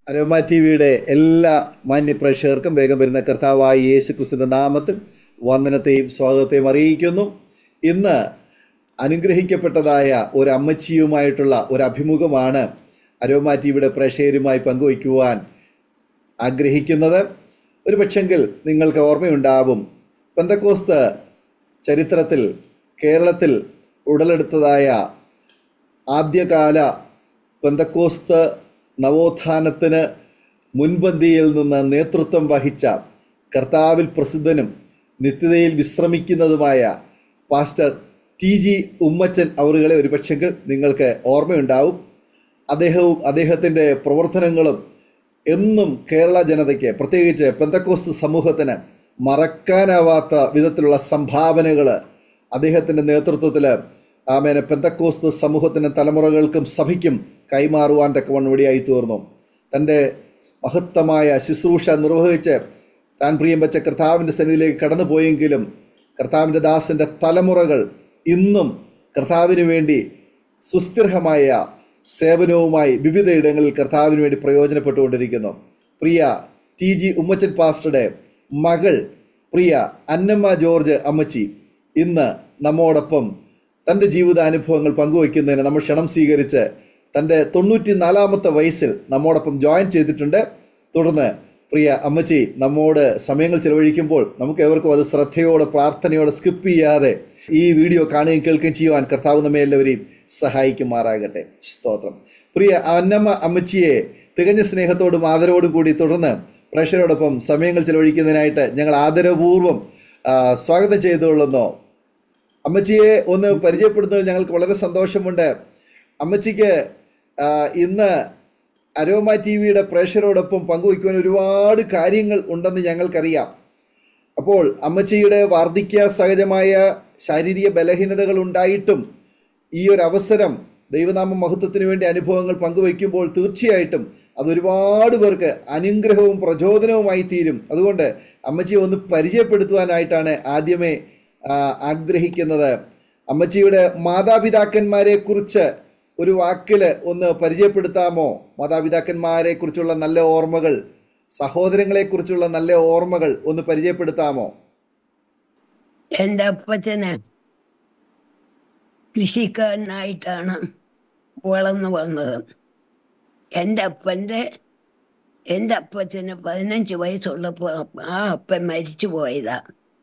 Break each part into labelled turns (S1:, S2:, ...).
S1: Aroma T വിയുടെ എല്ലാ മാന്യ പ്രേക്ഷകർക്കും വേഗം വരുന്ന കർത്താവായ യേശു ക്രിസ്തുവിൻ്റെ നാമത്തിൽ വന്ദനത്തെയും സ്വാഗതത്തെയും അറിയിക്കുന്നു. ഇന്ന് അനുഗ്രഹിക്കപ്പെട്ടതായ ഒരു അമ്മച്ചിയുമായിട്ടുള്ള ഒരു അഭിമുഖമാണ് അരോമ ടി വിയുടെ പ്രേക്ഷകരുമായി പങ്കുവയ്ക്കുവാൻ ആഗ്രഹിക്കുന്നത്. ഒരു പക്ഷെങ്കിൽ നിങ്ങൾക്ക് ഓർമ്മയുണ്ടാവും, പെന്തക്കോസ്ത് ചരിത്രത്തിൽ കേരളത്തിൽ ഉടലെടുത്തതായ ആദ്യകാല പെന്തക്കോസ്ത് നവോത്ഥാനത്തിന് മുൻപന്തിയിൽ നിന്ന് നേതൃത്വം വഹിച്ച കർത്താവിൽ പ്രസിദ്ധനും നിത്യതയിൽ വിശ്രമിക്കുന്നതുമായ പാസ്റ്റർ TG ഉമ്മച്ചൻ അവറുകളെ ഒരു പക്ഷെങ്കിൽ നിങ്ങൾക്ക് ഓർമ്മയുണ്ടാവും. അദ്ദേഹത്തിൻ്റെ പ്രവർത്തനങ്ങളും എന്നും കേരള ജനതയ്ക്ക്, പ്രത്യേകിച്ച് പെന്തക്കോസ്ത് സമൂഹത്തിന് മറക്കാനാവാത്ത വിധത്തിലുള്ള സംഭാവനകൾ അദ്ദേഹത്തിൻ്റെ നേതൃത്വത്തിൽ പെന്തക്കോസ്ത് സമൂഹത്തിന്, തലമുറകൾക്കും സഭയ്ക്കും കൈമാറുവാൻ തക്കവണ്ണം വഴിയായി തീർന്നു. തൻ്റെ മഹത്തമായ ശുശ്രൂഷ നിർവഹിച്ച് താൻ പ്രിയം വെച്ച കർത്താവിൻ്റെ സന്നിധിയിലേക്ക് കടന്നു പോയെങ്കിലും കർത്താവിൻ്റെ ദാസൻ്റെ തലമുറകൾ ഇന്നും കർത്താവിന് വേണ്ടി സുസ്ഥിരമായ സേവനവുമായി വിവിധ ഇടങ്ങളിൽ കർത്താവിന് വേണ്ടി പ്രയോജനപ്പെട്ടുകൊണ്ടിരിക്കുന്നു. പ്രിയ TG ഉമ്മച്ചൻ പാസ്റ്ററുടെ മകൾ പ്രിയ അന്നമ്മ ജോർജ് അമ്മച്ചി ഇന്ന് നമ്മോടൊപ്പം തൻ്റെ ജീവിതാനുഭവങ്ങൾ പങ്കുവയ്ക്കുന്നതിന് നമ്മൾ ക്ഷണം സ്വീകരിച്ച് തൻ്റെ 94-ാമത്തെ വയസ്സിൽ നമ്മോടൊപ്പം ജോയിൻ ചെയ്തിട്ടുണ്ട്. തുടർന്ന് പ്രിയ അമ്മച്ചി നമ്മോട് സമയങ്ങൾ ചെലവഴിക്കുമ്പോൾ നമുക്ക് ഏവർക്കും അത് ശ്രദ്ധയോടെ, പ്രാർത്ഥനയോടെ സ്കിപ്പ് ചെയ്യാതെ ഈ വീഡിയോ കാണുകയും കേൾക്കുകയും ചെയ്യുവാൻ കർത്താവ് നമ്മെ എല്ലാവരെയും സഹായിക്കുമാറാകട്ടെ. സ്തോത്രം. പ്രിയ അന്നമ്മ അമ്മച്ചിയെ തികഞ്ഞ സ്നേഹത്തോടും ആദരവോടും കൂടി തുടർന്ന് പ്രേക്ഷകരോടൊപ്പം സമയങ്ങൾ ചെലവഴിക്കുന്നതിനായിട്ട് ഞങ്ങൾ ആദരപൂർവ്വം സ്വാഗതം ചെയ്തുകൊള്ളുന്നു. അമ്മച്ചിയെ ഒന്ന് പരിചയപ്പെടുത്തുന്നതിൽ ഞങ്ങൾക്ക് വളരെ സന്തോഷമുണ്ട്. അമ്മച്ചിക്ക് ഇന്ന് അരോമ TVയുടെ പ്രേക്ഷകരോടൊപ്പം പങ്കുവയ്ക്കുവാൻ ഒരുപാട് കാര്യങ്ങൾ ഉണ്ടെന്ന് ഞങ്ങൾക്കറിയാം. അപ്പോൾ അമ്മച്ചിയുടെ വാർദ്ധക്യ സഹജമായ ശാരീരിക ബലഹീനതകൾ ഉണ്ടായിട്ടും ഈ ഒരു അവസരം ദൈവനാമ മഹത്വത്തിന് വേണ്ടി അനുഭവങ്ങൾ പങ്കുവയ്ക്കുമ്പോൾ തീർച്ചയായിട്ടും അതൊരുപാട് പേർക്ക് അനുഗ്രഹവും പ്രചോദനവുമായി തീരും. അതുകൊണ്ട് അമ്മച്ചിയെ ഒന്ന് പരിചയപ്പെടുത്തുവാനായിട്ടാണ് ആദ്യമേ ആഗ്രഹിക്കുന്നത്. അമ്മച്ചിയുടെ മാതാപിതാക്കന്മാരെ കുറിച്ച് ഒരു വാക്കിൽ ഒന്ന് പരിചയപ്പെടുത്താമോ? മാതാപിതാക്കന്മാരെ കുറിച്ചുള്ള നല്ല ഓർമ്മകൾ, സഹോദരങ്ങളെ കുറിച്ചുള്ള നല്ല ഓർമ്മകൾ ഒന്ന് പരിചയപ്പെടുത്താമോ?
S2: എൻ്റെ അപ്പച്ചന് കൃഷിക്കാരനായിട്ടാണ് വളർന്നു വന്നത്. എൻ്റെ അപ്പച്ചന് 15 വയസ്സുള്ളപ്പോൾ ആ അപ്പൻ മരിച്ചു പോയതാ.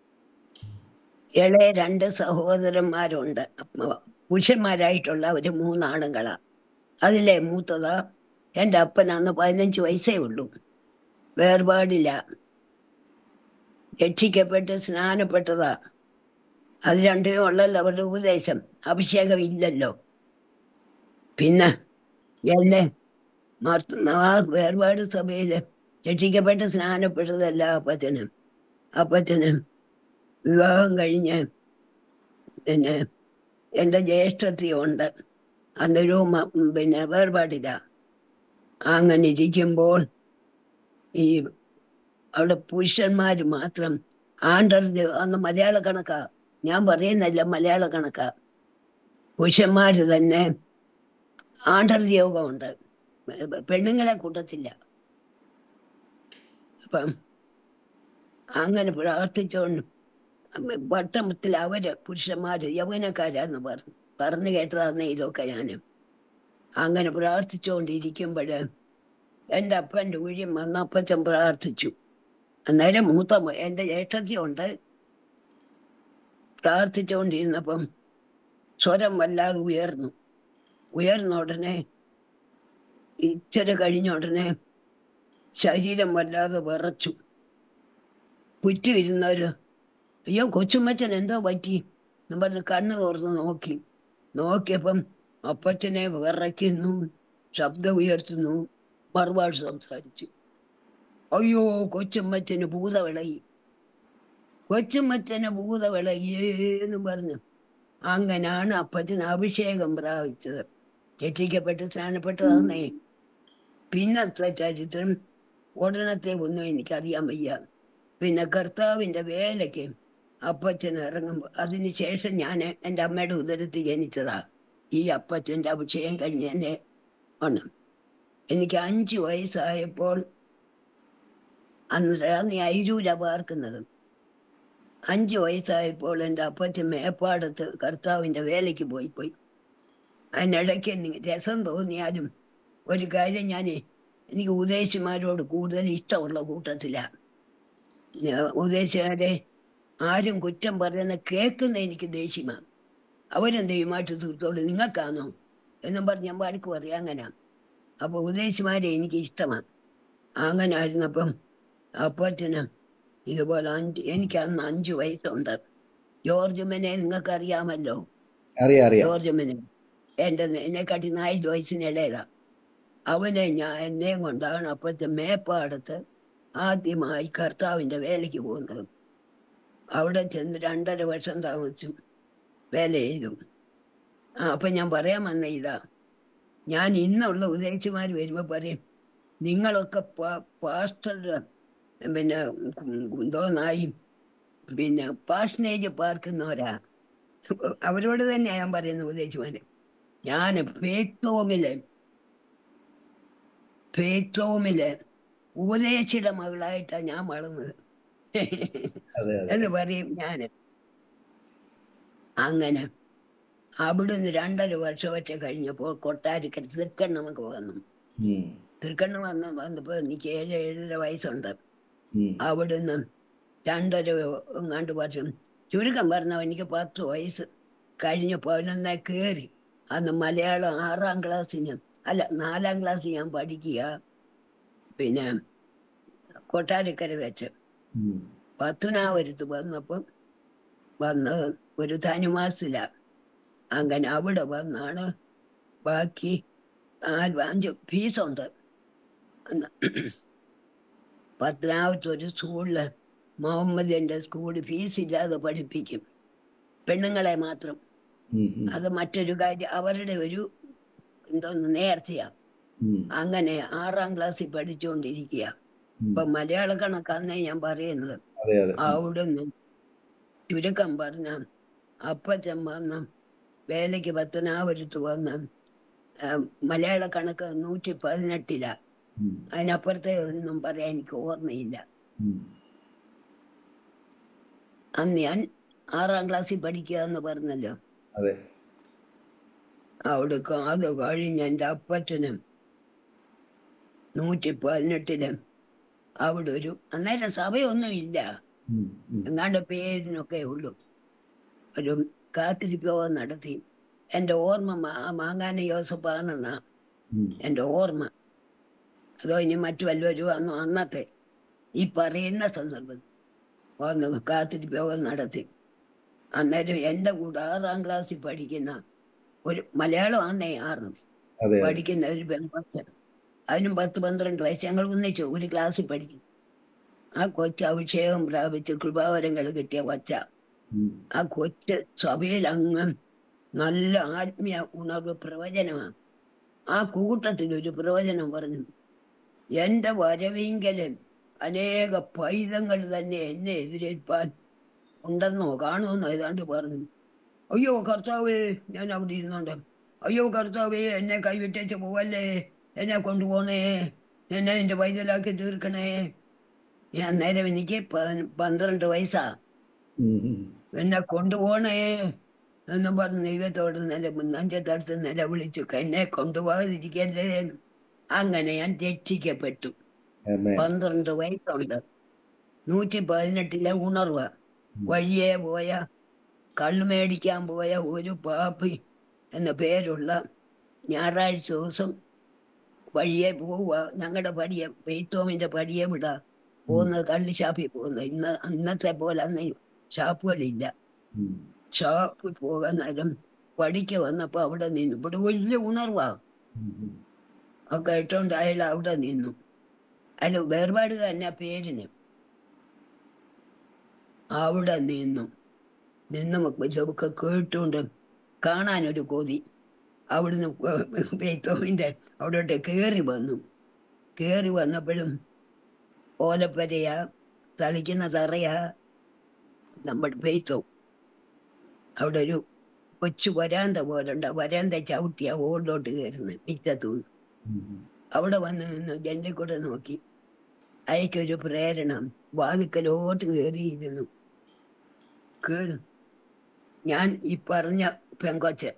S2: ഇളയ 2 സഹോദരന്മാരുണ്ട്, പുരുഷന്മാരായിട്ടുള്ള ഒരു 3 ആണുങ്ങളാ. അതിലെ മൂത്തതാ എൻ്റെ അപ്പനാന്ന് 15 വയസ്സേ ഉള്ളൂ. വേർപാടില്ല, രക്ഷിക്കപ്പെട്ട് സ്നാനപ്പെട്ടതാ. അത് രണ്ടിനും ഉള്ളല്ലോ അവരുടെ ഉപദേശം. അഭിഷേകം ഇല്ലല്ലോ. പിന്നെ എന്നെ വേർപാട് സഭയില് രക്ഷിക്കപ്പെട്ട് സ്നാനപ്പെട്ടതല്ല അപ്പച്ചന് വിവാഹം കഴിഞ്ഞ് പിന്നെ എൻ്റെ ജ്യേഷ്ഠത്തിയുണ്ട്, അന്നൊരു വേർപാടില്ല. അങ്ങനെ ഇരിക്കുമ്പോൾ ഈ അവിടെ പുരുഷന്മാര് മാത്രം അന്ന് മലയാള കണക്കാ, ഞാൻ പറയുന്നല്ല, മലയാള കണക്കാ. പുരുഷന്മാര് തന്നെ ആണ്ടർയോഗമുണ്ട്, പെണ്ണുങ്ങളെ കൂട്ടത്തില്ല. അപ്പം അങ്ങനെ പ്രാർത്ഥിച്ചോണ്ട് പട്ടണത്തിൽ അവര് പുരുഷന്മാര് യൗവനക്കാരാന്ന് പറഞ്ഞു കേട്ടതാന്ന് ഇതൊക്കെ. ഞാന് അങ്ങനെ പ്രാർത്ഥിച്ചുകൊണ്ടിരിക്കുമ്പോഴ് എൻ്റെ അപ്പൻ്റെ ഊഴിയം വന്ന് അപ്പച്ചൻ പ്രാർത്ഥിച്ചു. അന്നേരം എൻ്റെ ജ്യേഷ്ഠത്തിയുണ്ട്. പ്രാർത്ഥിച്ചുകൊണ്ടിരുന്നപ്പം സ്വരം വല്ലാതെ ഉയർന്ന ഉടനെ, ഇച്ചിരി കഴിഞ്ഞ ഉടനെ ശരീരം വല്ലാതെ വിറച്ചു. ചുറ്റും ഇരുന്നവര് അയ്യോ കൊച്ചുമ്മച്ചൻ എന്തോ പറ്റി എന്ന് പറഞ്ഞ് കണ്ണ് തുറന്ന് നോക്കിയപ്പം അപ്പച്ചനെ വിറയ്ക്കുന്നു, ശബ്ദം ഉയർത്തുന്നു, മറുപാട് സംസാരിച്ചു. അയ്യോ കൊച്ചുമ്മച്ചന് ഭൂതവിളയെന്ന് പറഞ്ഞു. അങ്ങനാണ് അപ്പച്ചന് അഭിഷേകം പ്രാപിച്ചത്, രക്ഷിക്കപ്പെട്ട് സ്നാനപ്പെട്ടതാന്നേ. പിന്നത്തെ ചരിത്രം ഉടനത്തെ ഒന്നും എനിക്കറിയാൻ വയ്യ. പിന്നെ കർത്താവിൻ്റെ വേലയ്ക്ക് അപ്പച്ചൻ ഇറങ്ങുമ്പോൾ, അതിനുശേഷം ഞാൻ എൻ്റെ അമ്മയുടെ ഉദരത്തിൽ ജനിച്ചതാ. ഈ അപ്പച്ചൻ്റെ അഭിഷേകം കഴിഞ്ഞ് എന്നെ ആണ് എനിക്ക് 5 വയസ്സായപ്പോൾ, അന്ന് അയിരൂര പാർക്കുന്നത്. 5 വയസ്സായപ്പോൾ എൻ്റെ അപ്പച്ചൻ മേപ്പാടത്ത് കർത്താവിൻ്റെ വേലയ്ക്ക് പോയി. അതിനിടയ്ക്ക് രസം തോന്നിയാലും ഒരു കാര്യം എനിക്ക് ഉദ്ദേശിമാരോട് കൂടുതൽ ഇഷ്ടമുള്ള കൂട്ടത്തിലാണ്. ഉദ്ദേശിമാരെ ആരും കുറ്റം പറയുന്ന കേൾക്കുന്ന എനിക്ക് ദേഷ്യമാണ്. അവരെന്ത് ചെയ്യുമായിട്ട് തീർത്തോളൂ, നിങ്ങൾക്കാണോ എന്നും പറഞ്ഞ് ഞാൻ വഴക്ക് പറയാം. അങ്ങനെ അപ്പൊ ഉദ്ദേശിമാരെ എനിക്ക് ഇഷ്ടമാണ്. അങ്ങനെ ആയിരുന്നപ്പം അപ്പച്ചന് ഇതുപോലെ എനിക്ക് അന്ന് 5 വയസ്സുണ്ട്. ജോർജ് മെനെ നിങ്ങൾക്ക് അറിയാമല്ലോ.
S1: അറിയാം അറിയാം.
S2: ജോർജ് മെനെ എന്നെക്കാട്ടി 4 വയസ്സിനിടയിലാ. എന്നെയും കൊണ്ടാണ് അപ്പോഴത്തെ മേപ്പാടത്ത് ആദ്യമായി കർത്താവിൻ്റെ വേലയ്ക്ക് പോകുന്നത്. അവിടെ ചെന്ന് 2.5 വർഷം താമസിച്ചു, വേല ചെയ്തു. അപ്പൊ ഞാൻ പറയാൻ വന്ന ഇതാ, ഞാൻ ഇന്നുള്ള ഉദ്ദേശിമാർ വരുമ്പോ പറയും, നിങ്ങളൊക്കെ പാസ്റ്ററുടെ പിന്നെ എന്തോന്നായി പാഷനേജ് പാർക്കുന്നവരാ. അവരോട് തന്നെയാ ഞാൻ പറയുന്നത്. ഉദ്ദേശിമാര് ഞാൻ ഫേത്തോമില് ഉപദേശിയുടെ മകളായിട്ടാ ഞാൻ വളർന്നത് എന്ന് പറയും ഞാന്. അങ്ങനെ അവിടുന്ന് 2.5 വർഷമൊക്കെ കഴിഞ്ഞപ്പോൾ കൊട്ടാരക്കര തൃക്കണ്ണമൊക്കെ വന്നു. തൃക്കണ്ണം വന്നപ്പോ എനിക്ക് 7-7.5 വയസ്സുണ്ട്. അവിടുന്ന് 2.5 വർഷം, ചുരുക്കം പറഞ്ഞ എനിക്ക് 10 വയസ്സ് കഴിഞ്ഞപ്പോൾ 11 കയറി. അന്ന് മലയാളം 6-ാം ക്ലാസ്സിന് 4-ാം ക്ലാസ്സിൽ ഞാൻ പഠിക്കുക. പിന്നെ കൊട്ടാരക്കര വെച്ച് പത്തനാപുരത്ത് വന്ന് ഒരു ധനുമാസില. അങ്ങനെ അവിടെ വന്നാണ് ബാക്കി 4-5 ഫീസുണ്ട്. പത്തനാപുരത്ത് ഒരു സ്കൂളില്, മുഹമ്മദിന്റെ സ്കൂളിൽ ഫീസില്ലാതെ പഠിപ്പിക്കും, പെണ്ണുങ്ങളെ മാത്രം. അത് മറ്റൊരു കാര്യം, അവരുടെ ഒരു നേർച്ചയാ. അങ്ങനെ 6-ാം ക്ലാസ്സിൽ പഠിച്ചുകൊണ്ടിരിക്കുക. ഇപ്പൊ മലയാള കണക്കാന്നേ ഞാൻ പറയുന്നത്. അവിടുന്ന് ചുരുക്കം പറഞ്ഞ അപ്പച്ചൻ വന്ന് വേലയ്ക്ക് പത്തനാപുരത്ത് വന്ന് മലയാള കണക്ക് 118. അതിനപ്പുറത്തെ ഒന്നും പറയാൻ എനിക്ക് ഓർമ്മയില്ല. അന്ന് ഞാൻ 6-ാം ക്ലാസ്സിൽ പഠിക്കുക എന്ന് പറഞ്ഞല്ലോ. അവിടെ അത് കഴിഞ്ഞ് എൻ്റെ അപ്പച്ചനും 118 അവിടെ അന്നേരം സഭയൊന്നും ഇല്ല, എങ്ങാണ്ട് പേരിനൊക്കെ ഉള്ളു. ഒരു കാത്തിരിപ്പയോഗം നടത്തി. എൻ്റെ ഓർമ്മ മാങ്ങാന യോസഫാണെന്നാ എൻ്റെ ഓർമ്മ. അതോ ഇനി മറ്റു വല്ലവരും അന്നത്തെ ഈ പറയുന്ന സന്ദർഭത്തിൽ വന്ന് കാത്തിരിപ്പയോഗം നടത്തി. അന്നേരം എൻ്റെ കൂടെ 6-ാം ക്ലാസ്സിൽ പഠിക്കുന്ന ഒരു മലയാളം ആന്നേ 6 പഠിക്കുന്ന ഒരു പെൺകൊച്ച്, അതിനും 10-12 വയസ്സ്, ഞങ്ങൾ ഒന്നിച്ചു ഒരു ക്ലാസ്സിൽ പഠിക്കും. ആ കൊച്ച് അഭിഷേകം പ്രാപിച്ച് കൃപാവരങ്ങൾ കിട്ടിയ കൊച്ച. ആ കൊച്ച് സഭയിൽ അങ്ങ് നല്ല ആത്മീയ ഉണർവ് പ്രവചനമാണ്. ആ കൂട്ടത്തിൽ ഒരു പ്രവചനം പറഞ്ഞു, എന്റെ വരവീങ്കല് അനേക പൈതങ്ങൾ തന്നെ എന്നെ എതിരേൽപ്പാൻ ഉണ്ടെന്നോ കാണുമെന്നോ ഏതാണ്ട് പറഞ്ഞു. അയ്യോ കർത്താവേ, ഞാൻ അവിടെ ഇരുന്നുണ്ട്, അയ്യോ കർത്താവേ എന്നെ കൈവിട്ടേച്ച് പോവല്ലേ, എന്നെ കൊണ്ടുപോണേ, എന്നെ നിന്റെ പൈതലാക്കി തീർക്കണേ. ഞാൻ നേരം എനിക്ക് 12 വയസ്സാ, എന്നെ കൊണ്ടുപോണേ എന്നും പറഞ്ഞ് ദൈവത്തോട് നെഞ്ചത്തടുത്ത് നിലവിളിച്ചു, എന്നെ കൊണ്ടുപോകാതിരിക്കല്ലേ. അങ്ങനെ ഞാൻ രക്ഷിക്കപ്പെട്ടു. 12 വയസ്സുണ്ട്. 118 ഉണർവ്. വഴിയെ പോയ കള്ളു മേടിക്കാൻ പോയ ഒരു പാപ്പി എന്ന പേരുള്ള ഞായറാഴ്ച ദിവസം വഴിയെ പോവുക. ഞങ്ങളുടെ പടിയെ പെയ്ത്തോമിന്റെ പടിയെ വിടാ പോകുന്നത്, കള്ളി ഷാപ്പിൽ പോകുന്നത്. ഇന്നത്തെ പോലെ അന്ന് ഷാപ്പുകളില്ല. ഷാപ്പിൽ പോകാൻ നേരം പടിക്ക് വന്നപ്പോ അവിടെ നിന്നു. ഇവിടെ വലിയ ഉണർവാ ഒക്കെ ഇട്ടോണ്ട് അയാൾ അവിടെ നിന്നു. അയാൾ വേർപാട് തന്നെ പേരിന്. അവിടെ നിന്നു ഇതൊക്കെ കേട്ടുകൊണ്ട് കാണാനൊരു കൊതി. അവിടുന്ന് പെയ്ത്തോമിന്റെ അവിടോട്ട് കയറി വന്നപ്പോഴും ഓലപ്പരയാ, തളിക്കുന്ന തറയാ നമ്മുടെ പെയ്ത്തോ. അവിടെ ഒരു കൊച്ചു വരാന്ത പോലെ ഉണ്ട്. വരാന്ത ചവിട്ടിയാ ഓടിലോട്ട് കയറുന്നത്, മിറ്റത്തൂന്ന്. അവിടെ വന്ന് നിന്ന് ജനലിൽ കൂടെ നോക്കി. അയക്കൊരു പ്രേരണ. വാതിക്കലോട്ട് കയറിയിരുന്നു. കേള്, ഞാൻ ഈ പറഞ്ഞ പെങ്കൊച്ച്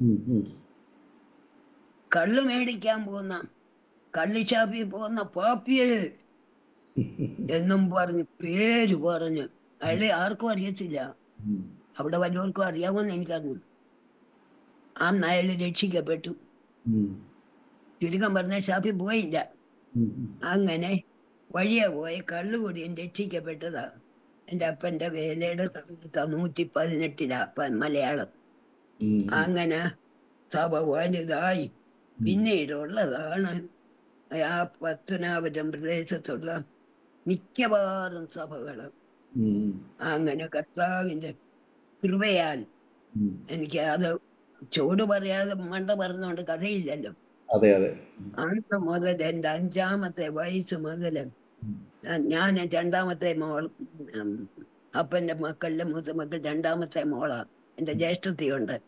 S2: കള്ള് മേടിക്കാൻ പോകുന്ന, കള്ളിഷാപ്പിൽ പോകുന്ന പാപ്പിയെ എന്നും പറഞ്ഞ് പേര് പറഞ്ഞ്. അയാളെ ആർക്കും അറിയത്തില്ല. അവിടെ വല്ലവർക്കും അറിയാമെന്ന് എനിക്കറിഞ്ഞു. അന്ന് അയാൾ രക്ഷിക്കപ്പെട്ടു. ചുരുക്കം പറഞ്ഞ ഷാപ്പിൽ പോയില്ല. അങ്ങനെ വഴിയെ പോയി കള്ളുകൂടിയും രക്ഷിക്കപ്പെട്ടതാ. എൻ്റെ അപ്പൻ്റെ വേലയുടെ സമയത്ത് 118 മലയാളം. അങ്ങനെ സഭ വലുതായി. പിന്നീടുള്ളതാണ് ആ പത്തനാപുരം പ്രദേശത്തുള്ള മിക്കവാറും സഭകള്. അങ്ങനെ കർത്താവിന്റെ കൃപയാൽ എനിക്ക് അത് ചൂട് പറയാതെ മണ്ട പറഞ്ഞുകൊണ്ട് കഥയില്ലല്ലോ.
S1: അതെ അതെ.
S2: അന്ന് മുതൽ എൻ്റെ 5-ാമത്തെ വയസ്സ് മുതൽ ഞാൻ 2-ാമത്തെ മോൾ, അപ്പൻ്റെ മക്കളിലെ മൂത്ത മക്കൾ 2-ാമത്തെ മോളാ. എൻ്റെ ജ്യേഷ്ഠത്തിയുണ്ട്.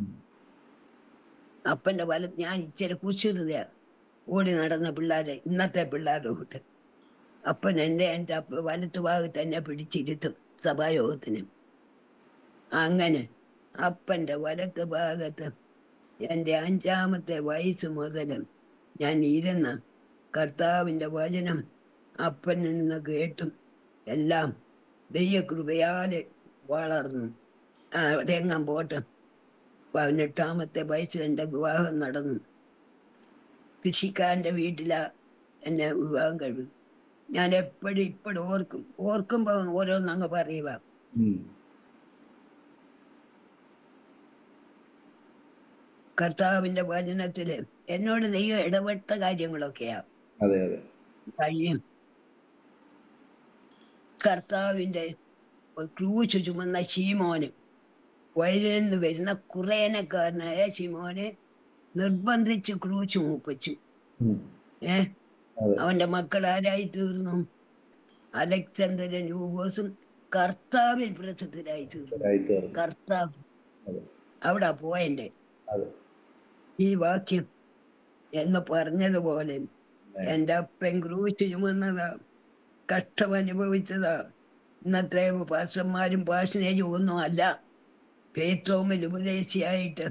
S2: അപ്പൻ്റെ ഞാൻ ഇച്ചിരി കുശുരതയാ. ഓടി നടന്ന പിള്ളേരെ, ഇന്നത്തെ പിള്ളേരുടെ കൂട്ട്. അപ്പൻ എൻ്റെ വലത്തു ഭാഗത്ത് തന്നെ പിടിച്ചിരുത്തും സഭായോഗത്തിന്. അങ്ങനെ അപ്പൻ്റെ വലത്ത് ഭാഗത്ത് എൻ്റെ 5-ാമത്തെ വയസ്സ് മുതൽ ഞാൻ ഇരുന്ന കർത്താവിൻ്റെ വചനം അപ്പനിൽ നിന്ന് കേട്ടും എല്ലാം ദൈവകൃപയാല് വളർന്നു. അതെങ്ങാൻ പോട്ടെ. 18-ാമത്തെ വയസ്സിൽ എൻ്റെ വിവാഹം നടന്നു. കൃഷിക്കാരൻ്റെ വീട്ടിലാ എന്നെ വിവാഹം കഴിയും. ഞാൻ ഇപ്പോഴും ഓർക്കുമ്പോ ഓരോന്നങ്ങ് പറയുക. കർത്താവിന്റെ വചനത്തില് എന്നോട് ദൈവം ഇടപെട്ട കാര്യങ്ങളൊക്കെയാ. കഴിയും. കർത്താവിന്റെ ക്രൂശ് ചുമന്ന ശീമോന്, വയലിൽ നിന്ന് വരുന്ന കുറേനക്കാരനായ ശീമോനെ നിർബന്ധിച്ച് ക്രൂശ് മൂപ്പിച്ചു. അവന്റെ മക്കൾ ആരായി തീർന്നു? അലക്സാണ്ടറും യൂബോസും കർത്താവിൽ പ്രസിദ്ധരായി തീർന്നു. കർത്താവ് അവിടെ പോയന്റെ ഈ വാക്യം എന്ന് പറഞ്ഞതുപോലെ എൻ്റെ അപ്പൻ ക്രൂശ് ചുമന്നതാ, കഷ്ടമനുഭവിച്ചതാ. ഇന്നത്തെ പാസ്റ്റർമാരും പാഷനേജും ഒന്നും അല്ല. പേത്രോമിൽ ഉപദേശിയായിട്ട്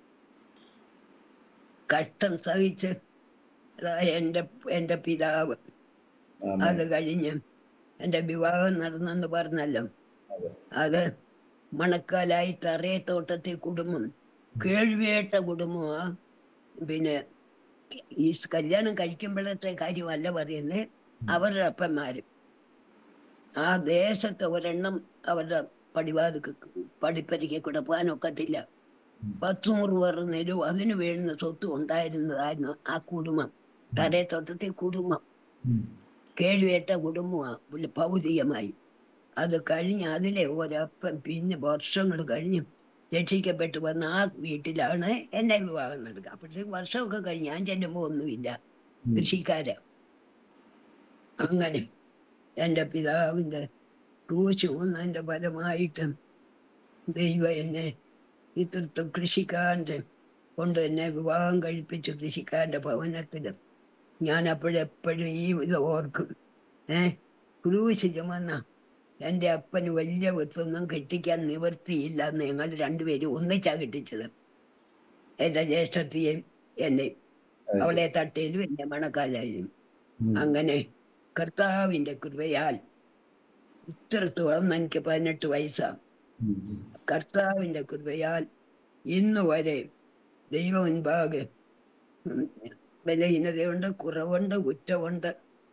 S2: കഷ്ടം സഹിച്ച് എൻ്റെ പിതാവ്. അത് കഴിഞ്ഞ് എൻ്റെ വിവാഹം നടന്നെന്ന് പറഞ്ഞല്ലോ. അത് മണക്കാലായി തറയത്തോട്ടത്തിൽ കുടുംബം, കേൾവിയേട്ട കുടുംബമാ. പിന്നെ ഈ കല്യാണം കഴിക്കുമ്പോഴത്തെ കാര്യമല്ല പറയുന്നത്. അവരുടെ അപ്പന്മാരും ആ ദേശത്ത് ഒരെണ്ണം അവരുടെ പടിപ്പരിക്ക് കൂടെ പോകാനൊക്കത്തില്ല. 100 പേർ നെല്ലും അതിന് വേണ്ടുന്ന സ്വത്തും ഉണ്ടായിരുന്നതായിരുന്നു ആ കുടുംബം. തറയത്തോട്ടത്തിൽ കുടുംബം, കേൾവിയേട്ട കുടുംബമാ ഭൗതികമായി. അത് കഴിഞ്ഞ് അതിലെ ഒരപ്പൻ പിന്നെ വർഷങ്ങൾ കഴിഞ്ഞ് രക്ഷിക്കപ്പെട്ടു വന്ന ആ വീട്ടിലാണ് എന്നെ വിവാഹം നടക്കുക. അപ്പോഴത്തേക്ക് വർഷമൊക്കെ കഴിഞ്ഞ് ഞാൻ ചെല്ലുമ്പോ ഒന്നുമില്ല, കൃഷിക്കാര. അങ്ങനെ എൻ്റെ പിതാവിൻ്റെ ക്രൂശ് ചുമന്നതിൻ്റെ ഫലമായിട്ട് ദൈവം എന്നെ ഇത്തരത്തിൽ കൃഷിക്കാരൻ്റെ കൊണ്ട് എന്നെ വിവാഹം കഴിപ്പിച്ചു. കൃഷിക്കാരൻ്റെ ഭവനത്തില് ഞാൻ അപ്പോഴെപ്പോഴും ഈ ഇത് ഓർക്കും. ക്രൂശ് ചുമന്ന എൻ്റെ അപ്പന് വലിയ വിത്തൊന്നും കെട്ടിക്കാൻ നിവർത്തിയില്ല എന്ന് ഞങ്ങൾ രണ്ടുപേരും ഒന്നിച്ചാ കെട്ടിച്ചത്. എൻ്റെ ജ്യേഷ്ഠത്തെയും എന്നെ, അവളെ തട്ടയിലും എന്നെ മണക്കാലായും. അങ്ങനെ കർത്താവിന്റെ കൃപയാൽ ഇത്രത്തോളം എനിക്ക് 18 വയസ്സാ. കർത്താവിന്റെ കൃപയാൽ ഇന്നു വരെ ദൈവ മുൻപാകെ ബലഹീനതയുണ്ട്, കുറവുണ്ട്, കുറ്റമുണ്ട്.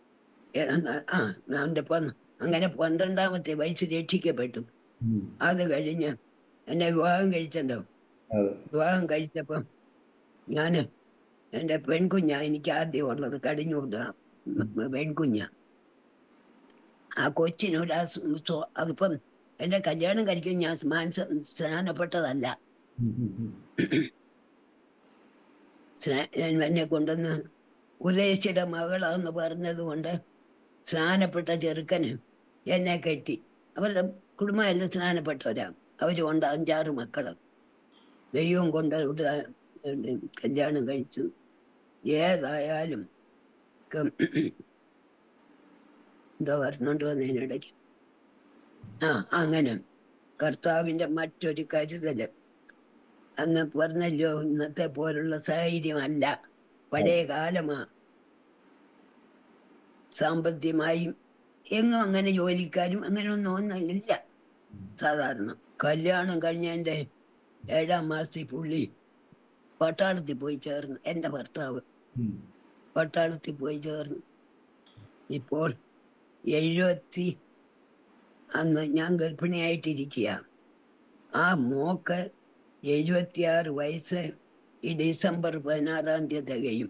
S2: അങ്ങനെ 12-ാമത്തെ വയസ്സ് രക്ഷിക്കപ്പെട്ടു. അത് കഴിഞ്ഞ് എന്നെ വിവാഹം കഴിച്ചല്ലോ. വിവാഹം കഴിച്ചപ്പം ഞാന് എൻ്റെ പെൺകുഞ്ഞാ എനിക്ക് ആദ്യം ഉള്ളത്, കടിഞ്ഞൂട പെൺകുഞ്ഞ. ആ കൊച്ചിനൊരു അതിപ്പം എന്റെ കല്യാണം കഴിക്കും ഞാൻ സ്നാനപ്പെട്ടതല്ല. എന്നെ കൊണ്ടുവന്ന് ഉദയശിയുടെ മകളാന്ന് പറഞ്ഞത് കൊണ്ട് സ്നാനപ്പെട്ട ചെറുക്കന് എന്നെ കെട്ടി. അവരുടെ കുടുംബം എല്ലാം സ്നാനപ്പെട്ടവരാ. അവരും ഉണ്ട് 5-6 മക്കള്. ദൈവം കൊണ്ട് കല്യാണം കഴിച്ചു. ഏതായാലും ഞങ്ങൾക്ക് എന്തോ വരുന്നുണ്ട് വന്നതിനിടയ്ക്ക്. അങ്ങനെ കർത്താവിന്റെ മറ്റൊരു കരുതല്. അന്ന് പറഞ്ഞല്ലോ, ഇന്നത്തെ പോലുള്ള സാഹചര്യമല്ല, പഴയ കാലമാ. സാമ്പത്തികമായും എങ്ങും അങ്ങനെ ജോലിക്കാരും അങ്ങനെ ഒന്നും ഇല്ല. സാധാരണ കല്യാണം കഴിഞ്ഞതിന്റെ 7-ാം മാസത്തിൽ പുള്ളി പട്ടാളത്തിൽ പോയി ചേർന്ന്. എന്റെ ഭർത്താവ് പട്ടാളത്തിൽ പോയി ചേർന്നു. ഇപ്പോൾ 70 അന്ന് ഞാൻ ഗർഭിണിയായിട്ടിരിക്കുക. ആ മോക്ക് 76 വയസ്സ് ഈ ഡിസംബർ 16-ാം തീയതി തികയും.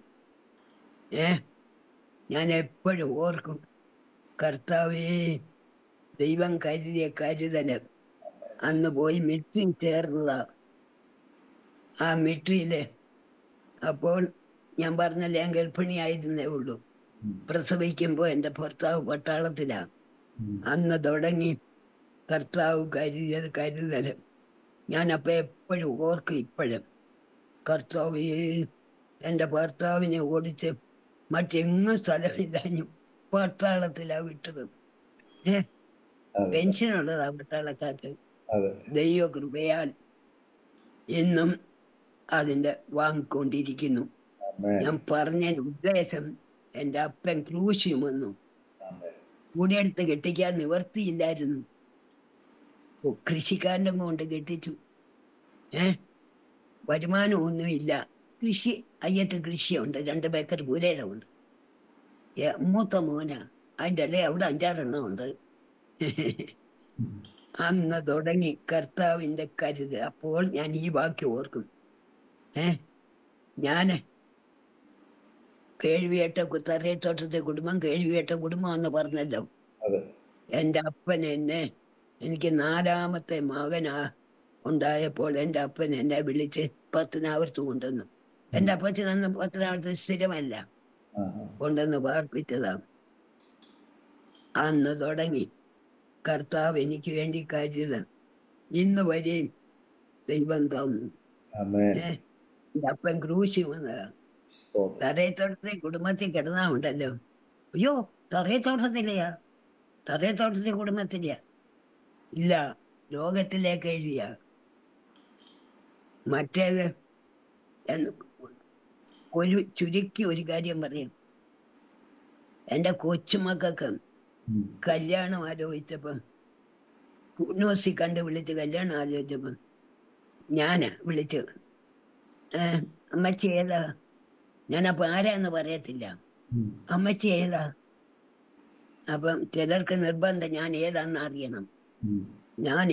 S2: ഞാൻ എപ്പോഴും ഓർക്കും, കർത്താവേ, ദൈവം കരുതിയ കരുതല്. അന്ന് പോയി മിട്രി ചേർന്നതാ. ആ മിട്രിയില് അപ്പോൾ ഞാൻ പറഞ്ഞല്ലേ, ഞാൻ ഗർഭിണിയായിരുന്നേ ഉള്ളൂ. പ്രസവിക്കുമ്പോ എന്റെ ഭർത്താവ് പട്ടാളത്തിലാ. അന്ന് തുടങ്ങി കർത്താവ് കരുതിയത് കരുതല്. ഞാനപ്പൊ എപ്പോഴും ഓർക്കും. ഇപ്പോഴും കർത്താവ് എന്റെ ഭർത്താവിനെ ഓടിച്ച് മറ്റെങ്ങും സ്ഥലമില്ലാഞ്ഞു പട്ടാളത്തിലാ വിട്ടത്. പെൻഷനുള്ളതാ പട്ടാളക്കാർക്ക്. ദൈവകൃപയാൽ ഇന്നും അതിന്റെ വാങ്ങിക്കൊണ്ടിരിക്കുന്നു. ഞാൻ പറഞ്ഞ ഉദ്ദേശം, എന്റെ അപ്പൻ ക്രൂശിൽ വന്നു. കൂടിയെടുത്ത് കെട്ടിക്കാൻ നിവർത്തിയില്ലായിരുന്നു. കൃഷിക്കാരൻ്റെ കൊണ്ട് കെട്ടിച്ചു. വരുമാനമൊന്നുമില്ല. കൃഷി, അയ്യത്ത് കൃഷിയുണ്ട്, 2 ഏക്കർ പുരയിടമുണ്ട്. മൂത്ത മോനാ. അതിൻ്റെ ഇടയിൽ അവിടെ 5-6 എണ്ണം ഉണ്ട്. അന്ന് തുടങ്ങി കർത്താവിന്റെ കരുത്. അപ്പോൾ ഞാൻ ഈ വാക്യം ഓർക്കും. ഞാന് കേൾവിയേട്ട തറയത്തോട്ടത്തെ കുടുംബം, കേൾവിയേട്ട കുടുംബം എന്ന് പറഞ്ഞല്ലോ. എന്റെ അപ്പൻ എനിക്ക് 4-ാമത്തെ മകനാ ഉണ്ടായപ്പോൾ എന്റെ അപ്പൻ എന്നെ വിളിച്ച് പത്തനാപുരത്ത് കൊണ്ടുവന്നു. എന്റെ അപ്പച്ചൻ അന്ന് പത്തനാപുരത്ത് സ്ഥിരമല്ല, കൊണ്ടുവന്ന് പാർപ്പിച്ചതാ. അന്ന് തുടങ്ങി കർത്താവ് എനിക്ക് വേണ്ടി കരുത്. ഇന്ന് വരെയും ദൈവം തന്നു. എന്റെ അപ്പൻ ക്രൂശി വന്നതാ. തറയത്തോട്ടത്തെ കുടുംബത്തിൽ കിടന്നാ ഉണ്ടല്ലോ. അയ്യോ, തറയത്തോട്ടത്തിലെയാ? തറയത്തോട്ടത്തെ കുടുംബത്തിലെയാ? ഇല്ല, ലോകത്തിലേക്ക് എഴുതിയ. മറ്റേത് ചുരുക്കി ഒരു കാര്യം പറയും. എന്റെ കൊച്ചുമക്കൾക്ക് കല്യാണം ആലോചിച്ചപ്പം, ന്യൂസിൽ കണ്ട് വിളിച്ച് കല്യാണം ആലോചിച്ചപ്പം ഞാനാ വിളിച്ച്, അമ്മച്ചി ഏതാ? ഞാനപ്പൊ ആരാന്ന് പറയത്തില്ല. അമ്മച്ചി ഏതാ? അപ്പം ചിലർക്ക് നിർബന്ധം ഞാൻ ഏതാന്ന് അറിയണം. ഞാൻ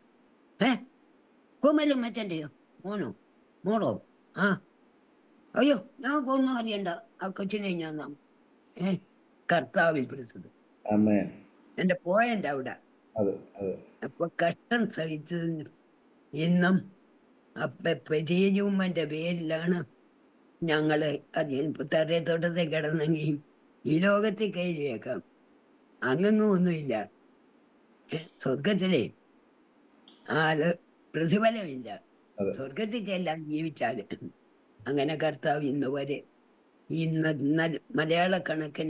S2: കുമരമ്മച്ചൻ്റെയോ മോനോ മോളോ? അയ്യോ, ഞങ്ങൾക്കൊന്നും അറിയണ്ട, ആ കൊച്ചിനെ ഞാൻ കർത്താവിൽ പിടിച്ചത്. എന്റെ പോയന്റ് അവിടെ. അപ്പൊ കഷ്ടം സഹിച്ചതിന് ഇന്നും പെരിയജുമ്മന്റെ പേരിലാണ് ഞങ്ങള് തറയത്തോട്ടത്തെ കിടന്നെങ്കിൽ ഈ ലോകത്തിൽ കഴിയേക്കാം. അങ്ങൊന്നും ഒന്നുമില്ല. സ്വർഗത്തിലെ അത് പ്രതിഫലമില്ല. സ്വർഗത്തിൽ ചെല്ലാൻ ജീവിച്ചാല്. അങ്ങനെ കർത്താവ് ഇന്ന് വരെ, ഇന്ന് മലയാള കണക്കിന്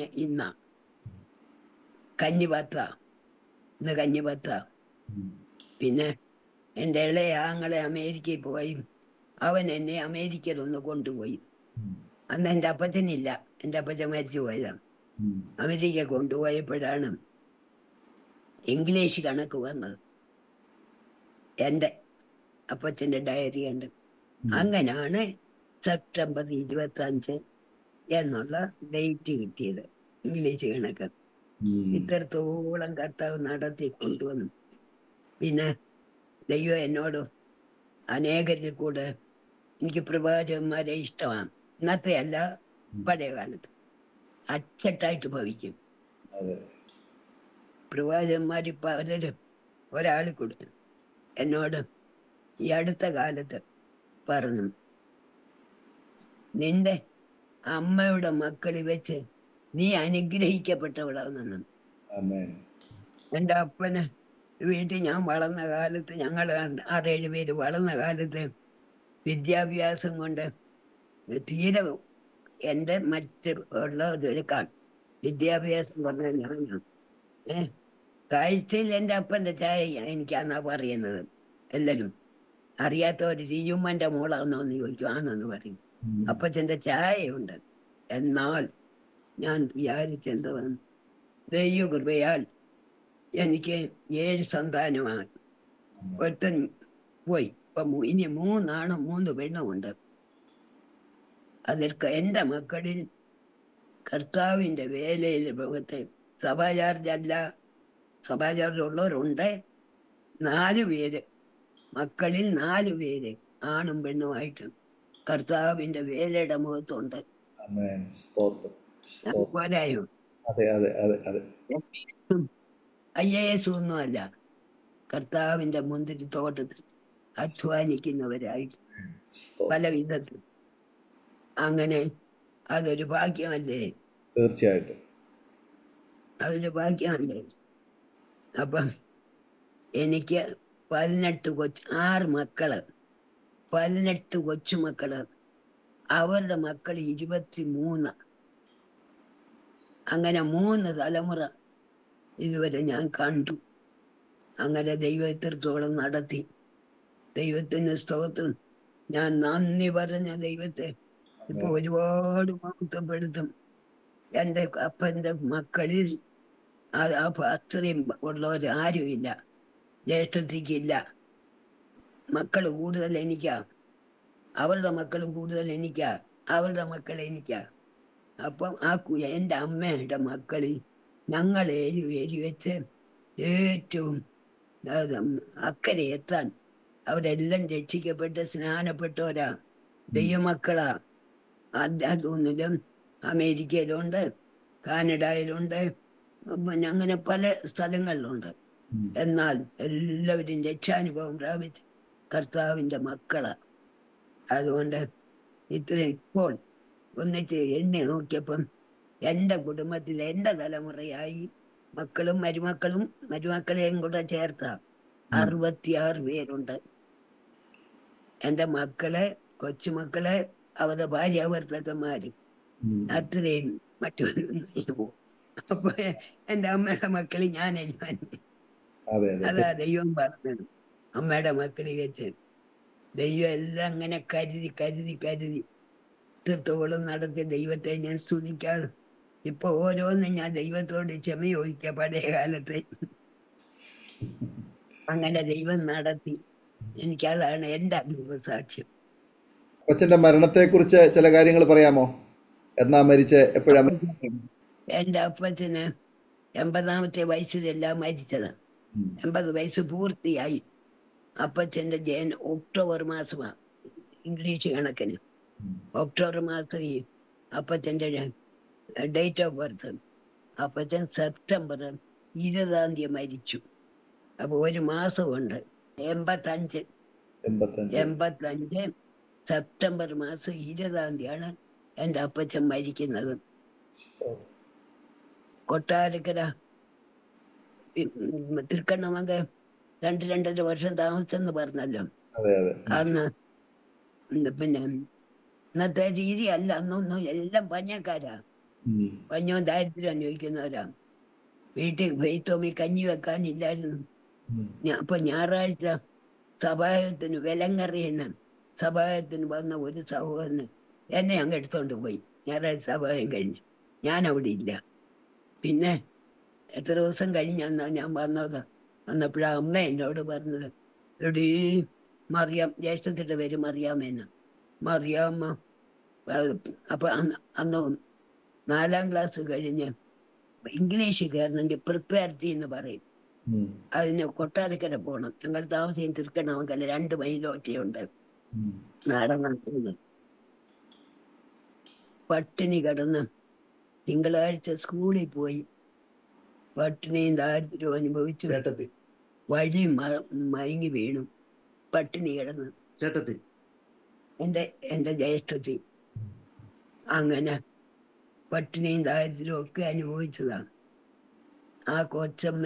S2: കന്നിപത്ത, ഇന്ന് കന്നിപത്ത. പിന്നെ എൻ്റെ ഇളയ ആങ്ങളെ അമേരിക്കയിൽ പോയി. അവൻ എന്നെ അമേരിക്കയിൽ ഒന്ന് കൊണ്ടുപോയി. അന്ന് എൻ്റെ അപ്പച്ചനില്ല, എൻ്റെ അപ്പച്ചൻ മരിച്ചു പോയതാണ്. അമേരിക്ക കൊണ്ടുപോയപ്പോഴാണ് ഇംഗ്ലീഷ് കണക്ക് വന്നത്. എൻ്റെ അപ്പച്ചൻ്റെ ഡയറി ഉണ്ട്. അങ്ങനെയാണ് സെപ്റ്റംബർ 25 എന്നുള്ള ഡേറ്റ് കിട്ടിയത്, ഇംഗ്ലീഷ് കണക്ക്. ഇത്രത്തോളം കർത്താവ് നടത്തി കൊണ്ടുവന്നു. പിന്നെ ദൈവം എന്നോട് അനേകരിൽ കൂടെ, എനിക്ക് പ്രവാചകന്മാരെ ഇഷ്ടമാണ്. ഇന്നത്തെ അല്ല, പഴയ കാലത്ത് അച്ചട്ടായിട്ട് ഭവിക്കും പ്രവാചകന്മാര് പലരും. ഒരാൾ കൊടുത്തു എന്നോട് ഈ അടുത്ത കാലത്ത് പറഞ്ഞു, നിന്റെ അമ്മയുടെ മക്കളിൽ വെച്ച് നീ അനുഗ്രഹിക്കപ്പെട്ടവളാണെന്ന്. എൻ്റെ അപ്പന് വീട്ടിൽ ഞാൻ വളർന്ന കാലത്ത്, ഞങ്ങൾ 6-7 പേര് വളർന്ന കാലത്ത് വിദ്യാഭ്യാസം കൊണ്ട് തീരെ എൻ്റെ മറ്റ് ഉള്ളവരെക്കാൾ വിദ്യാഭ്യാസം പറഞ്ഞ ഞാനാണ്. കാഴ്ചയിൽ എൻ്റെ അപ്പൻ്റെ ചായ എനിക്കാന്നാ പറയുന്നത് എല്ലാരും. അറിയാത്തവര് രിയുമ്മന്റെ മോളാന്നോന്ന് ചോദിക്കും, ആണെന്ന് പറയും. അപ്പച്ചന്റെ ചായയുണ്ട്. എന്നാൽ ഞാൻ വിചാരിച്ചെന്തുവാണ്, ദൈവകൃപയാൽ എനിക്ക് 7 സന്താനമാണ്. ഒരുത്തൻ പോയി, ഇപ്പൊ ഇനി 3 ആണും 3 പെണ്ണുമുണ്ട്. അതിൽ എൻ്റെ മക്കളിൽ കർത്താവിന്റെ വേലയിൽ ലോകത്തെ സഭാചാർജല്ല, സഭാചാർജുള്ളവരുണ്ട്. 4 പേര് മക്കളിൽ 4 പേര് ആണും പെണ്ണുമായിട്ട് കർത്താവിന്റെ വേലയുടെ മുഖത്തുണ്ട്.
S1: ആമേൻ. സ്തോത്രം. സ്തോത്രം.
S2: പോരായോ?
S1: അതെ അതെ അതെ അതെ.
S2: IAS ഒന്നുമല്ല, കർത്താവിന്റെ മുന്തിരിത്തോട്ടത്തിൽ അധ്വാനിക്കുന്നവരായിട്ട്
S1: സ്തോത്രം.
S2: പല വിധത്തിൽ. അങ്ങനെ അതൊരു ഭാഗ്യമല്ലേ?
S1: തീർച്ചയായിട്ടും.
S2: അതൊരു ഭാഗ്യമല്ലേ? അപ്പം എനിക്ക് 18 6 മക്കള്, 18 കൊച്ചുമക്കള്, അവരുടെ മക്കൾ 23. അങ്ങനെ 3 തലമുറ ഇതുവരെ ഞാൻ കണ്ടു. അങ്ങനെ ദൈവം ഇത്രത്തോളം നടത്തി. ദൈവത്തിന് സ്തോത്രം. ഞാൻ നന്ദി പറഞ്ഞ ദൈവത്തെ ഇപ്പൊ ഒരുപാട് മഹത്വപ്പെടുത്തും. എൻ്റെ അപ്പൻ്റെ മക്കളിൽ അത്രയും ഉള്ളവരാരുമില്ല. ജ്യേഷ്ഠത്തിക്കില്ല. മക്കള് കൂടുതൽ എനിക്കാ, അവരുടെ മക്കൾ കൂടുതൽ എനിക്കാ, അവരുടെ മക്കൾ എനിക്കാ. അപ്പം എൻ്റെ അമ്മയുടെ മക്കളിൽ ഞങ്ങൾ 7 പേര് വെച്ച് ഏറ്റവും അക്കരെ എത്താൻ അവരെല്ലാം രക്ഷിക്കപ്പെട്ട് സ്നാനപ്പെട്ടവരാ, ദൈവമക്കളാ. അതൊന്നിലും അമേരിക്കയിലുണ്ട്, കാനഡയിലുണ്ട്, പിന്നെ അങ്ങനെ പല സ്ഥലങ്ങളിലുണ്ട്. എന്നാൽ എല്ലാവരും രക്ഷാനുഭവം പ്രാപിച്ച് കർത്താവിന്റെ മക്കളാ. അതുകൊണ്ട് ഇത്രയും ഇപ്പോൾ ഒന്നിച്ച് എണ്ണി നോക്കിയപ്പം എൻ്റെ കുടുംബത്തിൽ എൻ്റെ തലമുറയായി മക്കളും മരുമക്കളെയും കൂടെ ചേർത്ത 66 പേരുണ്ട്. എൻ്റെ മക്കളെ, കൊച്ചുമക്കളെ, അവരുടെ ഭാര്യാഭർത്താക്കന്മാര്, അത്രയും മറ്റൊരു. അപ്പൊ എൻ്റെ അമ്മയുടെ മക്കള് ഞാനല്ല. അതാ ദൈവം പറഞ്ഞത്. അമ്മയുടെ മക്കളി വെച്ച് ദൈവം എല്ലാം അങ്ങനെ കരുതി കരുതി കരുതി ഇത്രത്തോളം നടത്തിയ ദൈവത്തെ ഞാൻ സ്തുതിക്കാതെ ഇപ്പൊ ഓരോന്നും ഞാൻ ദൈവത്തോട് ക്ഷമ ചോദിക്കുക. പഴയ കാലത്ത് അങ്ങനെ ദൈവം നടത്തി. എനിക്കതാണ് എൻ്റെ അനുഭവ സാക്ഷ്യം.
S1: അപ്പച്ചന്റെ മരണത്തെ കുറിച്ച് ചില കാര്യങ്ങൾ പറയാമോ? എന്നാ മരിച്ച് എപ്പോഴാ?
S2: എൻ്റെ അപ്പച്ചന് 80-ാമത്തെ വയസ്സിലെല്ലാം മരിച്ചത്. 80 വയസ്സ് പൂർത്തിയായി. അപ്പച്ചന്റെ ഒക്ടോബർ മാസമാണ്, ഇംഗ്ലീഷ് കണക്കിന്. ഒക്ടോബർ മാസം അപ്പച്ചന്റെ ഡേറ്റ് ഓഫ് ബർത്ത്. അപ്പച്ചൻ സെപ്റ്റംബർ 20 മരിച്ചു. അപ്പൊ 1 മാസമുണ്ട്. 85 സെപ്റ്റംബർ മാസം 20 എൻ്റെ അപ്പച്ചൻ മരിക്കുന്നത്. കൊട്ടാരക്കര തൃക്കണ്ണമംഗ 2-2.5 വർഷം താമസിച്ചെന്ന് പറഞ്ഞല്ലോ. അന്ന് പിന്നെ ഇന്നത്തെ രീതി അല്ല. അന്നൊന്നും എല്ലാം പഞ്ഞക്കാരാ, പഞ്ഞവും ദാരിദ്ര്യം അനുഭവിക്കുന്നവരാ. വീട്ടിൽ വെയ്ത്തോമി കഞ്ഞി വെക്കാനില്ലായിരുന്നു. അപ്പൊ ഞായറാഴ്ച സഭായത്തിന് വിലങ്ങറിയുന്ന സഭായത്തിന് വന്ന ഒരു സഹോദരന് എന്നെ അങ്ങ് എടുത്തോണ്ട് പോയി. ഞായറാഴ്ച സഭായം കഴിഞ്ഞ് ഞാൻ അവിടെ ഇല്ല. പിന്നെ എത്ര ദിവസം കഴിഞ്ഞാ ഞാൻ വന്നത്. വന്നപ്പോഴാ അമ്മ എന്നോട് പറഞ്ഞത്, എടീ മറിയാം, ജ്യേഷ്ഠത്തിന്റെ പേര് മറിയാമെന്ന്. മറിയാമ്മ അപ്പൊ അന്ന് 4-ാം ക്ലാസ് കഴിഞ്ഞ് ഇംഗ്ലീഷ് കയറണമെങ്കിൽ പ്രിപ്പയർട്ടി എന്ന് പറയും. അതിന് കൊട്ടാരക്കര പോകണം. ഞങ്ങൾ താമസിക്കും തൃക്കണ്ണമംഗല 2 മൈലോറ്റിയുണ്ട്. നടന്നത് പട്ടിണി കിടന്ന് തിങ്കളാഴ്ച സ്കൂളിൽ പോയി പട്ടിണിയും ദാരിദ്ര്യവും അനുഭവിച്ചു. വഴി മയങ്ങി വീണു. പട്ടിണി കിടന്ന് എൻ്റെ ജ്യേഷ്ഠത്തി അങ്ങനെ പട്ടിണിയും ദാരിദ്ര്യവും ഒക്കെ അനുഭവിച്ചതാണ്. ആ കൊച്ചമ്മ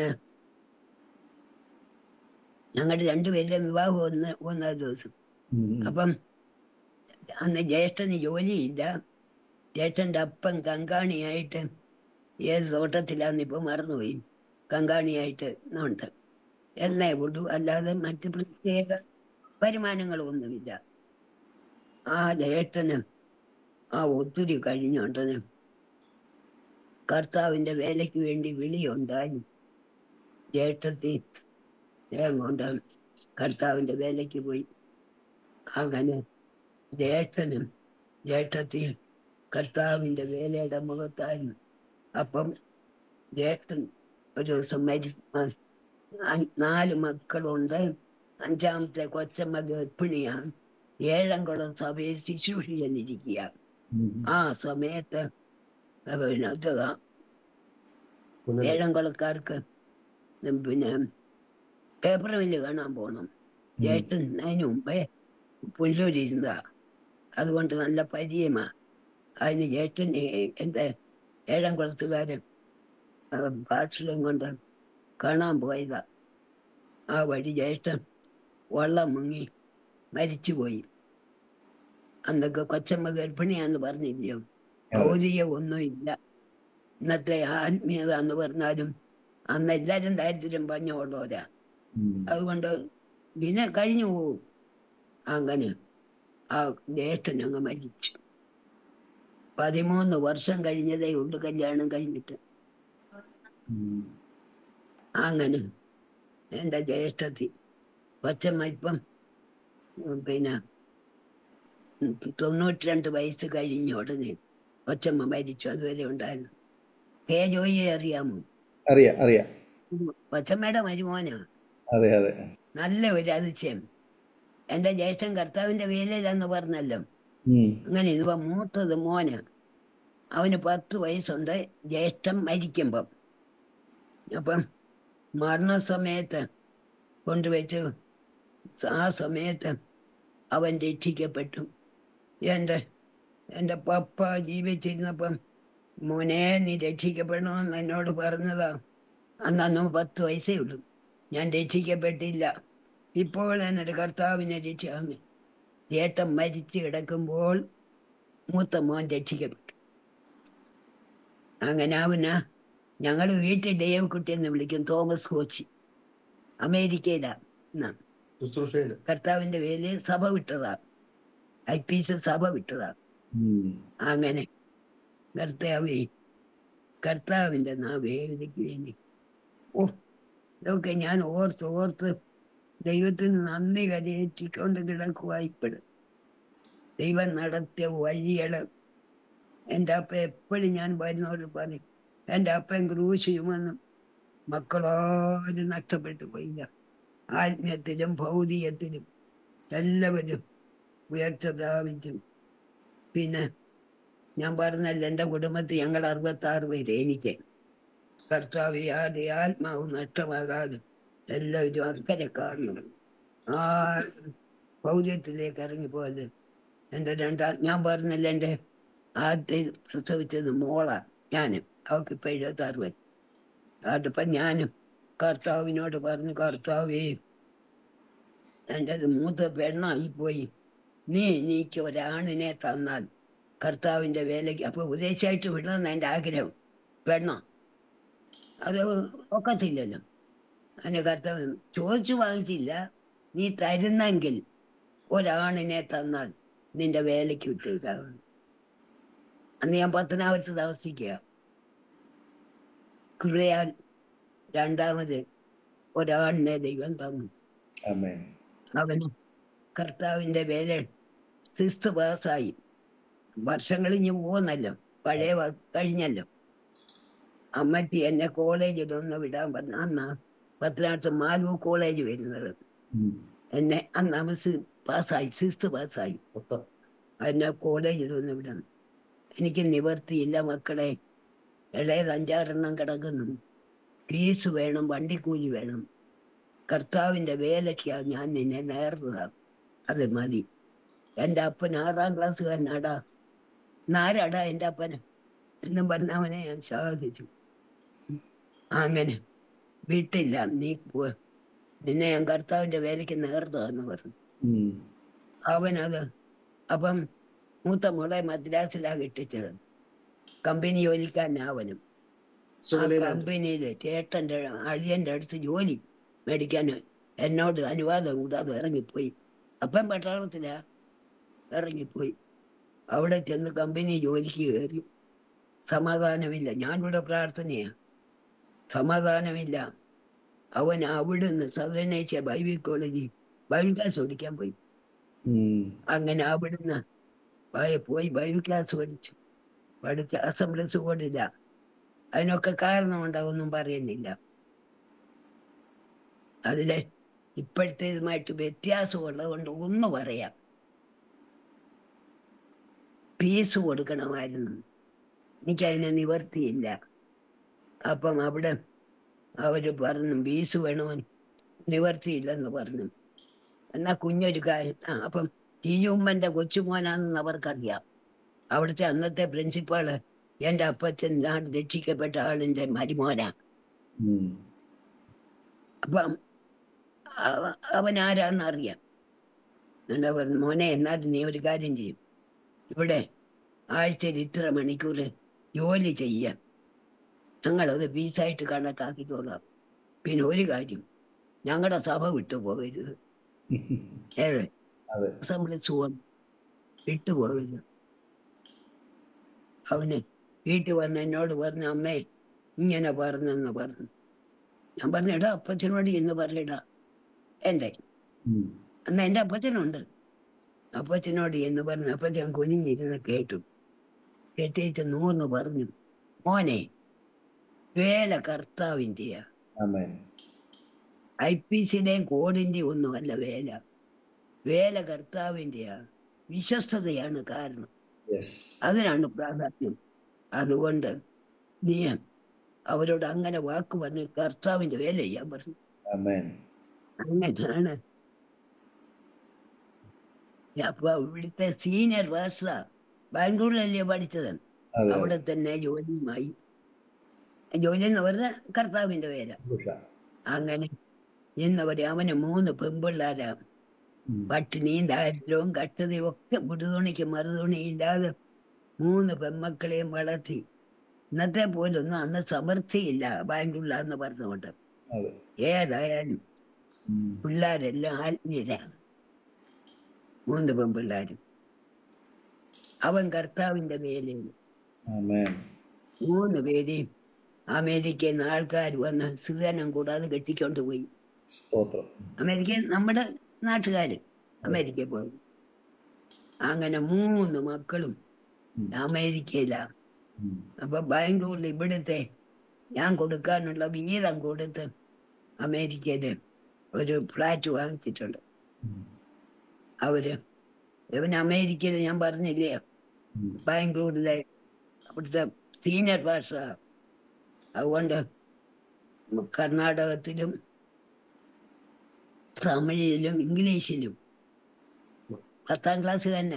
S2: ഞങ്ങളുടെ 2 പേരുടെ വിവാഹം ഒന്നാം ദിവസം. അപ്പം അന്ന് ജ്യേഷ്ഠന് ജോലിയില്ല. ചേട്ടന്റെ അപ്പൻ കങ്കാണിയായിട്ട് ഏത് തോട്ടത്തിലാന്നിപ്പോ മറന്നുപോയി, കങ്കാണിയായിട്ട് ഉണ്ട് എന്നേ ഉള്ളൂ. അല്ലാതെ മറ്റ് പ്രത്യേക വരുമാനങ്ങളൊന്നുമില്ല. ആ ചേട്ടന് ആ ഒത്തിരി കഴിഞ്ഞോണ്ടന് കർത്താവിന്റെ വേലയ്ക്ക് വേണ്ടി വിളിയുണ്ടായി. ചേട്ടത്തി കൊണ്ട് കർത്താവിന്റെ വേലയ്ക്ക് പോയി. അങ്ങനെ ജ്യേഷ്ഠനും ജ്യേഷ്ഠത്തിയും കർത്താവിന്റെ വേലയുടെ മുഖത്തായിരുന്നു. അപ്പം ജ്യേഷ്ഠൻ ഒരു ദിവസം 4 മക്കളുണ്ട്. 5-ാമത്തെ കൊച്ചമ്മ ഗർഭിണിയാണ്. ഏഴംകുളം സഭയിൽ ശുശ്രൂഷിച്ചിരിക്കുക. ആ സമയത്ത് ഏഴംകുളക്കാർക്ക് പിന്നെ പേപ്പർ മില്ല് കാണാൻ പോകണം. ജ്യേഷ്ഠൻ അതിന് മുമ്പേ പുല്ലൂരിരുന്നതാ, അതുകൊണ്ട് നല്ല പരിചയമാ. അതിന് ജ്യേഷ്ഠൻ എൻ്റെ ഏഴംകുളത്തുകാരൻ ഭാഷയും കൊണ്ട് കാണാൻ പോയതാ. ആ വഴി ജ്യേഷ്ഠൻ വള്ളം മുങ്ങി മരിച്ചുപോയി. അന്നൊക്കെ കൊച്ചമ്മ ഗർഭിണിയാന്ന് പറഞ്ഞില്ലയോ. ഭൗതിക ഒന്നുമില്ല. ഇന്നത്തെ ആത്മീയത എന്ന് പറഞ്ഞാലും അന്ന് എല്ലാരും ദാരിദ്ര്യം പഞ്ഞുള്ളവരാ. അതുകൊണ്ട് പിന്നെ കഴിഞ്ഞു പോവും. അങ്ങനെ ആ ജ്യേഷ്ഠൻ അങ്ങ് മരിച്ചു. 13 വർഷം കഴിഞ്ഞതേ ഉള്ളു കല്യാണം കഴിഞ്ഞിട്ട്. അങ്ങനെ എൻ്റെ ജ്യേഷ്ഠത്തി കൊച്ചമ്മ ഇപ്പം പിന്നെ 92 വയസ്സ് കഴിഞ്ഞ ഉടനെ കൊച്ചമ്മ മരിച്ചു. അതുവരെ ഉണ്ടായിരുന്നു. കെ ജോയിയെ അറിയാമോ?
S1: അറിയാം അറിയാം.
S2: കൊച്ചമ്മയുടെ മരുമോനാ.
S1: അതെ അതെ.
S2: നല്ല ഒരു അതിശയം. എൻ്റെ ജ്യേഷ്ഠൻ കർത്താവിന്റെ വേലയിലെന്ന് പറഞ്ഞല്ലോ. അങ്ങനെ ഇതിപ്പോ മൂത്തത് മോന്, അവന് 10 വയസ്സുണ്ട് ജ്യേഷ്ഠൻ മരിക്കുമ്പം. അപ്പം മരണസമയത്ത് കൊണ്ടുവച്ച് ആ സമയത്ത് അവൻ രക്ഷിക്കപ്പെട്ടു. എൻ്റെ പപ്പ ജീവിച്ചിരുന്നപ്പം മോനെ നീ രക്ഷിക്കപ്പെടണമെന്ന് എന്നോട് പറഞ്ഞതാ. അന്ന് 10 വയസ്സേ ഉള്ളൂ. ഞാൻ രക്ഷിക്കപ്പെട്ടില്ല. ഇപ്പോൾ എന്നൊരു കർത്താവിനെ രക്ഷിക്കാന്ന്. ചേട്ടൻ മരിച്ചു കിടക്കുമ്പോൾ മൂത്ത മോൻ രക്ഷിക്കപ്പെട്ടു. അങ്ങനെ അവന് ഞങ്ങൾ വീട്ടിൽ ദേവക്കുട്ടി എന്ന് വിളിക്കും. തോമസ് കോച്ചി അമേരിക്കയിലാ. കർത്താവിന്റെ വേലയിൽ സഭ വിട്ടതാ, IPC സഭ വിട്ടതാ. അങ്ങനെ കർത്താവിന്റെ വേലയ്ക്ക് വേണ്ടി ഇതൊക്കെ ഞാൻ ഓർത്ത് ദൈവത്തിന് നന്ദി കരയേറ്റിക്കൊണ്ട് കിടക്കുക. ഇപ്പോഴും ദൈവം നടത്തിയ വഴികള് എൻ്റെ അപ്പ എപ്പോഴും ഞാൻ വരുന്നവർ പറയും, എൻ്റെ അപ്പൻ ക്രൂശ് ചുമന്നും മക്കളാരും നഷ്ടപ്പെട്ടു പോയില്ല. ആത്മീയത്തിലും ഭൗതികത്തിലും എല്ലാവരും ഉയർച്ച പ്രാപിച്ചു. പിന്നെ ഞാൻ പറഞ്ഞല്ല, എൻ്റെ കുടുംബത്തിൽ ഞങ്ങൾ 66 പേര്. എനിക്ക് കർത്താവ് ആരുടെ ആത്മാവ് നഷ്ടമാകാതെ എല്ലാവരും അക്കരെ കാണണം. ആ ഭൗതികത്തിലേക്ക് ഇറങ്ങിപ്പോയത് എൻ്റെ ഞാൻ പറഞ്ഞില്ല, എൻ്റെ ആദ്യത്തെ പ്രസവിച്ചത് മോളാ. ഞാനും അവൾക്കിപ്പോ 76 വയസ്സ്. അതിപ്പം ഞാനും കർത്താവിനോട് പറഞ്ഞു, കർത്താവേ എൻ്റെ മൂത്ത പെണ്ണായി പോയി, നീ എനിക്ക് ഒരാണിനെ തന്നാൽ കർത്താവിന്റെ വേലയ്ക്ക്. അപ്പൊ ഉപദേശമായിട്ട് വിടണമെന്ന് എൻ്റെ ആഗ്രഹം. പെണ്ണോ അത് ഒക്കത്തില്ലല്ലോ. അതിന് കർത്താവ് ചോദിച്ചു വാങ്ങിച്ചില്ല, നീ തരുന്നെങ്കിൽ ഒരാണിനെ തന്നാൽ നിന്റെ വേലയ്ക്ക് വിട്ടേക്കാവുന്നു. അന്ന് ഞാൻ പത്തനാപുരത്ത് താമസിക്കുക. കൃപയാൽ രണ്ടാമത് ഒരാണിനെ ദൈവം തന്നു. അവന് കർത്താവിന്റെ വേല 6th പാസ്സായി. വർഷങ്ങൾ ഇനി പോകുന്നല്ലോ, പഴയ കഴിഞ്ഞല്ലോ. അമ്മച്ചി എന്നെ കോളേജിലൊന്ന് വിടാൻ പറഞ്ഞു. അന്ന് പത്തനാപുരത്ത് മാലു കോളേജ് വരുന്നത്. എന്നെ അന്ന് പാസ്സായി, 6th പാസ്സായി. എന്നെ കോളേജിലൊന്ന് വിടണം. എനിക്ക് നിവർത്തിയില്ല മക്കളെ. ഇളയത് 5-6 കിടക്കുന്നു. ഫീസ് വേണം, വണ്ടിക്കൂലി വേണം. കർത്താവിന്റെ വേലയ്ക്കാ ഞാൻ നിന്നെ നേർന്നതാണ്, അത് മതി. എൻ്റെ അപ്പൻ 6ാം ക്ലാസ്സുകാരനാടാ, നാരാടാ എൻ്റെ അപ്പന് എന്നും പറഞ്ഞ അവനെ ഞാൻ സാധിച്ചു. അങ്ങനെ വിട്ടില്ല, നീ നിന്നെ ഞാൻ കർത്താവിന്റെ വേലയ്ക്ക് നേർന്നതെന്ന് പറഞ്ഞു. അവനത് അപ്പം മൂത്ത മോളെ മദ്രാസിലാ കെട്ടിച്ചത്. കമ്പനി ജോലിക്കാരനാവനും. ആ കമ്പനിയില് ചേട്ടന്റെ അളിയന്റെ അടുത്ത് ജോലി മേടിക്കാൻ എന്നോട് അനുവാദം കൂടാതെ ഇറങ്ങിപ്പോയി. അപ്പം പട്ടാളത്തിലാ ഇറങ്ങിപ്പോയി. അവിടെ ചെന്ന് കമ്പനി ജോലിക്ക് കയറി. സമാധാനമില്ല. ഞാനിവിടെ പ്രാർത്ഥനയാ. സമാധാനമില്ല. അവൻ അവിടുന്ന് സദേൺ ഏഷ്യ ബൈബിൾ കോളേജിൽ ബൈബിൾ ക്ലാസ് പഠിക്കാൻ പോയി. അങ്ങനെ അവിടുന്ന് പോയി ബൈബിൾ ക്ലാസ് പഠിച്ച് അസംബ്ലീസ് കൂടില്ല. അതിനൊക്കെ കാരണമുണ്ട്, അതൊന്നും പറയുന്നില്ല. അതില് ഇപ്പോഴത്തേതുമായിട്ട് വ്യത്യാസമുള്ളത് കൊണ്ട് ഒന്ന് പറയാം. ഫീസ് കൊടുക്കണമായിരുന്നു, എനിക്കതിന് നിവർത്തിയില്ല. അപ്പം അവിടെ അവര് പറഞ്ഞു ഫീസ് വേണമെന്ന്, നിവർത്തിയില്ലെന്ന് പറഞ്ഞു. എന്നാ കുഞ്ഞൊരു കാര്യം, അപ്പം ടീയുമ്മന്റെ കൊച്ചുമോനാണെന്ന് അവർക്കറിയാം. അവിടുത്തെ അന്നത്തെ പ്രിൻസിപ്പാള് എന്റെ അപ്പച്ചൻ നാട് രക്ഷിക്കപ്പെട്ട ആളിന്റെ മരുമോനാ. അപ്പം അവൻ ആരാന്ന് അറിയാം. എന്താ പറഞ്ഞു, മോനെ എന്നാലും നീ ഒരു കാര്യം ചെയ്യും, ഇവിടെ ആഴ്ചയിൽ ഇത്ര മണിക്കൂർ ജോലി ചെയ്യാം, ഞങ്ങളത് ഫീസായിട്ട് കണക്കാക്കിക്കോളാം. പിന്നെ ഒരു കാര്യം, ഞങ്ങളുടെ സഭ വിട്ടുപോകരുത്. ഏത് അസംബ്ലി സുഖം വിട്ടുപോകരുത്. അവന് വീട്ടിൽ വന്ന് എന്നോട് പറഞ്ഞു, അമ്മേ ഇങ്ങനെ പറഞ്ഞെന്ന് പറഞ്ഞു. ഞാൻ പറഞ്ഞിടാ അപ്പച്ചനോട് എന്ന് പറയടാ. എന്റെ അന്ന് എന്റെ അപ്പച്ചനുണ്ട്. അപ്പച്ചനോട് എന്ന് പറഞ്ഞു. അപ്പച്ചൻ കുനിഞ്ഞിരുന്ന് കേട്ടു. കേട്ടേച്ച് നൂർന്ന് പറഞ്ഞു, മോനെ വേല കർത്താവിന്റെയാ, IPCയുടെയും കോഡിന്റെയും ഒന്നുമല്ല വേല. വേല കർത്താവിന്റെയാ, വിശ്വസ്തതയാണ് കാരണം, അതിനാണ് പ്രാധാന്യം. അതുകൊണ്ട് നീ അവരോട് അങ്ങനെ വാക്ക് പറഞ്ഞ് കർത്താവിന്റെ വേല ചെയ്യാൻ പറഞ്ഞു. അങ്ങനെയാണ്. അപ്പൊ ഇവിടുത്തെ സീനിയർ ഭാഷ ബാംഗ്ലൂരിലല്ലേ പഠിച്ചത്, അവിടെ തന്നെ ജോലിയുമായി. ജോലി എന്ന് പറഞ്ഞാൽ കർത്താവിന്റെ വേല. അങ്ങനെ ഇന്നവരെ അവന് 3 പെൺപിള്ളാരാ. പട്ടിണിയും ദാരിദ്ര്യവും കഷ്ടതയും ഒക്കെ വിടുതുണിക്ക് മറുതുണിയില്ലാതെ 3 പെൺമക്കളെയും വളർത്തി. ഇന്നത്തെ പോലൊന്നും അന്ന് സമൃദ്ധിയില്ല ബാംഗ്ലൂരിലാന്ന് പറഞ്ഞുകൊണ്ട്. ഏതായാലും പിള്ളേരെല്ലാം ആത്മീയരാണ്, 3 പെൺപിള്ളാരും. അവൻ കർത്താവിന്റെ വേലയിൽ 3 പേരെയും അമേരിക്കയിൽ നിന്ന് ആൾക്കാർ വന്ന് സ്ത്രീധനം കൂടാതെ കെട്ടിക്കൊണ്ടുപോയി. അമേരിക്കയിൽ നമ്മുടെ നാട്ടുകാര് അമേരിക്കയിൽ പോയി. അങ്ങനെ 3 മക്കളും അമേരിക്കയിലാ. അപ്പൊ ബാംഗ്ലൂരിൽ ഇവിടുത്തെ ഞാൻ കൊടുക്കാനുള്ള വീതം കൊടുത്ത് അമേരിക്കയില് ഒരു ഫ്ലാറ്റ് വാങ്ങിച്ചിട്ടുണ്ട്. ഇവന് അമേരിക്കയിൽ ഞാൻ പറഞ്ഞില്ലേ ബാംഗ്ലൂരിലെ അവിടുത്തെ സീനിയർ ഭാഷ. അതുകൊണ്ട് കർണാടകത്തിലും തമിഴിലും ഇംഗ്ലീഷിലും 10ാം ക്ലാസ് തന്നെ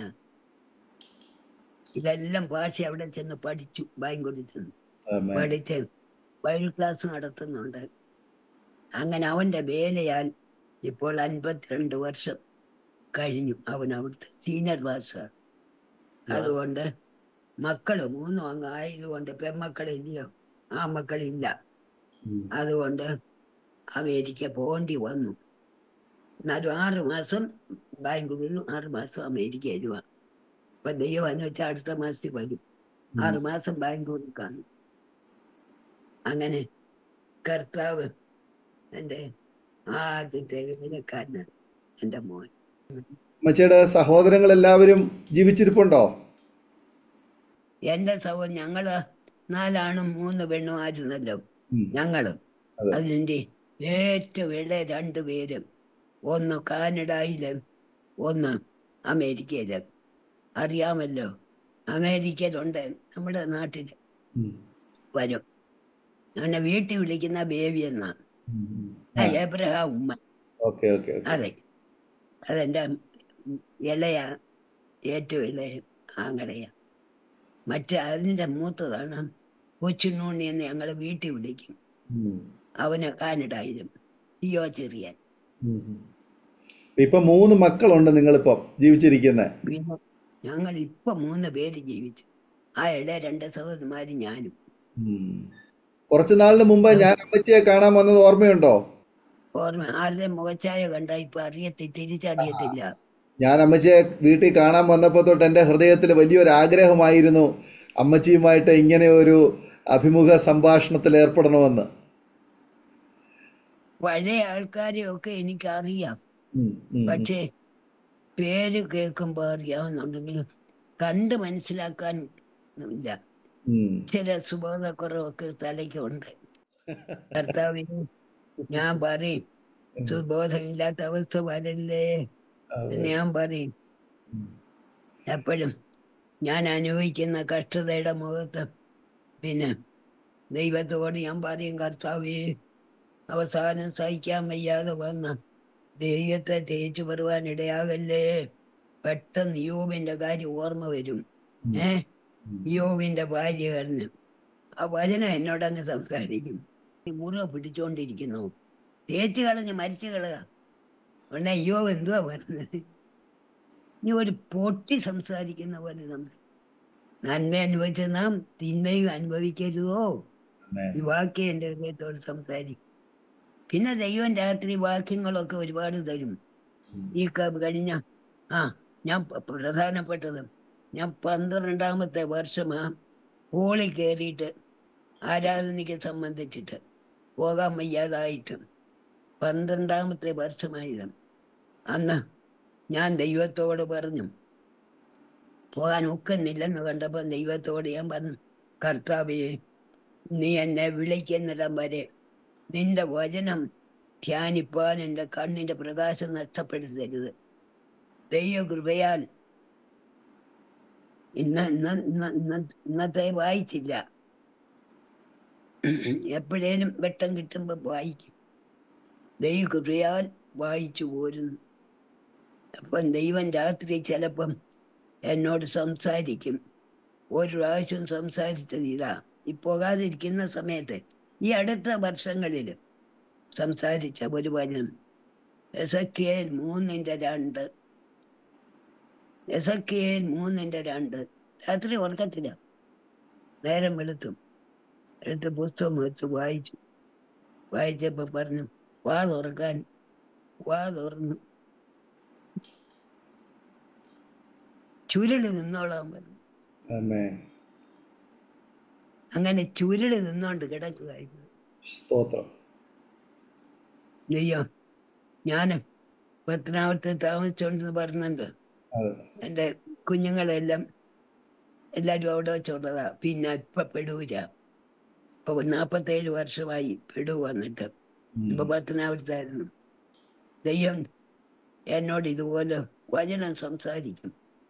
S2: ഇതെല്ലാം ഭാഷ അവിടെ ചെന്ന് പഠിച്ചു. ബാംഗ്ലൂരിൽ ചെന്ന് പഠിച്ച് ബൈബിൾ ക്ലാസ് നടത്തുന്നുണ്ട്. അങ്ങനെ അവന്റെ വേലയാൽ ഇപ്പോൾ 52 വർഷം കഴിഞ്ഞു. അവൻ അവിടുത്തെ സീനിയർ ഭാഷ. അതുകൊണ്ട് മക്കള് 3 അങ്ങ് ആയതുകൊണ്ട് പെൺമക്കളില്ലയോ, ആ മക്കളില്ല. അതുകൊണ്ട് അമേരിക്ക പോകേണ്ടി വന്നു. എന്നാലും 6 മാസം ബാംഗ്ലൂരിലും 6 മാസം അമേരിക്കയിലുമാ. അപ്പൊ ദൈവം എന്ന് വെച്ചാൽ അടുത്ത മാസത്തിൽ വരും. 6 മാസം ബാംഗ്ലൂരിൽ കാണും. അങ്ങനെ കർത്താവ് എന്റെ ആദ്യത്തെ വേലക്കാരനാണ് എന്റെ മോൻ.
S1: അമ്മച്ചിയുടെ സഹോദരങ്ങൾ എല്ലാവരും ജീവിച്ചിരിപ്പുണ്ടോ?
S2: എന്റെ സഹോദരൻ ഞങ്ങള് 4 ആണും 3 പെണ്ണും ആയിരുന്നല്ലോ ഞങ്ങള്. അതിന്റെ ഏറ്റവും ഇളയ 2 പേരും, ഒന്ന് കാനഡയിലും ഒന്ന് അമേരിക്കയിലും. അറിയാമല്ലോ, അമേരിക്കയിലുണ്ട്, നമ്മുടെ നാട്ടില് വരും. എന്നെ വീട്ടിൽ വിളിക്കുന്ന ബേബി എന്നാ, എബ്രഹാം ഉമ്മ. അതെ, അതെന്റെ ഇളയ ഏറ്റവും ഇളയ ആങ്ങളയാ. മറ്റേ അതിന്റെ മൂത്തതാണ് കൊച്ചുണ്ണൂണ്ണി എന്ന് ഞങ്ങള് വീട്ടിൽ വിളിക്കും. അവന് കാനഡയിലും ജിയോ ചെറിയാൻ.
S1: ഇപ്പൊ 3 മക്കളുണ്ട് നിങ്ങളിപ്പം ജീവിച്ചിരിക്കുന്നത്.
S2: ഞങ്ങൾ ഇപ്പൊ 3 പേര് ജീവിച്ചു. ആ ഇളയ 2 സഹോദരന്മാരും ഞാനും.
S1: കുറച്ചു നാളിന് മുമ്പ് ഞാൻ അമ്മച്ചിയെ കാണാൻ വന്നത് ഓർമ്മയുണ്ടോ?
S2: ഓർമ്മ ആരുടെ മുഖച്ഛായ കണ്ട ഇപ്പൊ തിരിച്ചറിയത്തില്ല.
S1: ഞാൻ അമ്മച്ചിയെ വീട്ടിൽ കാണാൻ വന്നപ്പോൾ തൊട്ട് എൻ്റെ ഹൃദയത്തിൽ വലിയൊരു ആഗ്രഹമായിരുന്നു അമ്മച്ചിയുമായിട്ട് ഇങ്ങനെ ഒരു അഭിമുഖ സംഭാഷണത്തിൽ ഏർപ്പെടണമെന്ന്.
S2: പഴയ ആൾക്കാരെയൊക്കെ എനിക്കറിയാം.
S1: ഉം, ഉം,
S2: പക്ഷേ പേര് കേൾക്കുമ്പോ അറിയാവുന്നുണ്ടെങ്കിലും കണ്ട് മനസ്സിലാക്കാൻ ഇല്ല.
S1: ഉം.
S2: ചില സുബോധക്കുറവൊക്കെ തലയ്ക്കുണ്ട്. കർത്താവിന് ഞാൻ പറയും, സുബോധമില്ലാത്ത അവസ്ഥ വരല്ലേ എന്ന് ഞാൻ പറയും. എപ്പോഴും ഞാൻ അനുഭവിക്കുന്ന കഷ്ടതയുടെ മുഖത്ത് പിന്നെ ദൈവത്തോട് ഞാൻ പറയും, കർത്താവേ, അവസാനം സഹിക്കാൻ വയ്യാതെ വന്ന ദൈവത്തെ തേച്ചു പറയുവാൻ ഇടയാകല്ലേ. പെട്ടെന്ന് യോബിന്റെ കാര്യം ഓർമ്മ വരും. യോബിന്റെ ഭാര്യകാരന് ആ വചനം എന്നോടങ്ങ് സംസാരിക്കും. മുറുകെ പിടിച്ചോണ്ടിരിക്കുന്നു, തേച്ചു കളഞ്ഞ് മരിച്ചു കളക. ഉടനെ യോബ് എന്തുവാ പറഞ്ഞത്? നീ ഒരു പൊട്ടി സംസാരിക്കുന്ന പോലെ നന്മ അനുഭവിച്ച നാം തിന്മയും അനുഭവിക്കരുതോ? ഈ വാക്യം എൻ്റെ ഹൃദയത്തോട് സംസാരിക്കും. പിന്നെ ദൈവം രാത്രി വാക്യങ്ങളൊക്കെ ഒരുപാട് തരും. ഈ കഴിഞ്ഞ ഞാൻ പ്രധാനപ്പെട്ടത്, ഞാൻ 12ാമത്തെ വർഷമാ ഹോളി കയറിയിട്ട് ആരാധനയ്ക്ക് സംബന്ധിച്ചിട്ട് പോകാൻ വയ്യാതായിട്ട് 12ാമത്തെ വർഷമായത്. അന്ന് ഞാൻ ദൈവത്തോട് പറഞ്ഞു, പോകാൻ ഒക്കുന്നില്ലെന്ന് കണ്ടപ്പോൾ ദൈവത്തോട് ഞാൻ പറഞ്ഞു, കർത്താവേ, നീ എന്നെ വിളിക്കുന്നിടം വരെ നിന്റെ വചനം ധ്യാനിപ്പാൻ എൻ്റെ കണ്ണിന്റെ പ്രകാശം നഷ്ടപ്പെടുത്തരുത്. ദൈവകൃപയാൽ ഇന്നത്തെ വായിച്ചില്ല, എപ്പോഴേലും വെട്ടം കിട്ടുമ്പോ വായിക്കും. ദൈവകൃപയാൽ വായിച്ചു പോരുന്നു. അപ്പം ദൈവം രാത്രി ചിലപ്പം എന്നോട് സംസാരിക്കും. ഒരു പ്രാവശ്യം സംസാരിച്ചത് ഇതാ, ഈ പോകാതിരിക്കുന്ന സമയത്ത് ഈ അടുത്ത വർഷങ്ങളിൽ സംസാരിച്ച ഒരു വചനം എസെക്കിയേൽ 3:2. എസെക്കിയേൽ 3:2. രാത്രി ഉറക്കത്തില്ല, നേരം എടുത്ത് പുസ്തകം എടുത്ത് വായിച്ചപ്പോ പറഞ്ഞു, വാ തുറന്നു ചുരുളി നിന്നോളാൻ പറഞ്ഞു. അങ്ങനെ ചുരുളി നിന്നോണ്ട് കിടക്കുമായിരുന്നു. ദൈവം ഞാന് പത്തനാപുരത്ത് താമസിച്ചോണ്ടെന്ന് പറഞ്ഞിട്ടുണ്ട്. എൻ്റെ കുഞ്ഞുങ്ങളെല്ലാം എല്ലാരും അവിടെ വെച്ചുള്ളതാ. പിന്നെ ഇപ്പൊ പെടൂര, ഇപ്പൊ 47 വർഷമായി പെടു വന്നിട്ട്. ഇപ്പൊ പത്തനാപുരത്തായിരുന്നു. ദൈവം എന്നോട് ഇതുപോലെ വചനം സംസാരിക്കും.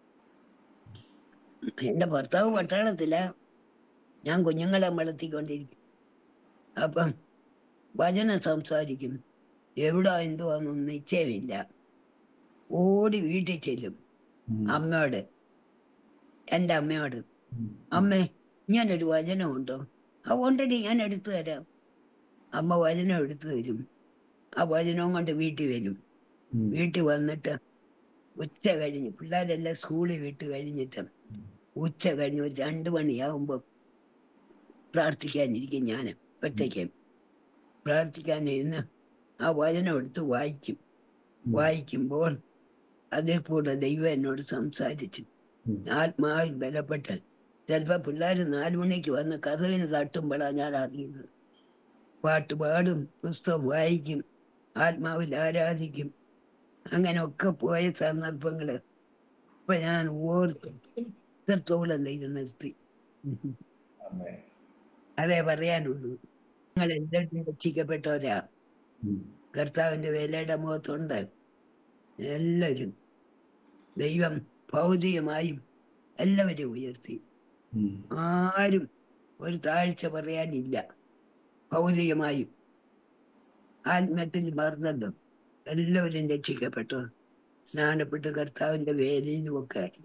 S2: എന്റെ ഭർത്താവ് പട്ടാളത്തില, ഞാൻ കുഞ്ഞുങ്ങളെ വളർത്തിക്കൊണ്ടിരിക്കും. അപ്പം വചനം സംസാരിക്കും. എവിടാ എന്തുവാന്നൊന്നും നിശ്ചയമില്ല. ഓടി വീട്ടിൽ ചെല്ലും അമ്മയോട്, എൻ്റെ അമ്മയോട്, അമ്മേ ഞാനൊരു വചനമുണ്ടോ? ഓൾറെഡി ഞാൻ എടുത്തു തരാം. അമ്മ വചനം എടുത്തു തരും. ആ വചനവും കൊണ്ട് വീട്ടിൽ വരും. വീട്ടിൽ വന്നിട്ട് ഉച്ച കഴിഞ്ഞ് പിള്ളേരെല്ലാം സ്കൂളിൽ വിട്ട് കഴിഞ്ഞിട്ട് ഉച്ച കഴിഞ്ഞ് ഒരു 2 മണിയാവുമ്പോ പ്രാർത്ഥിക്കാനിരിക്കും. ഞാൻ ഒറ്റയ്ക്ക് പ്രാർത്ഥിക്കാനിരുന്ന് ആ വചനം എടുത്ത് വായിക്കുമ്പോൾ അതിൽ കൂടെ ദൈവം എന്നോട് സംസാരിച്ചു. ആത്മാവിൽ ബലപ്പെട്ട് ചിലപ്പോ പിള്ളേർ 4 മണിക്ക് വന്ന് കഥവിന് തട്ടുമ്പോഴാണ് ഞാൻ അറിയുന്നത്. പാട്ട് പാടും, പുസ്തകം വായിക്കും, ആത്മാവിൽ ആരാധിക്കും. അങ്ങനെയൊക്കെ പോയ സന്ദർഭങ്ങള് ഇപ്പൊ ഞാൻ ഓർത്ത് ഇത്രത്തോളം ദൈവം നിർത്തി. അതേ പറയാനുള്ളൂ. നിങ്ങൾ എല്ലാവരും രക്ഷിക്കപ്പെട്ടവരാ. കർത്താവിന്റെ വേലയുടെ മുഖത്തുണ്ട് എല്ലാവരും. ദൈവം ഭൗതികമായും എല്ലാവരും ഉയർത്തി. ആരും ഒരു താഴ്ച പറയാനില്ല. ഭൗതികമായും ആത്മത്തിൽ മറന്നല്ലോ എല്ലാവരും രക്ഷിക്കപ്പെട്ടു, സ്നാനപ്പെട്ട് കർത്താവിന്റെ വേലയിലും ഒക്കെ ആയി.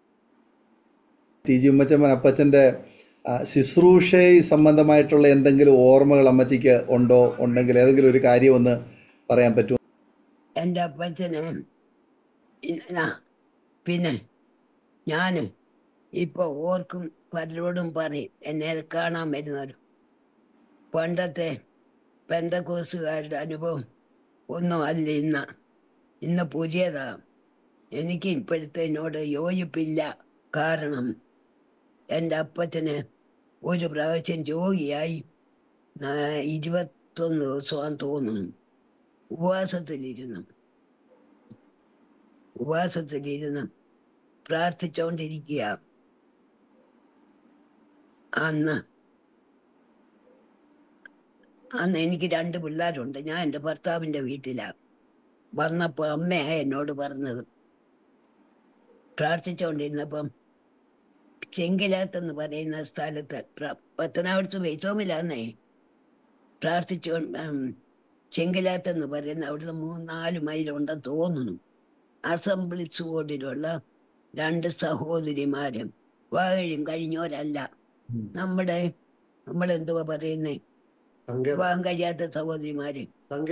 S1: ടി ജി ഉമ്മച്ചമ്മൻ അപ്പച്ചൻ്റെ ശുശ്രൂഷ സംബന്ധമായിട്ടുള്ള എന്തെങ്കിലും ഓർമ്മകൾ അമ്മച്ചിക്ക് ഉണ്ടോ? ഉണ്ടെങ്കിൽ ഏതെങ്കിലും ഒരു കാര്യം ഒന്ന് പറയാൻ പറ്റുമോ?
S2: എൻ്റെ അപ്പച്ചന് പിന്നെ ഞാന് ഇപ്പൊ ഓർക്കും, പലരോടും പറയും, എന്നെ കാണാൻ വരുന്നവരും, പണ്ടത്തെ പെന്തക്കോസുകാരുടെ അനുഭവം ഒന്നും അല്ല ഇന്ന് പുതിയതാ. എനിക്ക് ഇപ്പോഴത്തേനോട് യോജിപ്പില്ല. കാരണം എൻ്റെ അപ്പച്ചന് ഒരു പ്രാവശ്യം രോഗിയായി 21 ദിവസമാണെന്ന് തോന്നുന്നു ഉപവാസത്തിലിരുന്ന് പ്രാർത്ഥിച്ചുകൊണ്ടിരിക്കുക. അന്ന് അന്ന് എനിക്ക് 2 പിള്ളേരുണ്ട്. ഞാൻ എൻ്റെ ഭർത്താവിൻ്റെ വീട്ടിലാണ്. വന്നപ്പോ അമ്മയാ എന്നോട് പറഞ്ഞത്, പ്രാർത്ഥിച്ചുകൊണ്ടിരുന്നപ്പം ചെങ്കിലാത്തെന്ന് പറയുന്ന സ്ഥലത്ത്, പത്തനാപുരത്ത് വെയ്ത്തോമില്ലാന്നേ, പ്രാർത്ഥിച്ചു ചെങ്കിലാത്തെന്ന് പറയുന്ന അവിടുന്ന് 3-4 മൈലുണ്ടെന്ന് തോന്നുന്നു. അസംബ്ലിസ് ബോർഡിലുള്ള 2 സഹോദരിമാരും വിവാഹം കഴിഞ്ഞവരല്ല. നമ്മളെന്തുവാ പറയുന്നേ, വിവാഹം കഴിയാത്ത സഹോദരിമാര്,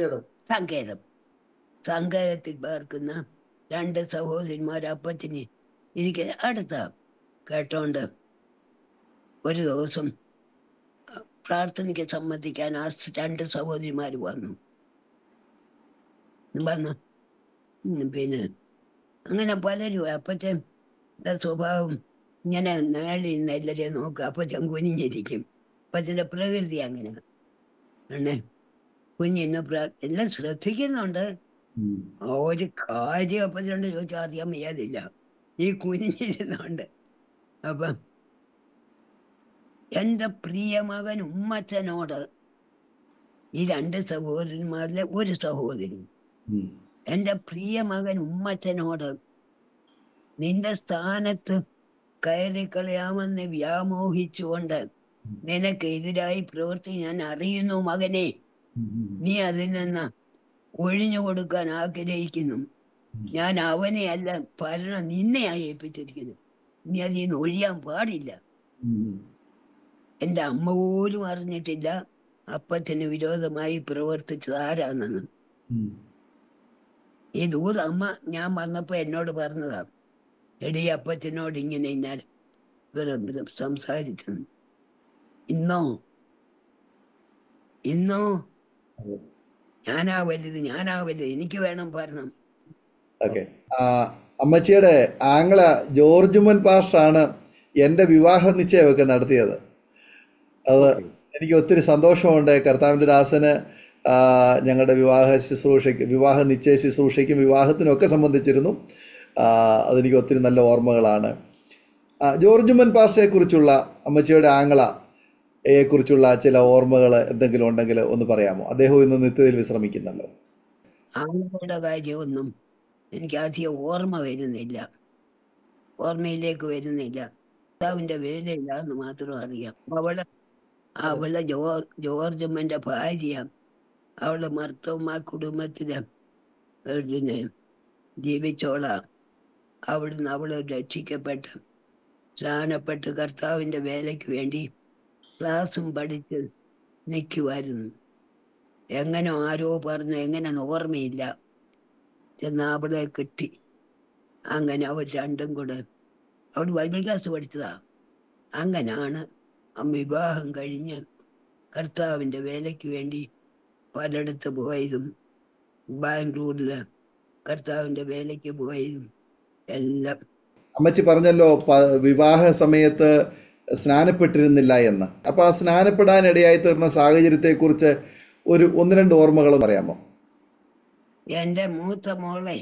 S2: സങ്കേതത്തിൽ പാർക്കുന്ന 2 സഹോദരിമാർ അപ്പച്ചന് എനിക്ക് അടുത്ത കേട്ടോണ്ട് ഒരു ദിവസം പ്രാർത്ഥനയ്ക്ക് സംബന്ധിക്കാൻ ആ 2 സഹോദരിമാര് വന്നു. പിന്നെ അങ്ങനെ പലരും. അപ്പച്ചൻ്റെ സ്വഭാവം ഇങ്ങനെ നേളി നിന്ന് എല്ലാവരെയും നോക്കുക. അപ്പച്ചൻ കുനിഞ്ഞിരിക്കും. അപ്പച്ചൻ്റെ പ്രകൃതി അങ്ങനെ ആണ്. കുഞ്ഞിന്ന് എല്ലാം ശ്രദ്ധിക്കുന്നുണ്ട്. ഒരു കാര്യം അപ്പച്ചനോട് ചോദിച്ചാൽ അറിയാൻ വയ്യാതില്ല, ഈ കുനിഞ്ഞിരുന്നുണ്ട്. അപ്പം എൻ്റെ പ്രിയ മകൻ ഉമ്മച്ചനോട്, ഈ 2 സഹോദരന്മാരിലെ ഒരു സഹോദരി, എൻ്റെ പ്രിയ മകൻ ഉമ്മച്ചനോട്, നിന്റെ സ്ഥാനത്ത് കയറിക്കളയാമെന്ന് വ്യാമോഹിച്ചുകൊണ്ട് നിനക്കെതിരായി പ്രവൃത്തി ഞാൻ അറിയുന്നു മകനെ. നീ അതിൽ നിന്ന് ഒഴിഞ്ഞു കൊടുക്കാൻ ആഗ്രഹിക്കുന്നു. ഞാൻ അവനെ അല്ല, ഭരണം നിന്നെയായി ഏൽപ്പിച്ചിരിക്കുന്നു. നീ അതിൽ നിന്ന് ഒഴിയാൻ പാടില്ല. എൻ്റെ അമ്മ പോലും അറിഞ്ഞിട്ടില്ല അപ്പച്ചന് വിരോധമായി പ്രവർത്തിച്ചത് ആരാണെന്ന്. ഈ ദൂത് അമ്മ ഞാൻ വന്നപ്പോ എന്നോട് പറഞ്ഞതാ, എടി അപ്പച്ചനോട് ഇങ്ങനെ ഞാൻ സംസാരിച്ചു. ഇന്നോ ഞാനാ വലുത്, എനിക്ക് വേണം ഭരണം.
S1: ഓക്കെ. അമ്മച്ചിയുടെ ആംഗ്ല ജോർജുമൻ പാസ്റ്ററാണ് എൻ്റെ വിവാഹ നിശ്ചയമൊക്കെ നടത്തിയത്. അത് എനിക്ക് ഒത്തിരി സന്തോഷമുണ്ട്. കർത്താവിൻ്റെ ദാസന് ഞങ്ങളുടെ വിവാഹ നിശ്ചയ ശുശ്രൂഷയ്ക്കും വിവാഹത്തിനൊക്കെ സംബന്ധിച്ചിരുന്നു. അതെനിക്ക് ഒത്തിരി നല്ല ഓർമ്മകളാണ്. ജോർജുമൻ പാസ്റ്ററെ കുറിച്ചുള്ള അമ്മച്ചിയുടെ ആംഗ്ലയെക്കുറിച്ചുള്ള ചില ഓർമ്മകൾ എന്തെങ്കിലും ഉണ്ടെങ്കിൽ ഒന്ന് പറയാമോ? അദ്ദേഹം ഇന്ന് നിത്യതയിൽ വിശ്രമിക്കുന്നല്ലോ.
S2: ആംഗ്ലയുടെ കാര്യമൊന്നും എനിക്ക് അധികം ഓർമ്മയിലേക്ക് വരുന്നില്ല. കർത്താവിന്റെ വേലയില്ലാന്ന് മാത്രം അറിയാം. അവളെ ജോർജമ്മന്റെ ഭാര്യ, അവള് മർത്തോമ്മ കുടുംബത്തില് പിന്നെ ജീവിച്ചോളാം. അവിടുന്ന് അവള് രക്ഷിക്കപ്പെട്ട് സ്നാനപ്പെട്ട് കർത്താവിന്റെ വേലയ്ക്ക് വേണ്ടി ക്ലാസ്സും പഠിച്ച് നിൽക്കുമായിരുന്നു. എങ്ങനെ ആരോ പറഞ്ഞു, എങ്ങനെയെന്ന് ഓർമ്മയില്ല, ചെന്ന് അവളെ കിട്ടി. അങ്ങനെ അവർ രണ്ടും കൂടെ, അവൾ ബൈബിൾ ക്ലാസ് പഠിച്ചതാ. അങ്ങനാണ് വിവാഹം കഴിഞ്ഞ് കർത്താവിന്റെ വേലയ്ക്ക് വേണ്ടി പലയിടത്ത് പോയതും, ബാംഗ്ലൂരില് കർത്താവിന്റെ വേലയ്ക്ക് പോയതും എല്ലാം.
S1: അമ്മച്ചി പറഞ്ഞല്ലോ വിവാഹ സമയത്ത് സ്നാനപ്പെട്ടിരുന്നില്ല എന്ന്. അപ്പൊ ആ സ്നാനപ്പെടാനിടയായി തീർന്ന സാഹചര്യത്തെക്കുറിച്ച് 1-2 ഓർമ്മകൾ പറയാമോ?
S2: എൻ്റെ മൂത്ത മോളെ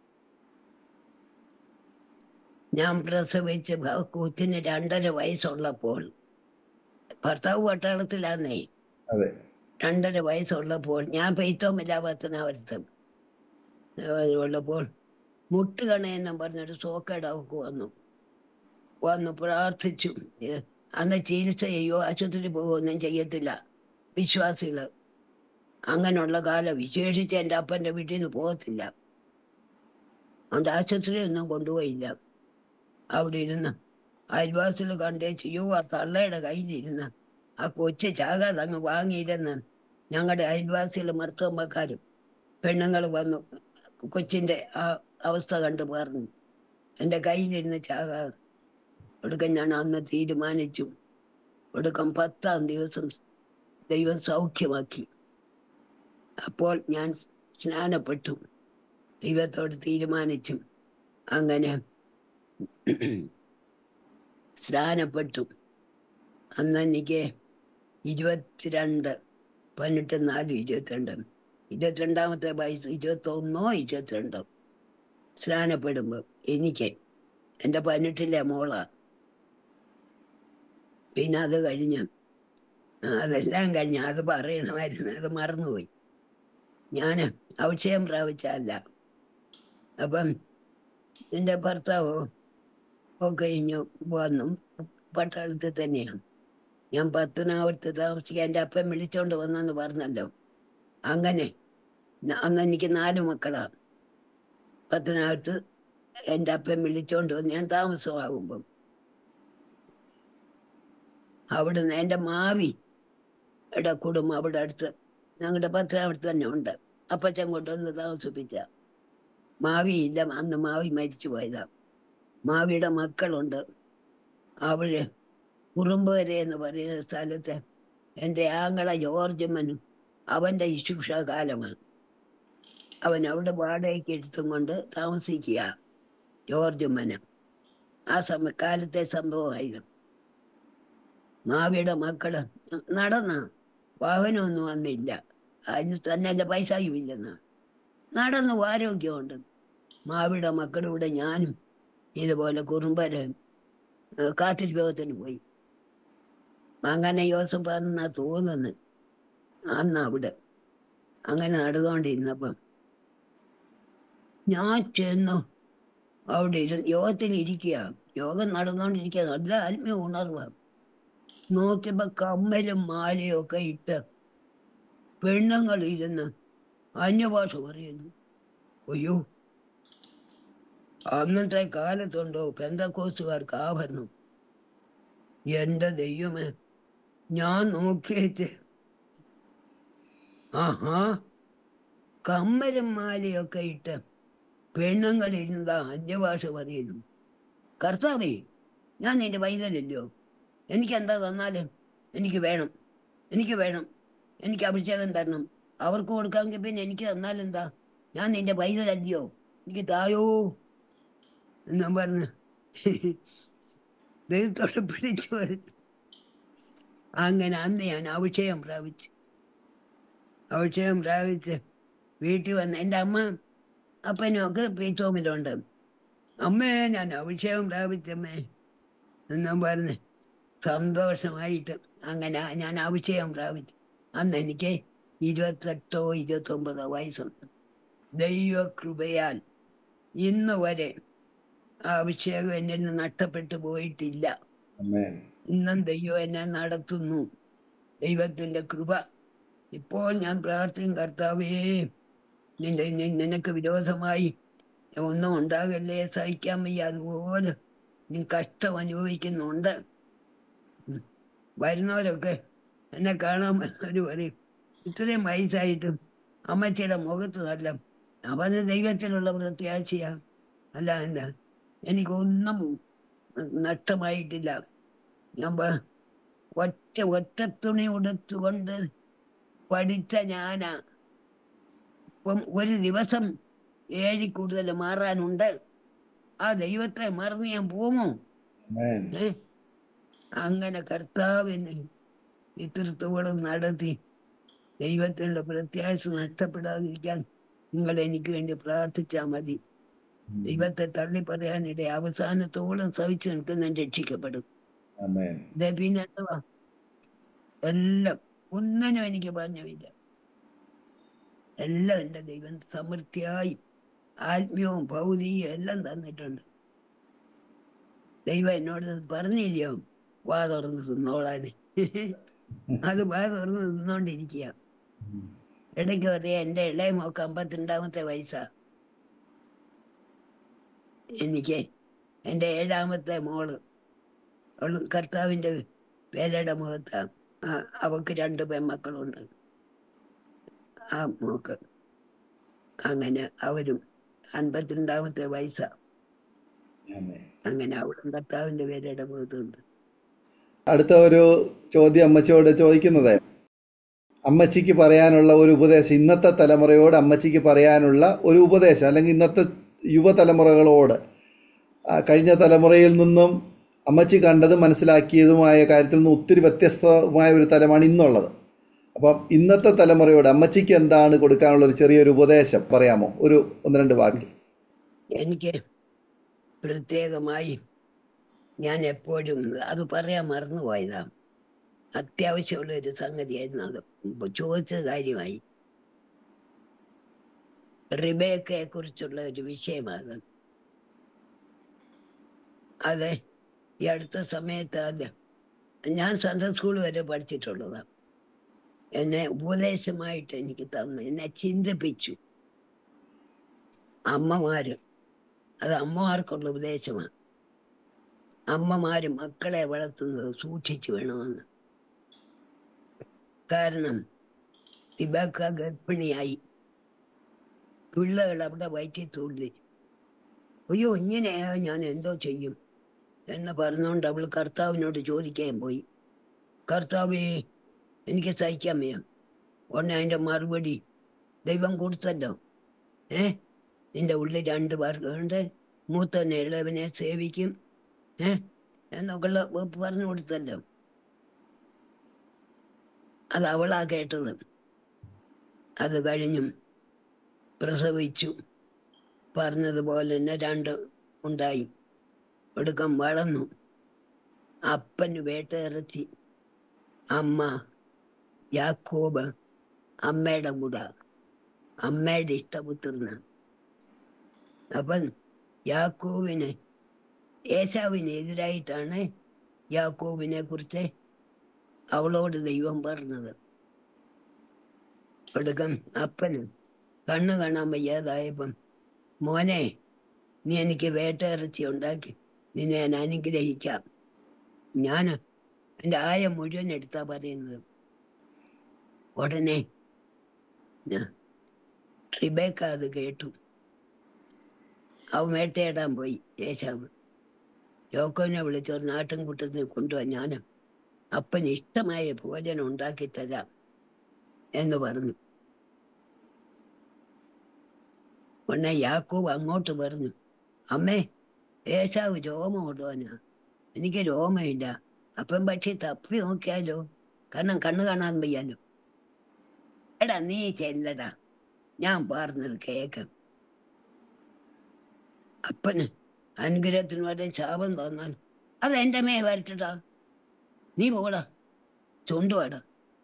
S2: ഞാൻ പ്രസവിച്ച് കൊച്ചിന് 2.5 വയസ്സുള്ളപ്പോൾ, ഭർത്താവ് പട്ടാളത്തിലാന്നേ, 2.5 വയസ്സുള്ളപ്പോൾ ഞാൻ പെയ്ത്തോമില്ല പത്തനാപുരത്ത് ഉള്ളപ്പോൾ മുട്ടുകണയെന്നും പറഞ്ഞൊരു സോക്കേട് അവക്ക് വന്നു പ്രാർത്ഥിച്ചു. അന്ന് ചികിത്സ ചെയ്യുകയോ ആശുപത്രി പോവുകയൊന്നും ചെയ്യത്തില്ല വിശ്വാസികള്. അങ്ങനെയുള്ള കാലം, വിശേഷിച്ച് എൻ്റെ അപ്പൻ്റെ വീട്ടിൽ നിന്ന് പോകത്തില്ല. അതുകൊണ്ട് ആശുപത്രിയൊന്നും കൊണ്ടുപോയില്ല. അവിടെ ഇരുന്ന് അയൽവാസികൾ കണ്ടേച്ചു, ആ തള്ളയുടെ കയ്യിലിരുന്ന് ആ കൊച്ചു ചാകാതെ അങ്ങ് വാങ്ങിയില്ലെന്ന് ഞങ്ങളുടെ അയൽവാസികൾ മർത്തോമ്മക്കാരും പെണ്ണുങ്ങൾ വന്നു കൊച്ചിന്റെ ആ അവസ്ഥ കണ്ടു പറഞ്ഞു. എൻ്റെ കയ്യിലിരുന്ന് ചാകാതെ ഒടുക്കം ഞാൻ അന്ന് തീരുമാനിച്ചു. ഒടുക്കം 10-ാം ദിവസം ദൈവം സൗഖ്യമാക്കി. അപ്പോൾ ഞാൻ സ്നാനപ്പെട്ടു, ദൈവത്തോട് തീരുമാനിച്ചു. അങ്ങനെ സ്നാനപ്പെട്ടു. അന്ന് എനിക്ക് 22, 18, 4, 22, 22ാമത്തെ വയസ്സ്, 21 22 സ്നാനപ്പെടുമ്പോൾ എനിക്ക് എൻ്റെ 18ലെ മോളാ. പിന്നെ അത് കഴിഞ്ഞ് അതെല്ലാം കഴിഞ്ഞ് അത് പറയണമായിരുന്നു, അത് മറന്നുപോയി. ഞാൻ അഭിഷേകം പ്രാപിച്ചല്ല. അപ്പം എൻ്റെ ഭർത്താവ് ഒക്കെ കഴിഞ്ഞു വന്നു, പട്ടാളത്തിൽ തന്നെയാണ്. ഞാൻ പത്തനാപുരത്ത് താമസിക്കാൻ എൻ്റെ അപ്പൻ വിളിച്ചോണ്ട് വന്നെന്ന് പറഞ്ഞല്ലോ. അങ്ങനെ അന്ന് എനിക്ക് 4 മക്കളാ. പത്തനാപുരത്ത് എൻ്റെ അപ്പൻ വിളിച്ചോണ്ട് വന്ന് ഞാൻ താമസമാകുമ്പം അവിടുന്ന് എൻ്റെ മാവിയുടെ കുടുംബം അവിടെ അടുത്ത് ഞങ്ങളുടെ പത്തനാപുരത്ത് തന്നെ ഉണ്ട്. അപ്പച്ചൻ കൊണ്ടുവന്ന് താമസിപ്പിച്ച മാവിയില്ല, അന്ന് മാവി മരിച്ചു പോയതാ. മാവിയുടെ മക്കളുണ്ട്. അവര് കുറുമ്പുകര എന്ന് പറയുന്ന സ്ഥലത്ത് എൻ്റെ ആങ്ങള ജോർജമ്മനും അവൻ്റെ ശുശ്രൂഷ കാലമാണ്. അവൻ അവിടെ വാടകയ്ക്ക് എടുത്തും കൊണ്ട് താമസിക്കുക, ജോർജമ്മന്. ആ കാലത്തെ സംഭവമായിരുന്നു. മാവിയുടെ മക്കള് നടന്ന വാഹനമൊന്നും വന്നില്ല, അതിന് തന്നെയല്ല പൈസയും ഇല്ലെന്ന്, നടന്നു ആരോഗ്യമുണ്ട്. മാവിയുടെ മക്കളുടെ ഞാനും ഇതുപോലെ കുറുമ്പര കാത്തിരിപ്പകത്തിന് പോയി. അങ്ങനെ യോസഫ് എന്നാ തോന്നുന്നു അന്ന് അവിടെ അങ്ങനെ നടന്നുകൊണ്ടിരുന്നപ്പം ഞാൻ ചെന്നു അവിടെ യോഗത്തിലിരിക്കുക. യോഗം നടന്നുകൊണ്ടിരിക്കുക, നല്ല ആത്മീയ ഉണർവ്. നോക്കിയപ്പോ കമ്മലും മാലയും ഒക്കെ ഇട്ട് പെണ്ണുങ്ങൾ ഇരുന്ന് അന്യഭാഷ പറയുന്നു. അയ്യോ, അന്നത്തെ കാലത്തുണ്ടോ പെന്തക്കോസ്തുകാർക്ക് ആഭരണം? എന്റെ ദൈവമേ, ഞാൻ നോക്കിയിട്ട് ആഹാ, കമ്മലും മാലയൊക്കെ ഇട്ട് പെണ്ണുങ്ങൾ ഇരുന്നതാ അന്യഭാഷ പറയുന്നു. കർത്താവേ, ഞാൻ നിന്റെ പൈതലല്ലോ, എനിക്കെന്താ തന്നാലും എനിക്ക് വേണം, എനിക്ക് വേണം, എനിക്ക് അഭിഷേകം തരണം. അവർക്ക് കൊടുക്കാമെങ്കിൽ പിന്നെ എനിക്ക് തന്നാലെന്താ? ഞാൻ നിന്റെ പൈതലല്ലയോ, എനിക്ക് തായോ എന്നും പറഞ്ഞ് ദൈവത്തോട് പിടിച്ചു വരുന്നു. അങ്ങനെ അന്ന് ഞാൻ അഭിഷേകം പ്രാപിച്ചു. അഭിഷേകം പ്രാപിച്ച് വീട്ടിൽ വന്ന് എൻ്റെ അമ്മ അപ്പനും ഒക്കെ പീച്ചോമിലുണ്ട്. അമ്മേ, ഞാൻ അഭിഷേകം പ്രാപിച്ചമ്മേ എന്നും പറഞ്ഞ് സന്തോഷമായിട്ട് അങ്ങനെ ഞാൻ അഭിഷേകം പ്രാപിച്ചു. അന്ന് എനിക്ക് 28 29 വയസ്സുണ്ട്. ദൈവകൃപയാൽ ഇന്ന് വരെ ആ അഭിഷേകം എന്നിൽ നിന്ന് നഷ്ടപ്പെട്ടു പോയിട്ടില്ല. ഇന്നും ദൈവം എന്നെ നടത്തുന്നു. ദൈവത്തിന്റെ കൃപ. ഇപ്പോൾ ഞാൻ പ്രാർത്ഥിക്കും, കർത്താവേ, നിനക്ക് വിരോധമായി ഒന്നും ഉണ്ടാകല്ലേ, സഹിക്കാൻ വയ്യ, അതുപോലെ നീ കഷ്ടം അനുഭവിക്കുന്നുണ്ട്. വരുന്നവരൊക്കെ എന്നെ കാണാൻ വന്നവര് പറയും, ഇത്രയും വയസ്സായിട്ടും അമ്മച്ചിയുടെ മുഖത്ത് നല്ല, അവന് ദൈവത്തിലുള്ള പ്രത്യാശയാ. അല്ല എന്താ, എനിക്കൊന്നും നഷ്ടമായിട്ടില്ല. ഞാൻ ഒറ്റത്തുണി ഉടുത്തുകൊണ്ട് പഠിച്ച ഞാനാ. ഇപ്പം ഒരു ദിവസം 7 കൂടുതൽ മാറാനുണ്ട്. ആ ദൈവത്തെ മറന്ന് ഞാൻ പോമോ? അങ്ങനെ കർത്താവിന് ഇത്രത്തോളം നടത്തി ദൈവത്തിൻ്റെ പ്രത്യാശ നഷ്ടപ്പെടാതിരിക്കാൻ നിങ്ങൾ എനിക്ക് വേണ്ടി പ്രാർത്ഥിച്ചാൽ മതി. ദൈവത്തെ തള്ളി പറയാനിടെ അവസാനത്തോളം സഹിച്ചു നിൽക്കുന്ന രക്ഷിക്കപ്പെടും. പിന്നെ എന്തുവാ, എല്ലാം ഒന്നിനും എനിക്ക് പറഞ്ഞില്ല. എല്ലാം എൻ്റെ ദൈവം സമൃദ്ധിയായി ആത്മീയവും ഭൗതികവും എല്ലാം തന്നിട്ടുണ്ട്. ദൈവം എന്നോട് പറഞ്ഞില്ലയോ വാ തുറന്ന് തിന്നോളാന്? അത് വാ തുറന്ന് തിന്നോണ്ടിരിക്കുക. ഇടയ്ക്ക് പറയാ, എൻ്റെ ഇളയ മോക്ക് 52ാമത്തെ വയസ്സാ. എനിക്ക് എൻ്റെ 7ാമത്തെ മോള്, അവള് കർത്താവിൻ്റെ വേലയുടെ മുഖത്താ. അവക്ക് 2 പെൺമക്കളുണ്ട്. ആ മോക്ക് അങ്ങനെ അവരും 52ാമത്തെ വയസ്സാ.
S1: ആമേൻ.
S2: അങ്ങനെ അവിടെ കർത്താവിന്റെ പേര് ഇടപെടുന്നുണ്ട്.
S1: അടുത്ത ഒരു ചോദ്യം അമ്മച്ചിയോട് ചോദിക്കുന്നത്, അമ്മച്ചിക്ക് പറയാനുള്ള ഒരു ഉപദേശം, ഇന്നത്തെ തലമുറയോട് അമ്മച്ചിക്ക് പറയാനുള്ള ഒരു ഉപദേശം, അല്ലെങ്കിൽ ഇന്നത്തെ യുവതലമുറകളോട് കഴിഞ്ഞ തലമുറയിൽ നിന്നും അമ്മച്ചി കണ്ടതും മനസ്സിലാക്കിയതുമായ കാര്യത്തിൽ നിന്ന് ഒത്തിരി വ്യത്യസ്തമായ ഒരു തലമാണ് ഇന്നുള്ളത്. അപ്പം ഇന്നത്തെ തലമുറയോട് അമ്മച്ചിക്ക് എന്താണ് കൊടുക്കാനുള്ള ഒരു ചെറിയൊരു ഉപദേശം പറയാമോ? ഒരു 1-2 വാക്കിൽ.
S2: എനിക്ക് പ്രത്യേകമായി ഞാൻ എപ്പോഴും അത് പറയാൻ മറന്നുപോയതാ. അത്യാവശ്യമുള്ള ഒരു സംഗതിയായിരുന്നു അത്. ചോദിച്ച കാര്യമായി റിബേക്കയെ കുറിച്ചുള്ള ഒരു വിഷയമാണ് അത്. ഈ അടുത്ത സമയത്ത് അത് ഞാൻ സൺഡേ സ്കൂൾ വരെ പഠിച്ചിട്ടുള്ളതാണ്. എന്നെ ഉപദേശമായിട്ട് എനിക്ക് തന്നു, എന്നെ ചിന്തിപ്പിച്ചു. അമ്മമാര്, അത് അമ്മമാർക്കുള്ള ഉപദേശമാണ്. അമ്മമാര് മക്കളെ വളർത്തുന്നത് സൂക്ഷിച്ചു വേണമെന്ന്. കാരണം റിബേക്ക ഗർഭിണിയായി, പിള്ളകൾ അവിടെ വയറ്റി തുള്ളി. അയ്യോ, ഇങ്ങനെയാ, ഞാൻ എന്തോ ചെയ്യും എന്ന് പറഞ്ഞുകൊണ്ട് അവൾ കർത്താവിനോട് ചോദിക്കാൻ പോയി. കർത്താവേ, എനിക്ക് സഹിക്കാൻ വയ്യ. ഉടനെ അതിന്റെ മറുപടി ദൈവം കൊടുത്തല്ലോ. നിന്റെ ഉള്ളിൽ 2 പേർക്കുണ്ട്, മൂത്തനെ ഇളവനെ സേവിക്കും എന്നൊക്കെയുള്ള പറഞ്ഞു കൊടുത്തല്ലോ. അത് അവളാ കേട്ടത്. അത് കഴിഞ്ഞും പ്രസവിച്ചു. പറഞ്ഞതുപോലെ തന്നെ 2 ഉണ്ടായി. ഒടുക്കം വളർന്നു. അപ്പന് വേട്ടയിറച്ചി. അമ്മ യാക്കോബ് അമ്മയുടെ കൂടെ, അമ്മയുടെ ഇഷ്ടപുത്രന്. അപ്പം യാക്കോബിന്, ഏശാവിന് എതിരായിട്ടാണ് യാക്കോബിനെ കുറിച്ച് അവളോട് ദൈവം പറഞ്ഞത്. ഒടുക്കം അപ്പന് കണ്ണു കാണാൻ വയ്യാതായപ്പം, മോനെ, നീ എനിക്ക് വേട്ടയിറച്ചി ഉണ്ടാക്കി നിന്നെ ഞാൻ അനുഗ്രഹിക്കാം. ഞാൻ എൻ്റെ ആയ മുഴുവൻ എടുത്താ പറയുന്നത്. ഉടനെ റിബേക്ക അത് കേട്ടു. അവൻ വേട്ടയിടാൻ പോയി. ഏശാവ് യാക്കോബിനെ വിളിച്ച് ഒരു നാട്ടിൻകൂട്ടത്തിൽ കൊണ്ടുപോവാൻ, ഞാൻ അപ്പന് ഇഷ്ടമായ ഭോജനം ഉണ്ടാക്കി തരാം എന്ന് പറഞ്ഞു. ഉടനെ യാക്കോബ് അങ്ങോട്ട് പറഞ്ഞു, അമ്മേ, ഏശാവ് രോമമുള്ളവനാ, എനിക്ക് രോമമില്ല. അപ്പം പക്ഷി തപ്പി നോക്കിയാലോ, കാരണം കണ്ണു കാണാൻ വയ്യാലോ. എടാ, നീ ചെല്ലടാ, ഞാൻ പറഞ്ഞത് കേൾക്കും. അപ്പന് അനുഗ്രഹത്തിന് വരെ ശാപം തോന്നാൽ അത് എൻ്റെ മേ വരട്ടടാ, നീ പോടാ, ചുണ്ടുവാടാ.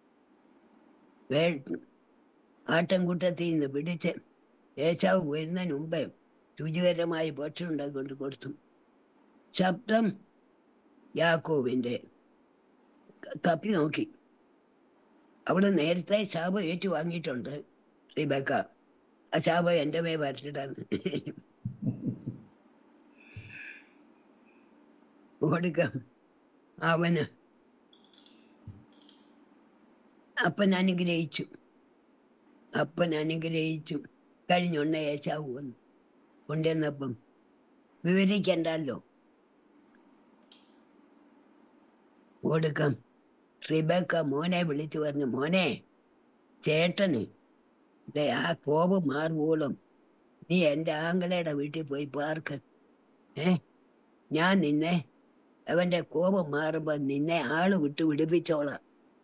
S2: ആട്ടിൻകൂട്ടത്തിൽ നിന്ന് പിടിച്ച് ഏശാവ് വരുന്നതിന് മുമ്പേ രുചികരമായി ഭക്ഷണം ഉണ്ടാക്കിക്കൊണ്ട് കൊടുത്തു. ശബ്ദം യാക്കോബിന്റെ. തപ്പി നോക്കി. അവിടെ നേരത്തെ ശാപം ഏറ്റു വാങ്ങിയിട്ടുണ്ട് റിബേക്ക. ആ ശാപം എൻ്റെ മേ വരട്ടിടാന്ന്. കൊടുക്കാം. അവന് അപ്പൻ അനുഗ്രഹിച്ചു. കഴിഞ്ഞൊണ്ണ ഏശാവ് വന്നു. കൊണ്ടുവന്നപ്പം വിവരിക്കണ്ടല്ലോ. കൊടുക്കാം. റിബേക്ക മോനെ വിളിച്ചു പറഞ്ഞു, മോനെ, ചേട്ടന് ആ കോപം മാറുവോളം നീ എൻ്റെ ആങ്ങളയുടെ വീട്ടിൽ പോയി പാർക്ക്. ഞാൻ നിന്നെ, അവന്റെ കോപം മാറുമ്പോ നിന്നെ ആള് വിട്ട് വിളിപ്പിച്ചോളാം.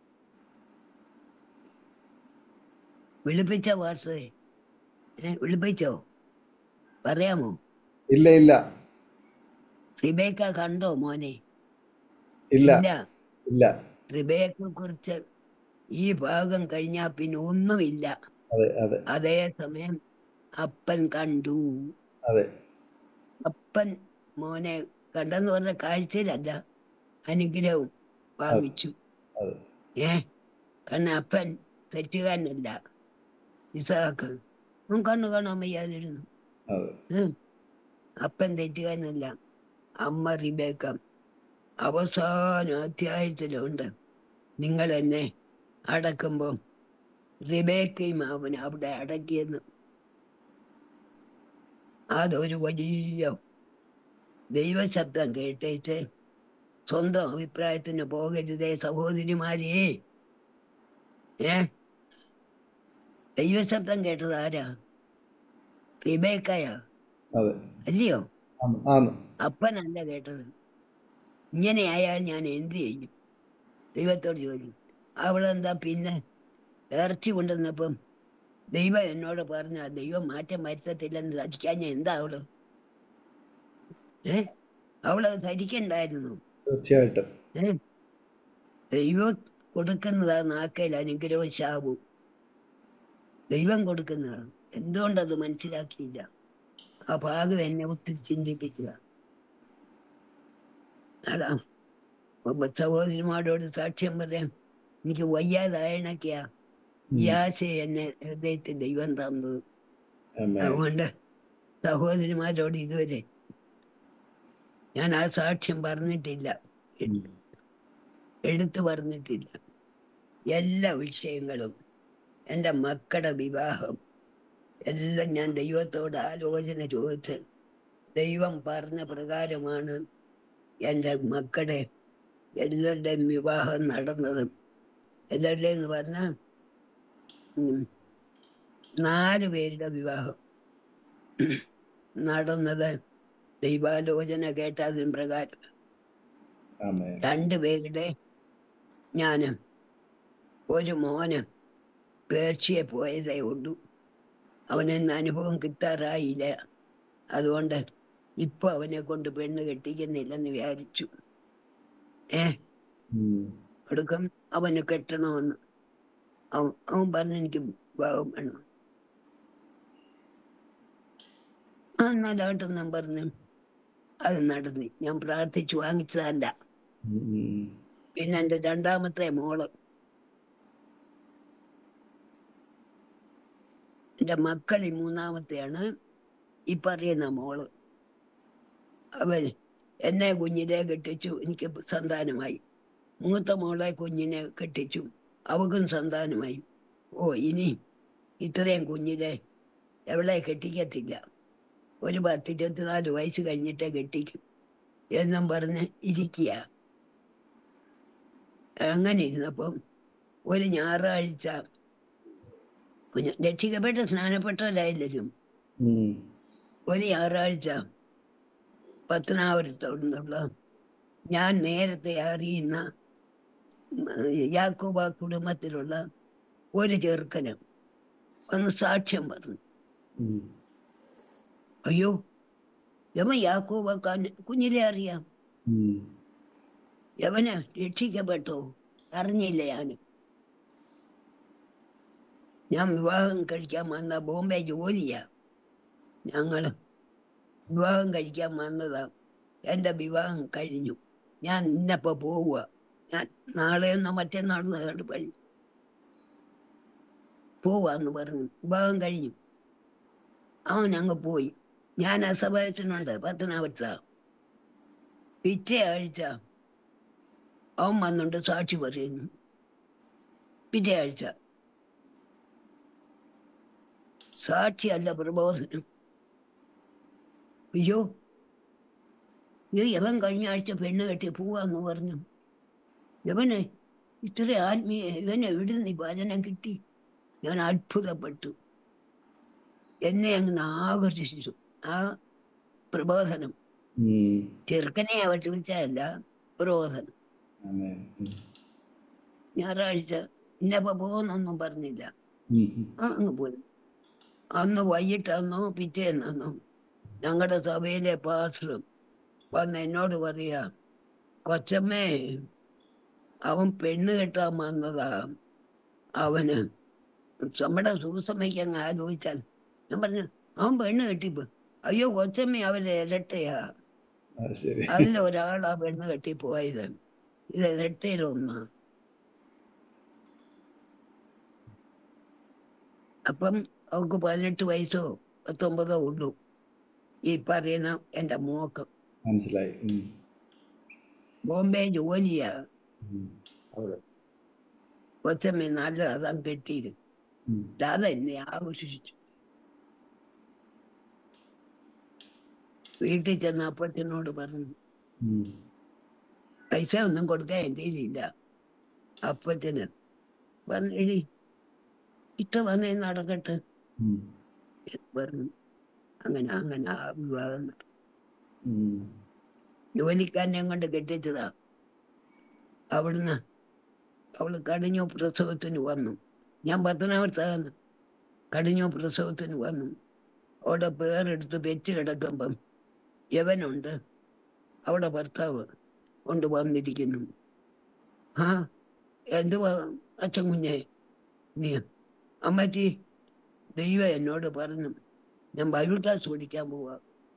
S2: വിളിപ്പിച്ച വാസേ? വിളിപ്പിച്ചോ? പറയാമോ?
S1: ഇല്ല ഇല്ല
S2: റിബേക്ക കണ്ടോ മോനെ?
S1: ഇല്ല
S2: ഇല്ല.
S1: ഇല്ല.
S2: റിബേക്കയെ കുറിച്ച് ഈ ഭാഗം കഴിഞ്ഞാ പിന്നെ ഒന്നുമില്ല.
S1: അതെ അതെ
S2: അതേ സമയം അപ്പൻ കണ്ടു.
S1: അതെ.
S2: അപ്പൻ മോനെ കണ്ടെന്ന് പറഞ്ഞ കാഴ്ചയിലല്ല, അനുഗ്രഹവും വാങ്ങിച്ചു.
S1: അതെ
S2: കാരണം അപ്പൻ തെറ്റുകാരനല്ല. ഇസാക്ക് കണ്ണു കാണാൻ വയ്യാതിരുന്നു.
S1: അതെ.
S2: അപ്പൻ തെറ്റുകാരനല്ല. അമ്മ റിബേക്ക. അവസാന അധ്യായത്തിലുണ്ട്, നിങ്ങൾ എന്നെ അടക്കുമ്പോ റിബേക്കയും അവൻ അവിടെ അടക്കിയെന്ന്. അതൊരു വലിയ ദൈവശബ്ദം കേട്ടേച്ച് സ്വന്തം അഭിപ്രായത്തിന് പോകരുതേ സഹോദരിമാരേ. ഏ ദൈവശബ്ദം കേട്ടത് ആരാ? റിബേക്കയാ,
S1: അതെ.
S2: അല്ലയോ?
S1: ആന്ന്.
S2: അപ്പനല്ല കേട്ടത്. ഇങ്ങനെ ആയാൽ ഞാൻ എന്ത് ചെയ്യും? ദൈവത്തോട് ചോദിക്കും. അവളെന്താ പിന്നെ ഇറച്ചി കൊണ്ടുവന്നപ്പം ദൈവം എന്നോട് പറഞ്ഞ ദൈവം മാറ്റം വരുത്തത്തില്ലെന്ന് ധരിക്കാൻ ഞാൻ എന്താ അവള്? അവളത് ധരിക്കണ്ടായിരുന്നു.
S1: തീർച്ചയായിട്ടും.
S2: ദൈവം കൊടുക്കുന്നതാ നാക്കയിൽ അനുഗ്രഹവും ശാപവും. ദൈവം കൊടുക്കുന്നതാണ്. എന്തുകൊണ്ടത് മനസ്സിലാക്കിയില്ല? ആ ഭാഗം എന്നെ ഒത്തിരി ചിന്തിപ്പിക്കുക. അതാ സഹോദരിമാരോട് സാക്ഷ്യം പറയാം. എനിക്ക് വയ്യാതായണൊക്കെയാ ഈ ആശയം എന്നെ ഹൃദയത്തിൽ ദൈവം തന്നത്. അതുകൊണ്ട് സഹോദരിമാരോട് ഇതുവരെ ഞാൻ ആ സാക്ഷ്യം പറഞ്ഞിട്ടില്ല, എടുത്തു പറഞ്ഞിട്ടില്ല. എല്ലാ വിഷയങ്ങളും, എൻ്റെ മക്കളുടെ വിവാഹം എല്ലാം ഞാൻ ദൈവത്തോട് ആലോചന ചോദിച്ച് ദൈവം പറഞ്ഞ പ്രകാരമാണ് എൻ്റെ മക്കളുടെ എല്ലാവരുടെയും വിവാഹം നടന്നത്. എല്ലാവരുടെയും എന്ന് പറഞ്ഞാൽ 4 പേരുടെ വിവാഹം നടന്നത് ദൈവാലോചന കേട്ടതിന് പ്രകാരം. 2 പേരുടെ ഞാനും ഒരു മോന് പേർഷ്യയെ പോയതേ ഉള്ളൂ. അവനൊന്നും അനുഭവം കിട്ടാറായില്ല. അതുകൊണ്ട് ഇപ്പൊ അവനെ കൊണ്ട് പെണ്ണ് കെട്ടിക്കുന്നില്ലെന്ന് വിചാരിച്ചു. എടുക്കും അവന് കെട്ടണമെന്ന്. അവൻ പറഞ്ഞു എനിക്ക് വിവാഹം വേണം. നല്ലതായിട്ടൊന്നും പറഞ്ഞു അത് നടന്നു. ഞാൻ പ്രാർത്ഥിച്ചു വാങ്ങിച്ചതല്ല. പിന്നെ എൻ്റെ 2ാമത്തെ മോള്, എൻ്റെ മക്കളിൽ 3ാമത്തെയാണ് ഈ പറയുന്ന മോള്. അവൻ എന്നെ കുഞ്ഞിനെ കെട്ടിച്ചു, എനിക്ക് സന്താനമായി. മൂത്ത മോളെ കുഞ്ഞിനെ കെട്ടിച്ചു, അവക്കും സന്താനമായി. ഇനി ഇത്രയും കുഞ്ഞിനെ എവളെ കെട്ടിക്കത്തില്ല, ഒരു 10-24 വയസ്സ് കഴിഞ്ഞിട്ടേ കെട്ടിക്കും എന്നും പറഞ്ഞ് ഇരിക്കുക. അങ്ങനെ ഇരുന്നപ്പം ഒരു ഞായറാഴ്ച രക്ഷിക്കപ്പെട്ട സ്നാനപ്പെട്ടവരായില്ലും ഒരു ഞായറാഴ്ച പത്തനാപുരത്തുള്ള ഞാൻ നേരത്തെ അറിയുന്ന യാക്കോബ കുടുംബത്തിലുള്ള ഒരു ചെറുക്കന് ഒന്ന് സാക്ഷ്യം പറഞ്ഞു. അയ്യോ, യവൻ യാക്കോബക്കാരൻ, കുഞ്ഞിലെ അറിയാം. യവന് രക്ഷിക്കപ്പെട്ടോ? അറിഞ്ഞില്ല. ഞാൻ വിവാഹം കഴിക്കാൻ വന്ന ബോംബെ ജോലിയാ. ഞങ്ങള് വിവാഹം കഴിക്കാൻ വന്നതാ. എൻ്റെ വിവാഹം കഴിഞ്ഞു. ഞാൻ ഇന്നപ്പോ പോവുക. ഞാൻ നാളെയൊന്നോ മറ്റന്നാളെന്നോ കഴിഞ്ഞു പോവാന്ന് പറഞ്ഞു. വിവാഹം കഴിഞ്ഞു. അവൻ അങ്ങ് പോയി. ഞാൻ അസഭായത്തിനുണ്ട് പത്തനാപുരത്ത. പിറ്റേ ആഴ്ച അവൻ വന്നുകൊണ്ട് സാക്ഷി പറയുന്നു. പിറ്റേ ആഴ്ച സാക്ഷിയല്ല, പ്രബോധനം. അയ്യോ, യവൻ കഴിഞ്ഞ ആഴ്ച പെണ്ണ് കെട്ടി പോവാന്ന് പറഞ്ഞു. യവന് ഇത്ര ആത്മീയ, ഇവനെ എവിടുന്ന് ഈ വചനം കിട്ടി? ഞാൻ അത്ഭുതപ്പെട്ടു. എന്നെ അങ്ങ് ആകർഷിച്ചു ആ പ്രബോധനം. ചെറുക്കനെ അവർ ചോദിച്ചതല്ല, പ്രബോധനം. ഞായറാഴ്ച ഇന്നപ്പോ പോകുന്നൊന്നും പറഞ്ഞില്ല, അങ്ങ് പോയി. അന്ന് വൈകിട്ടന്നോ പിറ്റേന്നോ ഞങ്ങളുടെ സഭയിലെ പാസ്റ്ററും വന്ന് എന്നോട് പറയാ, കൊച്ചമ്മേ, അവൻ പെണ്ണ് കെട്ടാൻ വന്നതാ. അവന് നമ്മുടെ സൂസമ്മയ്ക്ക് അങ്ങ് ആലോചിച്ചാൽ. ഞാൻ പറഞ്ഞു, അവൻ പെണ്ണ് കെട്ടിപ്പോ. അയ്യോ കൊച്ചമ്മ, അവര് ഇരട്ടയാ. അതിലൊരാളാ പെണ്ണ് കെട്ടിപ്പോയത്. ഇത് ഇരട്ടയിലൊന്നാ. അപ്പം അവൾക്ക് 18 വയസ്സോ 19 ഉള്ളൂ. ഈ പറയുന്ന എൻ്റെ മോക്ക്
S1: മനസ്സിലായി.
S2: ബോംബെ ജോലിയാ. കൊച്ചമ്മ നല്ല അതാ കെട്ടിയിരുന്നു. അതെന്നെ ആകർഷിച്ചു. വീട്ടിൽ ചെന്ന് അപ്പച്ചനോട് പറഞ്ഞു,
S1: ഉം.
S2: പൈസ ഒന്നും കൊടുക്കാൻ എൻ്റെ കയ്യിലില്ല. അപ്പച്ചന് പറഞ്ഞു, എടി ഇഷ്ട വന്നേ നടക്കട്ടെ
S1: ഉം.
S2: എന്ന് പറഞ്ഞു. അങ്ങനെ അങ്ങനെ ആ വിവാഹം.
S1: ഉം.
S2: ജോലിക്കാരനെ കൊണ്ട് കെട്ടിച്ചതാ. അവിടുന്ന് അവള് കടിഞ്ഞോ പ്രസവത്തിന് വന്നു. ഞാൻ പത്തനാപുരത്താണ്. കടിഞ്ഞോ പ്രസവത്തിന് വന്നു. അവിടെ പേരെടുത്ത് വെച്ച് കിടക്കുമ്പം യവനുണ്ട്, അവിടെ ഭർത്താവ് കൊണ്ട് വന്നിരിക്കുന്നു. ആ എന്തുവാ അച്ഛൻ കുഞ്ഞെ നീ? അമ്മച്ചി, ദൈവം എന്നോട് പറഞ്ഞു ഞാൻ ബയോഗ്യാസ് ഓടിക്കാൻ പോവാ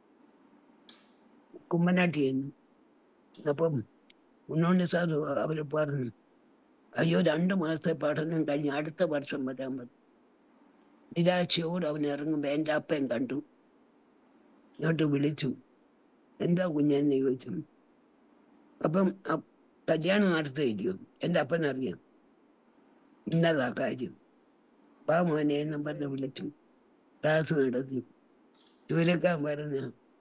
S2: കുമ്മനാട്ടിയെന്ന്. അപ്പം ഉണ്ണോണ്ണി സാർ അവര് പറഞ്ഞു, അയ്യോ 2 മാസത്തെ പഠനം കഴിഞ്ഞ് അടുത്ത വർഷം വരാൻ പറഞ്ഞു. നിരാശയോട് അവൻ ഇറങ്ങുമ്പോ എൻ്റെ അപ്പൻ കണ്ടു. ഇങ്ങോട്ട് വിളിച്ചു, എന്താ കുഞ്ഞെന്ന് ചോദിച്ചു. അപ്പം കല്യാണം നടത്തുകയോ? എൻ്റെ അപ്പനറിയാം ഇന്നതാ കാര്യം. പാ മോനെ എന്നും പറഞ്ഞ് വിളിച്ചു. ക്ലാസ് നടത്തി. ചുരുക്കാൻ പറഞ്ഞ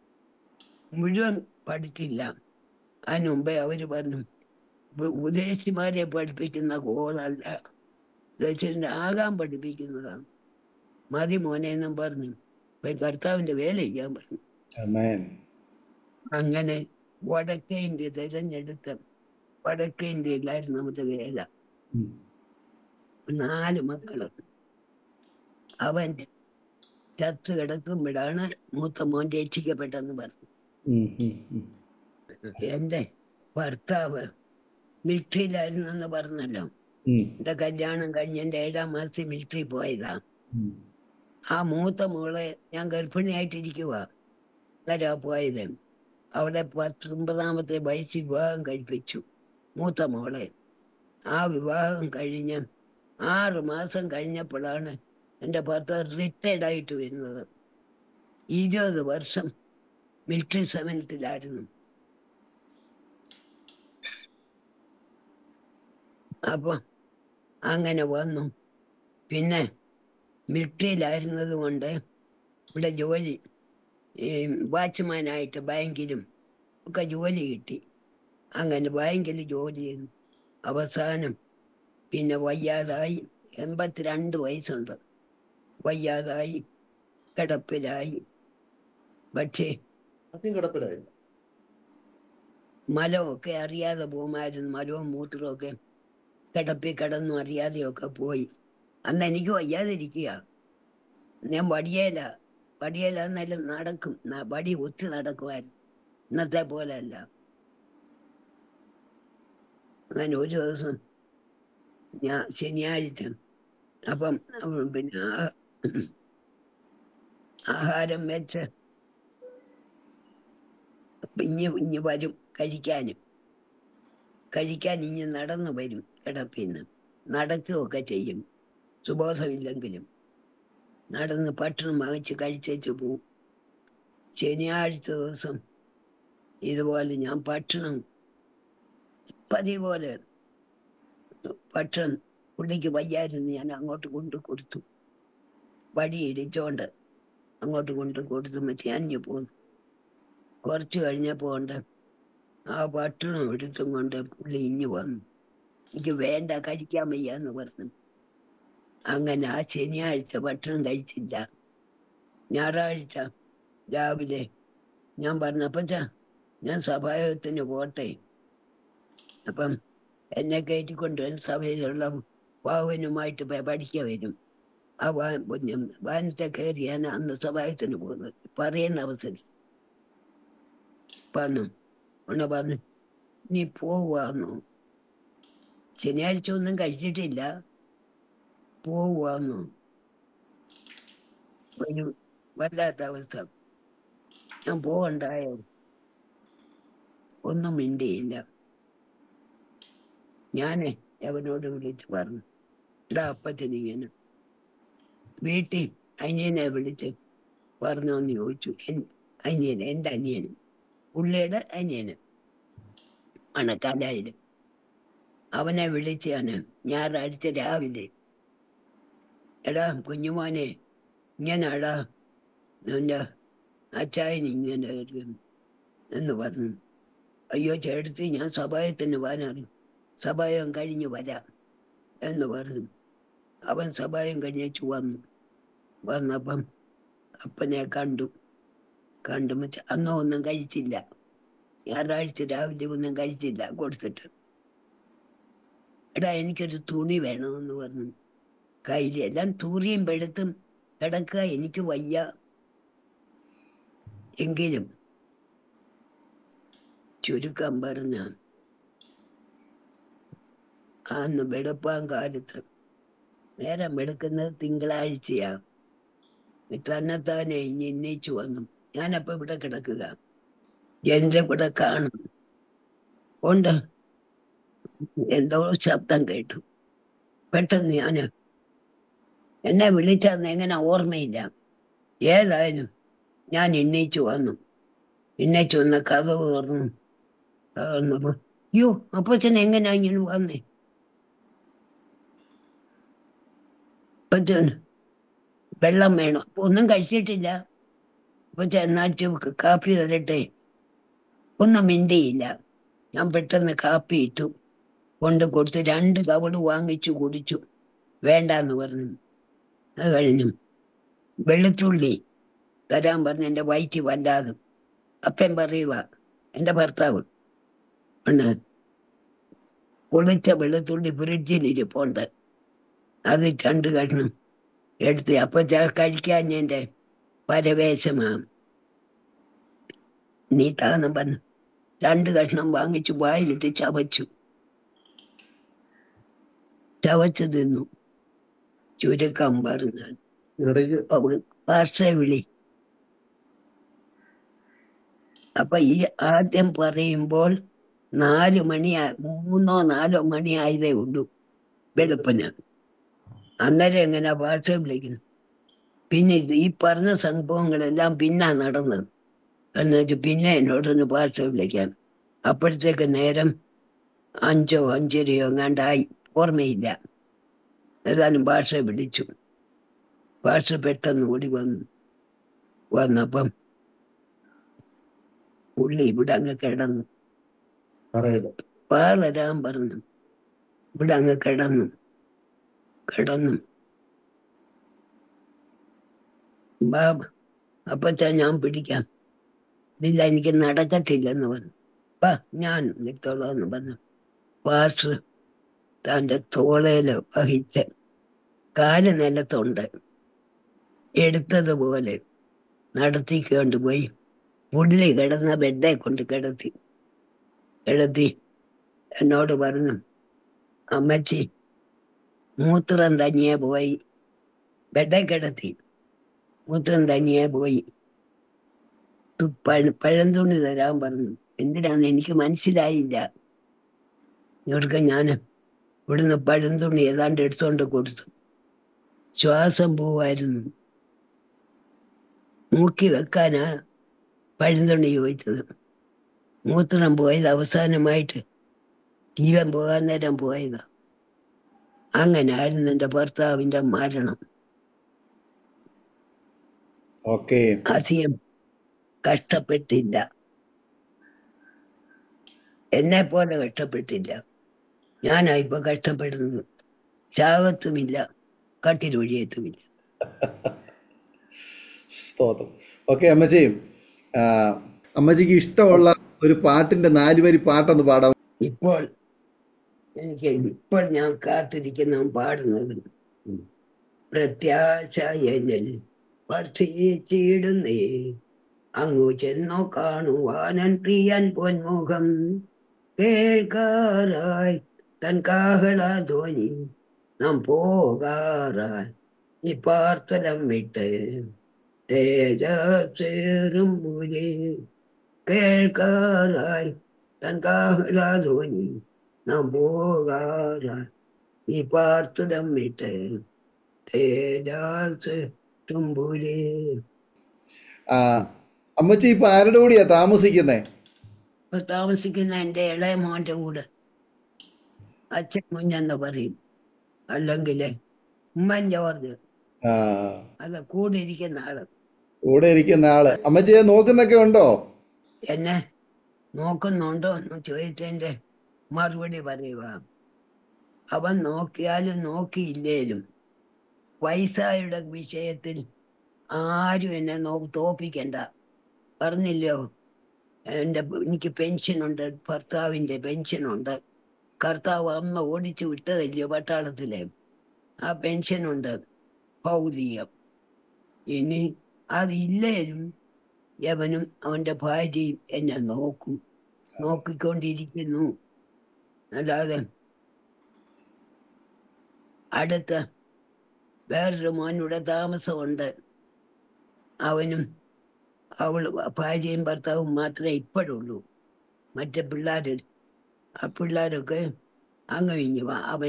S2: മുഴുവൻ പഠിച്ചില്ല. അതിന് മുമ്പേ അവര് പറഞ്ഞു, ഉപദേശിമാരെ പഠിപ്പിക്കുന്ന കോളല്ല, ഉപദേശിന്റെ ആകാൻ പഠിപ്പിക്കുന്നതാണ്. മതി മോനെ എന്നും പറഞ്ഞു പോയി കർത്താവിന്റെ വേല ചെയ്യാൻ പറഞ്ഞു.
S1: ആമേൻ.
S2: അങ്ങനെ വടക്കേ ഇന്ത്യ തിരഞ്ഞെടുത്ത വടക്കേ ഇന്ത്യയിലായിരുന്നു നമ്മുടെ വേല.
S1: ഉം.
S2: 4 മക്കള്. അവൻ ചത്ത് കിടക്കുമ്പോഴാണ് മൂത്ത മോൻ രക്ഷിക്കപ്പെട്ടെന്ന് പറഞ്ഞു.
S1: ഉം. ഉം. ഉം.
S2: എന്റെ ഭർത്താവ് മിലിറ്ററിയിലായിരുന്നെന്ന് പറഞ്ഞല്ലോ.
S1: ഉം.
S2: എന്റെ കല്യാണം കഴിഞ്ഞ് എൻ്റെ 7-ാം മാസത്തിൽ മിലിറ്ററി പോയതാ.
S1: ഉം.
S2: ആ മൂത്ത മോളെ ഞാൻ ഗർഭിണിയായിട്ടിരിക്കുക അന്നേരാ പോയത്. അവിടെ 19-ാമത്തെ വയസ്സിൽ വിവാഹം കഴിപ്പിച്ചു മൂത്ത മോളെ. ആ വിവാഹം കഴിഞ്ഞ് 6 മാസം കഴിഞ്ഞപ്പോഴാണ് എൻ്റെ ഭർത്താവ് റിട്ടയർഡ് ആയിട്ട് വരുന്നത്. 20 വർഷം മിലിറ്ററി സേവനത്തിലായിരുന്നു. അപ്പൊ അങ്ങനെ വന്നു. പിന്നെ മിലിറ്ററിയിലായിരുന്നത് കൊണ്ട് ഇവിടെ ജോലി, വാച്ച്മാനായിട്ട് ബാങ്കിലും ഒക്കെ ജോലി കിട്ടി. അങ്ങനെ ബാങ്കിൽ ജോലി ചെയ്തു. അവസാനം പിന്നെ വയ്യാതായി. 82 വയസ്സുണ്ട്. വയ്യാതായി കിടപ്പിലായി. പക്ഷേ
S1: ആദ്യം കിടപ്പിലായി.
S2: മലമൊക്കെ അറിയാതെ പോകുമായിരുന്നു. മലവും മൂത്രമൊക്കെ കിടപ്പി കിടന്നും അറിയാതെയൊക്കെ പോയി. അന്ന് എനിക്ക് വയ്യാതിരിക്കുക. ഞാൻ വടിയേല എന്നാലും നടക്കും. വടി ഒത്തി നടക്കുമായിരുന്നു. ഇന്നത്തെ പോലെ അല്ല. അങ്ങനെ ഒരു ദിവസം ഞാൻ ശനിയാഴ്ച അപ്പം പിന്നെ ആഹാരം വെച്ച് ഇഞ്ഞ് വരും കഴിക്കാൻ ഇഞ്ഞ് നടന്നു വരും. കിടപ്പിന്ന് നടക്കുകയൊക്കെ ചെയ്യും. സുബോധമില്ലെങ്കിലും നടന്ന് ഭക്ഷണം വാങ്ങിച്ച് കഴിച്ചേച്ച് പോവും. ശനിയാഴ്ച ദിവസം ഇതുപോലെ ഞാൻ ഭക്ഷണം പതിവ് പോലെ ഭക്ഷണം പുള്ളിക്ക് വയ്യായിരുന്നു. ഞാൻ അങ്ങോട്ട് കൊണ്ടു കൊടുത്തു. വടി ഇടിച്ചോണ്ട് അങ്ങോട്ട് കൊണ്ടു കൊടുത്തു. മറ്റേ അഞ്ഞു പോന്നു. കുറച്ച് കഴിഞ്ഞപ്പോ ഉണ്ട് ആ ഭക്ഷണം എടുത്തും കൊണ്ട് പുള്ളി ഇഞ്ഞു വന്നു. എനിക്ക് വേണ്ട, കഴിക്കാൻ വയ്യ എന്ന് പറഞ്ഞു. അങ്ങനെ ആ ശനിയാഴ്ച ഭക്ഷണം കഴിച്ചില്ല. ഞായറാഴ്ച രാവിലെ ഞാൻ പറഞ്ഞു, അപ്പച്ചാ ഞാൻ സഭായോഗത്തിന് പോട്ടെ. അപ്പം എന്നെ കയറ്റിക്കൊണ്ടുവരും. സഭയിലുള്ള വാഹനുമായിട്ട് പഠിക്കാൻ വരും. ആ വാഹനത്തെ കയറിയാണ് അന്ന് സഭായത്തിന് പോകുന്നത്. പറയുന്ന അവസരം പറഞ്ഞു, നീ പോവാന്നു. ശനിയാഴ്ച ഒന്നും കഴിച്ചിട്ടില്ല. പോവാന്നു. ഒരു വല്ലാത്ത അവസ്ഥ. ഞാൻ പോകണ്ടായോ? ഒന്നും മിണ്ടിയില്ല. ഞാന് അവനോട് വിളിച്ച് പറഞ്ഞു, ഇടാ അപ്പച്ചനിങ്ങനെ വീട്ടിൽ അനിയനെ വിളിച്ച് പറഞ്ഞോന്ന് ചോദിച്ചു. എൻ്റെ അനിയനും പുള്ളിയുടെ അനിയന് മണക്കാലായില്. അവനെ വിളിച്ചാണ് ഞായറാഴ്ച രാവിലെ, എടാ കുഞ്ഞുമോനെ ഇങ്ങനാടാ നിന്റെ അച്ചായൻ ഇങ്ങനെ എന്ന് പറഞ്ഞു. അയ്യോ ചേട്ടത്തി, ഞാൻ സഭായത്തിന് വരാനും സഭായം കഴിഞ്ഞ് വരാം എന്ന് പറഞ്ഞു. അവൻ സഭായം കഴിഞ്ഞു വന്നപ്പം അപ്പനെ കണ്ടു. അന്നോ ഒന്നും കഴിച്ചില്ല. ഞായറാഴ്ച രാവിലെ ഒന്നും കഴിച്ചില്ല. കൊടുത്തിട്ട്, എടാ എനിക്കൊരു തുണി വേണമെന്ന് പറഞ്ഞു. കയ്യിലെല്ലാം തൂറിയും വെളുത്തും കിടക്കുക, എനിക്ക് വയ്യ. എങ്കിലും ചുരുക്കം പറഞ്ഞ അന്ന് വെളുപ്പാൻ കാലത്ത്, നേരം വെളുക്കുന്നത് തിങ്കളാഴ്ചയാ, തന്നെത്താനെ എണ്ണീച്ചു വന്നു. ഞാനപ്പോ ഇവിടെ കിടക്കുക, എന്റെ കൂടെ കാണും ഉണ്ട്. എന്തോ ശബ്ദം കേട്ടു. പെട്ടെന്ന് ഞാന് എന്നെ വിളിച്ചെന്ന് എങ്ങനെ ഓർമ്മയില്ല. ഏതായാലും ഞാൻ എണ്ണീച്ചു വന്നു കഥവ് തുറന്നപ്പോ അയ്യോ അപ്പച്ചൻ എങ്ങനെയാ ഇങ്ങനെ വന്നേ? അപ്പച്ചൻ വെള്ളം വേണം. അപ്പൊ ഒന്നും കഴിച്ചിട്ടില്ല. അപ്പച്ചൻ എന്നാച്ചു കാപ്പി തരട്ടെ? ഒന്നും മിണ്ടിയില്ല. ഞാൻ പെട്ടെന്ന് കാപ്പി ഇട്ടു കൊണ്ട് കൊടുത്ത് 2 കവള് വാങ്ങിച്ചു കുടിച്ചു. വേണ്ടാന്ന് പറഞ്ഞു. അത് കഴിഞ്ഞു വെളുത്തുള്ളി തരാൻ പറഞ്ഞ് എന്റെ വയറ്റി വല്ലാതെ. അപ്പൻ പറയുക, എന്റെ ഭർത്താവ് ഉണ്ട്, പൊളിച്ച വെളുത്തുള്ളി ഫ്രിഡ്ജിലിരിപ്പുണ്ട്, അത് 2 കഷ്ണം എടുത്ത്. അപ്പൊ കഴിക്കാൻ എന്റെ പരവേശമാ. നീ താന്ന് പറഞ്ഞു 2 കഷ്ണം വാങ്ങിച്ചു വായിലിട്ട് ചവച്ചു തിന്നു. ചുരുക്കം പറഞ്ഞാൽ അവള് ഭാഷ വിളി. അപ്പൊ ഈ ആദ്യം പറയുമ്പോൾ 3 മണി ആയതേ ഉള്ളൂ വെളുപ്പിന്. അന്നേരം എങ്ങനെ ഭാഷ വിളിക്കുന്നു? പിന്നെ ഈ പറഞ്ഞ സംഭവങ്ങളെല്ലാം പിന്നെ നടന്നത് എന്നുവെച്ച് പിന്നെ എന്നോടൊന്ന് ഭാഷ വിളിക്കാൻ. അപ്പോഴത്തേക്ക് നേരം 5 5:30 എങ്ങാണ്ടായി, ഓർമ്മയില്ല. ഏതായാലും ഭാഷ വിളിച്ചു. ഭാഷ പെട്ടെന്ന് ഓടി വന്നപ്പം പുള്ളി ഇവിടെ അങ്ങ് കിടന്നു. പാലരാൻ പറഞ്ഞു. ഇവിടെ അങ്ങ് കിടന്നു. ബാബ അപ്പച്ചാ ഞാൻ പിടിക്കാം, ഇല്ല എനിക്ക് നടക്കത്തില്ലെന്ന് പറഞ്ഞു. ഞാൻ എടുത്തോളാന്ന് പറഞ്ഞു. പാഷ് തന്റെ തോളയില് വഹിച്ച് കാല് നിലത്തുണ്ട് എടുത്തതുപോലെ നടത്തിക്കൊണ്ടുപോയി പുള്ളി കിടന്ന ബെഡെ കൊണ്ട് കിടത്തി എന്നോട് പറഞ്ഞു, അമ്മച്ചി മൂത്രം തനിയെ പോയി. ബെഡെ കിടത്തി, മൂത്രം തനിയെ പോയി. പഴന്തുണി തരാൻ പറഞ്ഞു. എന്തിനാന്ന് എനിക്ക് മനസ്സിലായില്ല. ഇവർക്ക് ഞാൻ ഇവിടുന്ന് പഴന്തുണി ഏതാണ്ട് എടുത്തോണ്ട് കൊടുത്തു. ശ്വാസം പോവായിരുന്നു. മൂക്കി വെക്കാനാ പഴന്തുണി ചോദിച്ചത്. മൂത്രം പോയത് അവസാനമായിട്ട് ജീവൻ പോകാൻ നേരം പോയതാ. അങ്ങനെ ആയിരുന്നു എന്റെ ഭർത്താവിന്റെ മരണം. അധികം കഷ്ടപ്പെട്ടില്ല, എന്നെ പോലെ കഷ്ടപ്പെട്ടില്ല. ഞാനാ ഇപ്പൊ കഷ്ടപ്പെടുന്നത്. ചാകത്തുമില്ല, കട്ടിലൊഴിയത്തുമില്ല.
S1: സ്തോത്രം. ഓക്കെ അമ്മച്ചി, അമ്മച്ചിക്ക് ഇഷ്ടമുള്ള ഒരു പാട്ടിന്റെ 4 വരി പാട്ടൊന്ന് പാടാം.
S2: ഇപ്പോൾ ഞാൻ കാത്തിരിക്കുന്ന പാടുന്നത്, പ്രത്യാശ എന്നിൽ വർദ്ധിച്ചിടുന്നേ, അങ്ങു ചെന്നോ കാണുവാനൻ പ്രിയൻ പൊന്മുഖം, കേൾക്കാറായി തൻ കാഹളധ്വനി, നാം പോകാറായി ഈ പാർത്തലം വിട്ട്, തേജസ്സേറും പുലി, കേൾക്കാറായി തൻ കാഹളധ്വനി, നാം പോകാറായി ഈ പാർത്തലം വിട്ട്, തേജസ്സേറും പുലി.
S1: അമ്മച്ചി ഇപ്പൊ ആരുടെ കൂടിയാ താമസിക്കുന്നേ?
S2: ഇപ്പൊ താമസിക്കുന്ന എന്റെ ഇളയ മോന്റെ കൂടെ. അച്ഛൻ കുഞ്ഞെന്ന് പറയും, അല്ലെങ്കിൽ ഉമ്മൻ ജോർജ്, അല്ല കൂടെ ഇരിക്കുന്ന ആള്.
S1: കൂടെ ഇരിക്കുന്ന ആള് അമ്മച്ചിയെ നോക്കുന്നൊക്കെ ഉണ്ടോ?
S2: എന്നെ നോക്കുന്നുണ്ടോ എന്ന് ചോദിച്ചതിന്റെ മറുപടി പറയുക. അവൻ നോക്കിയാലും നോക്കിയില്ലേലും വയസ്സായുടെ വിഷയത്തിൽ ആരും എന്നെ തോപ്പിക്കണ്ട. പറഞ്ഞില്ലയോ, എനിക്ക് പെൻഷനുണ്ട്, ഭർത്താവിന്റെ പെൻഷനുണ്ട്. കർത്താവ് അമ്മ ഓടിച്ചു വിട്ടതല്ലയോ പട്ടാളത്തിലെ, ആ പെൻഷനുണ്ട് ഭൗതികം. ഇനി അതില്ലേലും യവനും അവന്റെ ഭാര്യയും എന്നെ നോക്കിക്കൊണ്ടിരിക്കുന്നു. അല്ലാതെ അടുത്ത വേറൊരു മോനിവിടെ താമസമുണ്ട്. അവനും ഭാര്യയും ഭർത്താവും മാത്രമേ ഇപ്പോഴുള്ളൂ. മറ്റേ ആ പിള്ളേരൊക്കെ അങ്ങ് ഇഞ്ഞു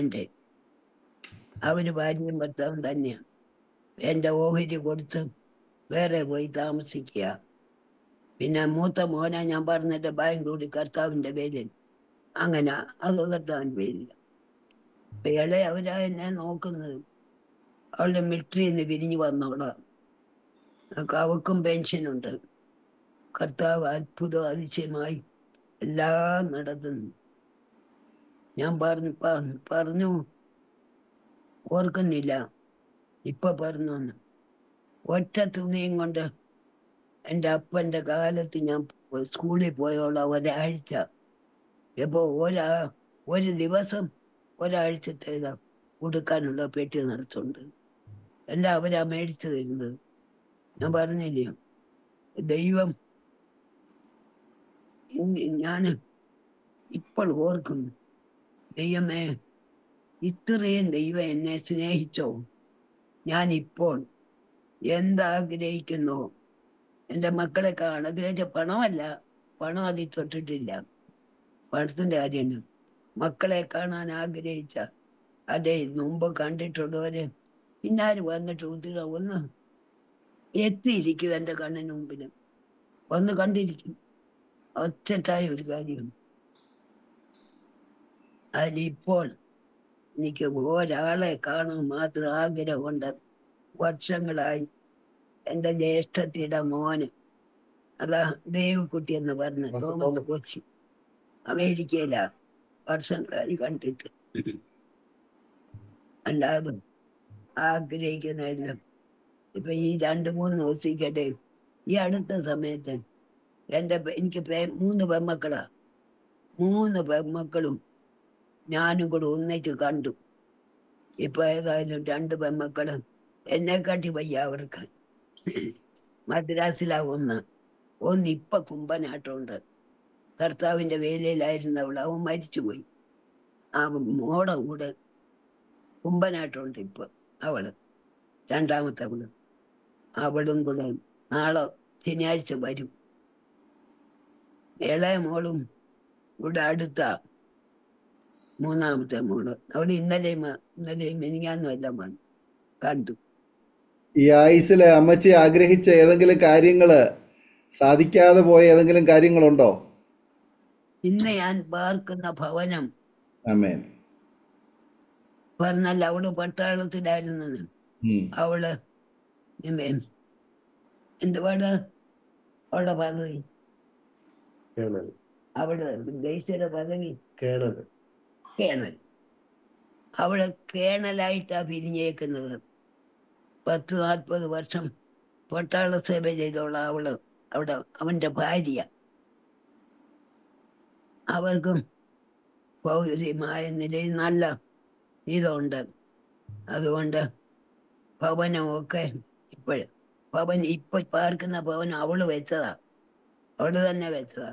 S2: അവര് ഭാര്യയും ഭർത്താവും തന്നെയാ. എന്റെ ഓഹരി കൊടുത്ത് വേറെ പോയി താമസിക്കുക. പിന്നെ മൂത്ത മോനെ ഞാൻ പറഞ്ഞിട്ട് ബാംഗ്ലൂരിൽ കർത്താവിന്റെ പേരിൽ, അങ്ങനെ അത് കർത്താവിന്റെ പേരില്ല. അവരാ എന്നെ നോക്കുന്നത്. അവളുടെ മിലിറ്ററിയിൽ നിന്ന് പിരിഞ്ഞു വന്നവളാ. അവക്കും പെൻഷനുണ്ട്. കർത്താവ് അത്ഭുതം അതിശയമായി എല്ലാം നടത്തുന്നു. ഞാൻ പറഞ്ഞു ഓർക്കുന്നില്ല, ഇപ്പൊ പറഞ്ഞു. ഒറ്റ തുണിയും കൊണ്ട് എൻ്റെ അപ്പന്റെ കാലത്ത് ഞാൻ സ്കൂളിൽ പോയോളാം ഒരാഴ്ച. ഇപ്പൊ ഒരു ദിവസം ഒരാഴ്ചത്തേതാ കൊടുക്കാനുള്ള പെട്ടി നിറച്ചുണ്ട്. എല്ലാം അവരാ മേടിച്ചു തരുന്നത്. ഞാൻ പറഞ്ഞില്ലയോ, ദൈവം ഞാൻ ഇപ്പോൾ ഓർക്കുന്നു, ദൈവമേ, ഇത്രയും ദൈവം എന്നെ സ്നേഹിച്ചോ. ഞാൻ ഇപ്പോൾ എന്താഗ്രഹിക്കുന്നു, എൻ്റെ മക്കളെ ആഗ്രഹിച്ച പണമല്ല, പണം അതിൽ തൊട്ടിട്ടില്ല, പണത്തിന്റെ കാര്യമാണ്. മക്കളെ കാണാൻ ആഗ്രഹിച്ച, അതെ മുമ്പ് കണ്ടിട്ടുള്ളവര് പിന്നാര് വന്നിട്ട് ഒന്ന് എത്തിയിരിക്കും എൻ്റെ കണ്ണിന് മുമ്പിൽ, വന്ന് കണ്ടിരിക്കും. ഒറ്റട്ടായ ഒരു കാര്യം. അതിലിപ്പോൾ എനിക്ക് ഒരാളെ കാണാൻ മാത്രം ആഗ്രഹമുണ്ട്. വർഷങ്ങളായി എൻ്റെ ജ്യേഷ്ഠത്തിയുടെ മോന്, അതാ ദേവക്കുട്ടി എന്ന് പറഞ്ഞ തോമസ് കൊച്ചി, അമേരിക്കയിലാ. വർഷങ്ങളായി കണ്ടിട്ട്. അല്ലാതെ ആഗ്രഹിക്കുന്നതെല്ലാം ഇപ്പൊ ഈ 2-3 ദിവസിക്കട്ടെ, ഈ അടുത്ത സമയത്ത് എനിക്ക് 3 പെൺമക്കളാ. 3 പെൺമക്കളും ഞാനും കൂടെ ഒന്നിച്ച് കണ്ടു. ഇപ്പൊ ഏതായാലും 2 പെൺമക്കളും എന്നെക്കാട്ടി വയ്യ അവർക്ക്. മദ്രാസിലാ ഒന്ന് ഇപ്പൊ കുമ്പനാട്ടമുണ്ട്. കർത്താവിന്റെ വേലയിലായിരുന്നവൾ, അവൻ മരിച്ചുപോയി. ആ മോടെ കൂടെ കുമ്പനാട്ടമുണ്ട് ഇപ്പൊ അവള്, രണ്ടാമത്തവള്. അവളും കൂടെ നാളെ ശനിയാഴ്ച വരും. ഇളയ മോളും ഇവിടെ അടുത്ത മൂന്നാമത്തെ മോള്, അവിടെ ഇന്നലെയും മിനിങ്ങാന്നും എല്ലാം വന്നു കണ്ടു.
S1: ഈ ആയുസില് അമ്മച്ചി ആഗ്രഹിച്ച ഏതെങ്കിലും കാര്യങ്ങള് സാധിക്കാതെ പോയ ഏതെങ്കിലും കാര്യങ്ങളുണ്ടോ?
S2: ഇന്ന് ഞാൻ പാർക്കുന്ന ഭവനം
S1: ആമേൻ.
S2: പറഞ്ഞല്ല, അവള് പട്ടാളത്തിലായിരുന്നെന്ന്. അവള് എന്തുപാട് അവളുടെ പദവി, അവളുടെ ദേശീയ പദവി കേണൽ. അവള് കേണലായിട്ടാ പിരിഞ്ഞേക്കുന്നത്. 10-40 വർഷം പട്ടാള സേവ ചെയ്തോളാം അവള്. അവിടെ അവന്റെ ഭാര്യ, അവർക്കും ഭൗതികമായ നിലയിൽ നല്ല ഇതുണ്ട്. അതുകൊണ്ട് ഭവനമൊക്കെ ഇപ്പൊ പാർക്കുന്ന ഭവനം അവള് വെച്ചതാ, അവള് തന്നെ വെച്ചതാ.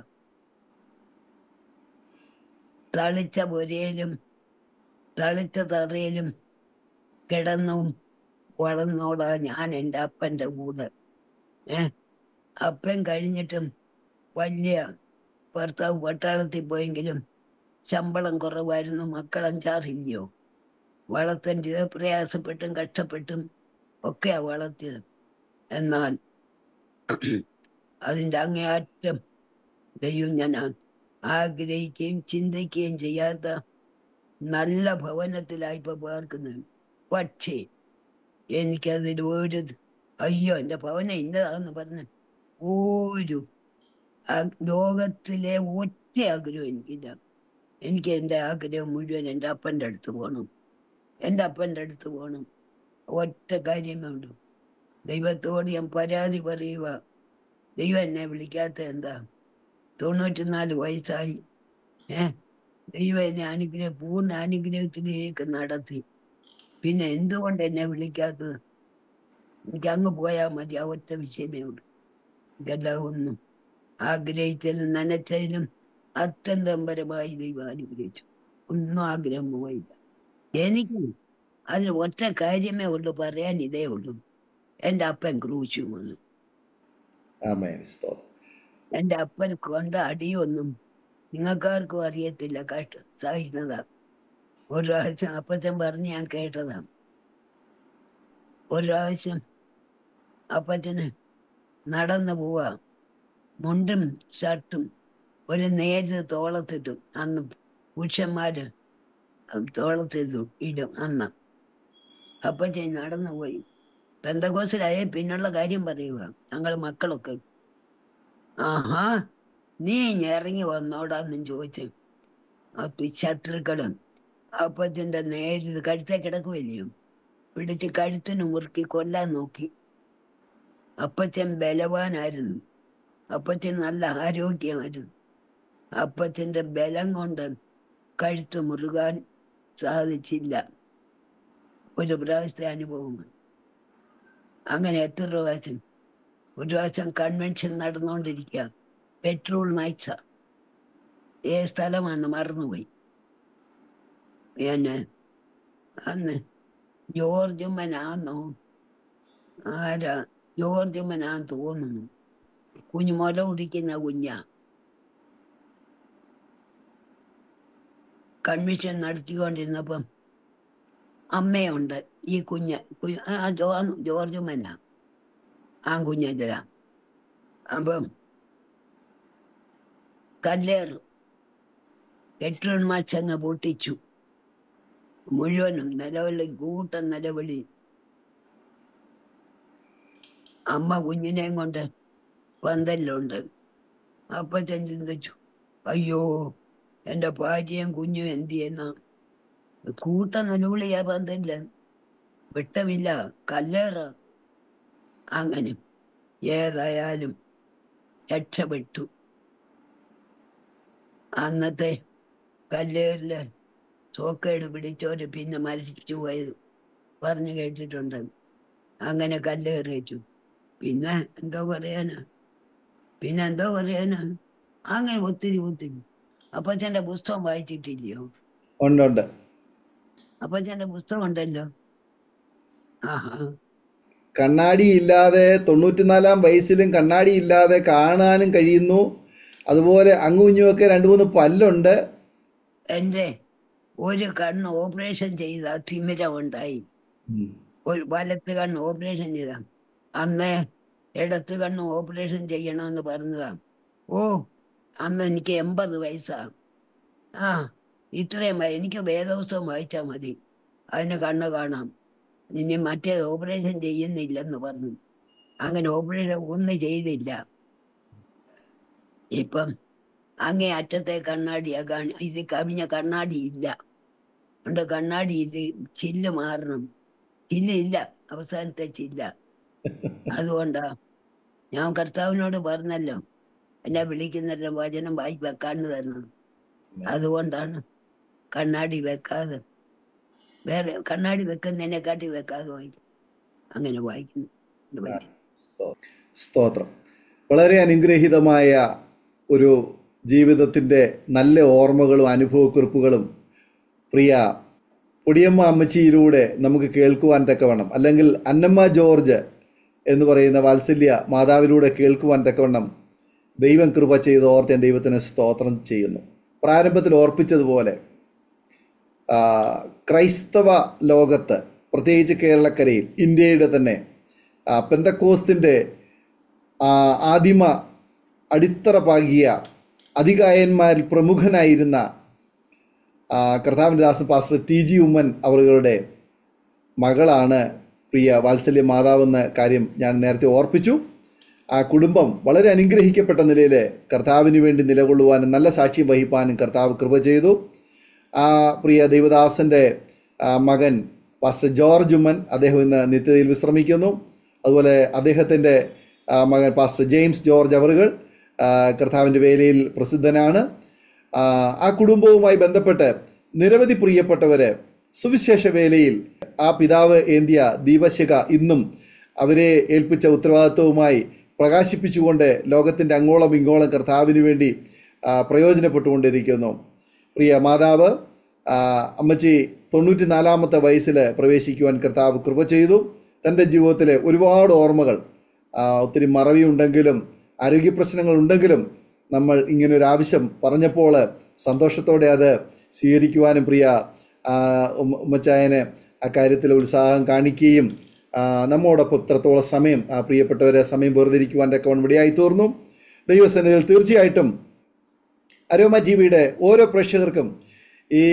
S2: തളിച്ച പുരയിലും തളിച്ച തറയിലും കിടന്നും വളർന്നോളാ ഞാൻ എൻ്റെ അപ്പന്റെ കൂടെ. അപ്പൻ കഴിഞ്ഞിട്ടും വലിയ ഭർത്താവ് പട്ടാളത്തിൽ പോയെങ്കിലും ശമ്പളം കുറവായിരുന്നു. മക്കൾ 5-6 വളർത്തേണ്ടത് പ്രയാസപ്പെട്ടും കഷ്ടപ്പെട്ടും ഒക്കെയാ വളർത്തിയത്. എന്നാൽ അതിൻ്റെ അങ്ങേയറ്റം ദൈവം ഞാൻ ആഗ്രഹിക്കുകയും ചിന്തിക്കുകയും ചെയ്യാത്ത നല്ല ഭവനത്തിലായിപ്പോ പാർക്കുന്നത്. പക്ഷേ എനിക്കതിൽ ഒരു അയ്യോ എൻ്റെ ഭവനം ഇന്നതാന്ന് പറഞ്ഞ് ഒരു ലോകത്തിലെ ഒറ്റ ആഗ്രഹം എനിക്കില്ല. എനിക്ക് എൻ്റെ ആഗ്രഹം മുഴുവൻ എൻ്റെ അപ്പൻ്റെ അടുത്ത് പോകണം, എൻ്റെ അപ്പൻ്റെ അടുത്ത് പോകണം. ഒറ്റ കാര്യമേ ഉള്ളൂ. ദൈവത്തോട് ഞാൻ പരാതി പറയുക, ദൈവം എന്നെ വിളിക്കാത്ത എന്താ? 94 വയസ്സായി. ദൈവം എന്നെ പൂർണ്ണ അനുഗ്രഹത്തിലേക്ക് നടത്തി. പിന്നെ എന്തുകൊണ്ട് എന്നെ വിളിക്കാത്തത്? എനിക്ക് അങ്ങ് പോയാൽ മതി, ആ ഒറ്റ വിഷയമേ ഉള്ളൂ. ഇതെല്ലാം ഒന്നും ആഗ്രഹിച്ചാലും നനച്ചാലും അത്യന്തപരമായി ദൈവം അനുഗ്രഹിച്ചു. ഒന്നും ആഗ്രഹം പോയില്ല. എനിക്ക് അതിൽ ഒറ്റ കാര്യമേ ഉള്ളൂ, പറയാൻ ഇതേ ഉള്ളൂ. എൻ്റെ അപ്പൻ ക്രൂശു വന്നു.
S1: ആമേൻ. സ്തോത്രം.
S2: എൻ്റെ അപ്പൻ കൊണ്ട അടിയൊന്നും നിങ്ങൾക്കാർക്കും അറിയത്തില്ല. സഹിക്കുന്നതാ. ഒരു പ്രാവശ്യം അപ്പച്ചൻ പറഞ്ഞ് ഞാൻ കേട്ടതാ. ഒരു പ്രാവശ്യം അപ്പച്ചന് നടന്നു പോവാ, മുണ്ടും ഷർട്ടും ഒരു നേര് തോളത്തിട്ടും. അന്ന് പുരുഷന്മാര് തോളത്തിട്ടു ഇടും. അന്ന് അപ്പച്ചൻ നടന്നു പോയി. പെന്തക്കോസ്തിലായ പിന്നുള്ള കാര്യം പറയുക, ഞങ്ങൾ മക്കളൊക്കെ. ആഹാ, നീ ഇറങ്ങി വന്നോടാന്നും ചോദിച്ചു. ആ ശത്രുക്കളും അപ്പച്ചന്റെ നേര് കഴുത്തെ കിടക്കുമല്ലയോ, പിടിച്ച് കഴുത്തിന് മുറുക്കി കൊല്ലാൻ നോക്കി. അപ്പച്ചൻ ബലവാനായിരുന്നു, അപ്പച്ചൻ നല്ല ആരോഗ്യമായിരുന്നു. അപ്പച്ചന്റെ ബലം കൊണ്ട് കഴുത്ത് മുറുകാൻ സാധിച്ചില്ല. ഒരു പ്രാവശ്യത്തെ അനുഭവമാണ്. അങ്ങനെ എത്ര പ്രാവശ്യം. ഒരു പ്രാവശ്യം കൺവെൻഷൻ നടന്നുകൊണ്ടിരിക്കുക, പെട്രോൾ നയിച്ച സ്ഥലമാണെന്ന് മറന്നുപോയി. പിന്നെ അന്ന് ജോർജ് ഉമ്മനാന്നോ ആരാ, ജോർജ് ഉമ്മനാന്ന് തോന്നുന്നു, മുല കുടിക്കുന്ന കുഞ്ഞാ. കൺവെൻഷൻ നടത്തിക്കൊണ്ടിരുന്നപ്പം അമ്മയുണ്ട്, ഈ ജോർജ് ഉമ്മന ആ കുഞ്ഞല്ല. അപ്പം കല്ലേറ് പെട്രോൾ മാച്ചങ്ങ് പൊട്ടിച്ചു. മുഴുവനും നിലവിളി, കൂട്ടം നിലവിളി. അമ്മ കുഞ്ഞിനെയും കൊണ്ട് പന്തലിലുണ്ട്. അപ്പച്ചൻ ചിന്തിച്ചു, അയ്യോ എൻ്റെ ഭാര്യയും കുഞ്ഞും എന്ത് ചെയ്യുന്ന? കൂട്ടം നിലവിളിയാ പന്തലില്ല, വിട്ടമില്ല, കല്ലേറ. അങ്ങനെ ഏതായാലും രക്ഷപ്പെട്ടു. അന്നത്തെ കല്ലേറില് സോക്കേട് പിടിച്ചോര് പിന്നെ മരിച്ചു പോയത് പറഞ്ഞു കേട്ടിട്ടുണ്ട്. അങ്ങനെ കല്ലേറിച്ചു. പിന്നെ എന്തോ പറയാനാ, അങ്ങനെ ഒത്തിരി. അപ്പച്ചന്റെ പുസ്തകം വായിച്ചിട്ടില്ലയോ?
S1: ഉണ്ട്.
S2: അപ്പച്ചന്റെ പുസ്തകം ഉണ്ടല്ലോ. ആഹാ,
S1: കണ്ണാടി ഇല്ലാതെ 94 വയസ്സിലും കണ്ണാടി ഇല്ലാതെ കാണാനും കഴിയുന്നു. അതുപോലെ അങ്ങുഞ്ഞുമൊക്കെ 2-3 പല്ലുണ്ട്.
S2: എൻ്റെ ഒരു കണ്ണ് ഓപ്പറേഷൻ ചെയ്ത തിമിരം ഉണ്ടായി. ഒരു വലത്ത് കണ്ണ് ഓപ്പറേഷൻ ചെയ്ത. അന്ന് ഇടത്ത് കണ്ണ് ഓപ്പറേഷൻ ചെയ്യണമെന്ന് പറഞ്ഞതാ. അന്ന് എനിക്ക് 80 വയസ്സാ. ഇത്രയും എനിക്ക് വേദപുസ്തകം വായിച്ചാൽ മതി, അതിന് കണ്ണ് കാണാം. ഇനി മറ്റേ ഓപ്പറേഷൻ ചെയ്യുന്നില്ലെന്ന് പറഞ്ഞു. അങ്ങനെ ഓപ്പറേഷൻ ഒന്നും ചെയ്തില്ല. ഇപ്പം അങ്ങേ അറ്റത്തെ കണ്ണാടിയാ ഇത് കവിഞ്ഞ കണ്ണാടി ഇല്ല. ഉണ്ട് കണ്ണാടി, ഇത് ചില്ല് മാറണം. ചില്ലില്ല, അവസാനത്തെ ചില്ല. അതുകൊണ്ടാ ഞാൻ കർത്താവിനോട് പറഞ്ഞല്ലോ, എന്നെ വിളിക്കുന്ന വചനം വെക്കാണ്ട് തരണം. അതുകൊണ്ടാണ് കണ്ണാടി വെക്കാതെ, വേറെ കണ്ണാടി വെക്കുന്നതിനെക്കാട്ടി വെക്കാതെ വായിക്കും. അങ്ങനെ വായിക്കുന്നു.
S1: സ്തോത്രം. വളരെ അനുഗ്രഹീതമായ ഒരു ജീവിതത്തിൻ്റെ നല്ല ഓർമ്മകളും അനുഭവക്കുറിപ്പുകളും പ്രിയ പൊടിയമ്മ അമ്മച്ചിയിലൂടെ നമുക്ക് കേൾക്കുവാൻ തക്കവണ്ണം, അല്ലെങ്കിൽ അന്നമ്മ ജോർജ് എന്ന് പറയുന്ന വാത്സല്യ മാതാവിലൂടെ കേൾക്കുവാൻ തക്കവണ്ണം ദൈവം കൃപ ചെയ്ത് ഓർത്ത് ഞാൻ ദൈവത്തിന് സ്തോത്രം ചെയ്യുന്നു. പ്രാരംഭത്തിൽ ഓർപ്പിച്ചതുപോലെ ക്രൈസ്തവ ലോകത്ത്, പ്രത്യേകിച്ച് കേരളക്കരയിൽ, ഇന്ത്യയുടെ തന്നെ പെന്തക്കോസ്തിൻ്റെ ആദിമ അടിത്തറ പാകിയ അതികായന്മാരിൽ പ്രമുഖനായിരുന്ന കർത്താവിൻ്റെ ദാസൻ പാസ്റ്റർ TG ഉമ്മൻ അവരുടെ മകളാണ് പ്രിയ വാത്സല്യ മാതാവെന്ന കാര്യം ഞാൻ നേരത്തെ ഓർപ്പിച്ചു. ആ കുടുംബം വളരെ അനുഗ്രഹിക്കപ്പെട്ട നിലയിൽ കർത്താവിന് വേണ്ടി നിലകൊള്ളുവാനും നല്ല സാക്ഷ്യം വഹിപ്പാനും കർത്താവ് കൃപ ചെയ്തു. ആ പ്രിയ ദൈവദാസൻ്റെ മകൻ പാസ്റ്റർ ജോർജ് ഉമ്മൻ, അദ്ദേഹം ഇന്ന് നിത്യതയിൽ വിശ്രമിക്കുന്നു. അതുപോലെ അദ്ദേഹത്തിൻ്റെ മകൻ പാസ്റ്റർ ജെയിംസ് ജോർജ് അവറുകൾ കർത്താവിൻ്റെ വേലയിൽ പ്രസിദ്ധനാണ്. ആ കുടുംബവുമായി ബന്ധപ്പെട്ട് നിരവധി പ്രിയപ്പെട്ടവർ സുവിശേഷ വേലയിൽ ആ പിതാവ് ഏന്ത്യ ദീപശിഖ ഇന്നും അവരെ ഏൽപ്പിച്ച ഉത്തരവാദിത്വവുമായി പ്രകാശിപ്പിച്ചുകൊണ്ട് ലോകത്തിൻ്റെ അങ്ങോളം ഇങ്ങോളം കർത്താവിന് വേണ്ടി പ്രയോജനപ്പെട്ടുകൊണ്ടിരിക്കുന്നു. പ്രിയ മാതാവ് അമ്മച്ചി 94-ാമത്തെ വയസ്സിൽ പ്രവേശിക്കുവാൻ കർത്താവ് കൃപ ചെയ്തു. തൻ്റെ ജീവിതത്തിൽ ഒരുപാട് ഓർമ്മകൾ, ഒത്തിരി മറവിയുണ്ടെങ്കിലും ആരോഗ്യപ്രശ്നങ്ങളുണ്ടെങ്കിലും നമ്മൾ ഇങ്ങനൊരു ആവശ്യം പറഞ്ഞപ്പോൾ സന്തോഷത്തോടെ അത് സ്വീകരിക്കുവാനും പ്രിയ ഉമ്മച്ചായന് അക്കാര്യത്തിൽ ഉത്സാഹം കാണിക്കുകയും നമ്മോടൊപ്പം ഇത്രത്തോളം സമയം പ്രിയപ്പെട്ടവരെ സമയം വേർതിരിക്കുവാൻ തക്കവണ്ണം ഇടയായി തീർന്നു. ദൈവസന്നിധിയിൽ തീർച്ചയായിട്ടും അരോമ ടി വിയുടെ ഓരോ പ്രേക്ഷകർക്കും ഈ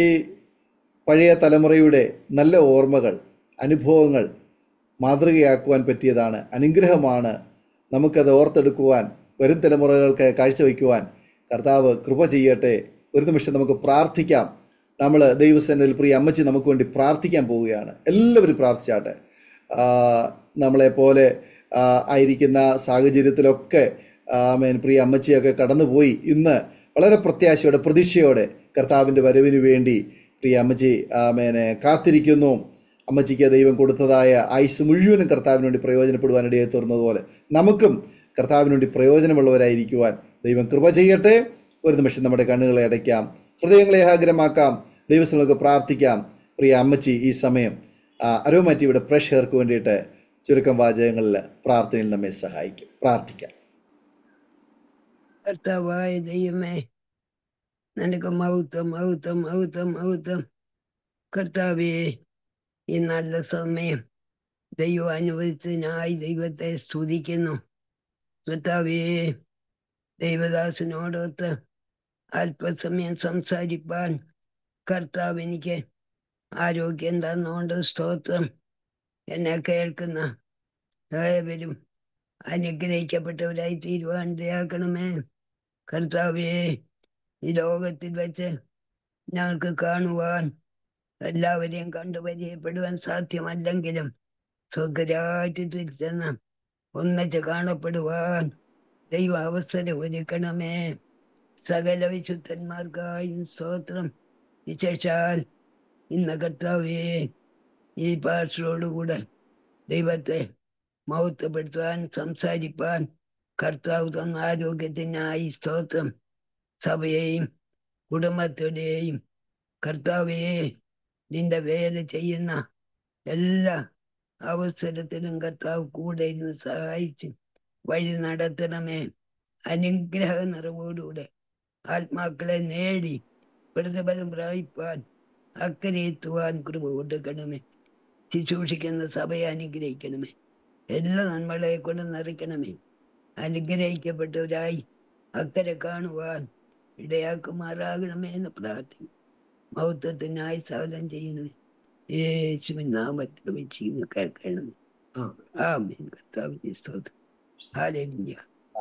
S1: പഴയ തലമുറയുടെ നല്ല ഓർമ്മകൾ, അനുഭവങ്ങൾ മാതൃകയാക്കുവാൻ പറ്റിയതാണ്, അനുഗ്രഹമാണ്. നമുക്കത് ഓർത്തെടുക്കുവാൻ, വരും തലമുറകൾക്ക് കാഴ്ചവെക്കുവാൻ കർത്താവ് കൃപ ചെയ്യട്ടെ. ഒരു നിമിഷം നമുക്ക് പ്രാർത്ഥിക്കാം. നമ്മൾ ദൈവസന്നിധിയിൽ പ്രിയ അമ്മച്ചി നമുക്ക് വേണ്ടി പ്രാർത്ഥിക്കാൻ പോവുകയാണ്. എല്ലാവരും പ്രാർത്ഥിച്ചാട്ടെ. നമ്മളെപ്പോലെ ആയിരിക്കുന്ന സാഹചര്യത്തിലൊക്കെ പ്രിയ അമ്മച്ചിയൊക്കെ കടന്നുപോയി ഇന്ന് വളരെ പ്രത്യാശയോടെ പ്രതീക്ഷയോടെ കർത്താവിൻ്റെ വരവിന് വേണ്ടി പ്രിയ അമ്മച്ചി കാത്തിരിക്കുന്നു. അമ്മച്ചിക്ക് ദൈവം കൊടുത്തതായ ആയുസ് മുഴുവനും കർത്താവിന് വേണ്ടി പ്രയോജനപ്പെടുവാനിടയായി തീർന്നതുപോലെ നമുക്കും കർത്താവിന് വേണ്ടി പ്രയോജനമുള്ളവരായിരിക്കുവാൻ ദൈവം കൃപ ചെയ്യട്ടെ. ഒരു നിമിഷം നമ്മുടെ കണ്ണുകളെ അടയ്ക്കാം, ഹൃദയങ്ങളെ ഏകാഗ്രമാക്കാം, ദൈവത്തിനൊക്കെ പ്രാർത്ഥിക്കാം. പ്രിയ അമ്മച്ചി ഈ സമയം അരോമ ടി വിയുടെ പ്രേക്ഷകർക്ക് വേണ്ടിയിട്ട് ചുരുക്കം വാചകങ്ങളിൽ പ്രാർത്ഥനയിൽ നമ്മെ സഹായിക്കും. പ്രാർത്ഥിക്കാം.
S2: കർത്താവായ ദൈവമേ, നിനക്ക് മഹത്വം മഹത്വം മഹത്വം മഹത്വം. കർത്താവേ, ഈ നല്ല സമയം ദൈവം അനുവദിച്ചതിനായി ദൈവത്തെ സ്തുതിക്കുന്നു. കർത്താവേ, ദൈവദാസനോടൊത്ത് അല്പസമയം സംസാരിപ്പാൻ കർത്താവ് എനിക്ക് ആരോഗ്യം തന്നുകൊണ്ട് സ്തോത്രം. എന്നെ കേൾക്കുന്ന ഏവരും അനുഗ്രഹിക്കപ്പെട്ടവരായി തീരുവാൻ ഇടയാക്കണമേ. കർത്താവേ, ഈ ലോകത്തിൽ വെച്ച് ഞങ്ങൾക്ക് കാണുവാൻ, എല്ലാവരെയും കണ്ടു പരിചയപ്പെടുവാൻ സാധ്യമല്ലെങ്കിലും സ്വർഗരാജ്യത്തിൽ ചെന്ന് ഒന്നിച്ച് കാണപ്പെടുവാൻ ദൈവ അവസരം ഒരുക്കണമേ. സകല വിശുദ്ധന്മാർക്കായും സ്തോത്രം. വിശേഷാൽ ഇന്ന് കർത്താവേ, ഈ ഭാഷയോടുകൂടെ ദൈവത്തെ മഹത്വപ്പെടുത്തുവാൻ, സംസാരിപ്പാൻ കർത്താവ് തന്ന ആരോഗ്യത്തിനായി സ്തോത്രം. സഭയെയും കുടുംബത്തിലെയും കർത്താവേ, നിന്റെ വേല ചെയ്യുന്ന എല്ലാ അവസരത്തിലും കർത്താവ് കൂടെ ഇരുന്ന് സഹായിച്ച് വഴി നടത്തണമേ. അനുഗ്രഹ നിറവോടുകൂടെ ആത്മാക്കളെ നേടി പ്രതിഫലം പ്രാപിപ്പാൻ അക്കരെ എത്തുവാൻ കൃപ കൊടുക്കണമേ. ശുശ്രൂഷിക്കുന്ന സഭയെ അനുഗ്രഹിക്കണമേ. എല്ലാ നന്മകളെ കൊണ്ട് നിറയ്ക്കണമേ. അനുഗ്രഹിക്കപ്പെട്ടവരായി അക്കരെ കാണുവാൻ ഇടയാക്കുമാറാകണമേ എന്ന് പ്രാർത്ഥിക്കും. മഹത്വത്തിനായി സകലം ചെയ്യണമേ. യേശുവിൻ നാമത്തിൽ വെച്ച് കേൾക്കണമേ. ആമേൻ. കർത്താവിന്റെ സ്തോത്രം. ഹല്ലേലൂയ.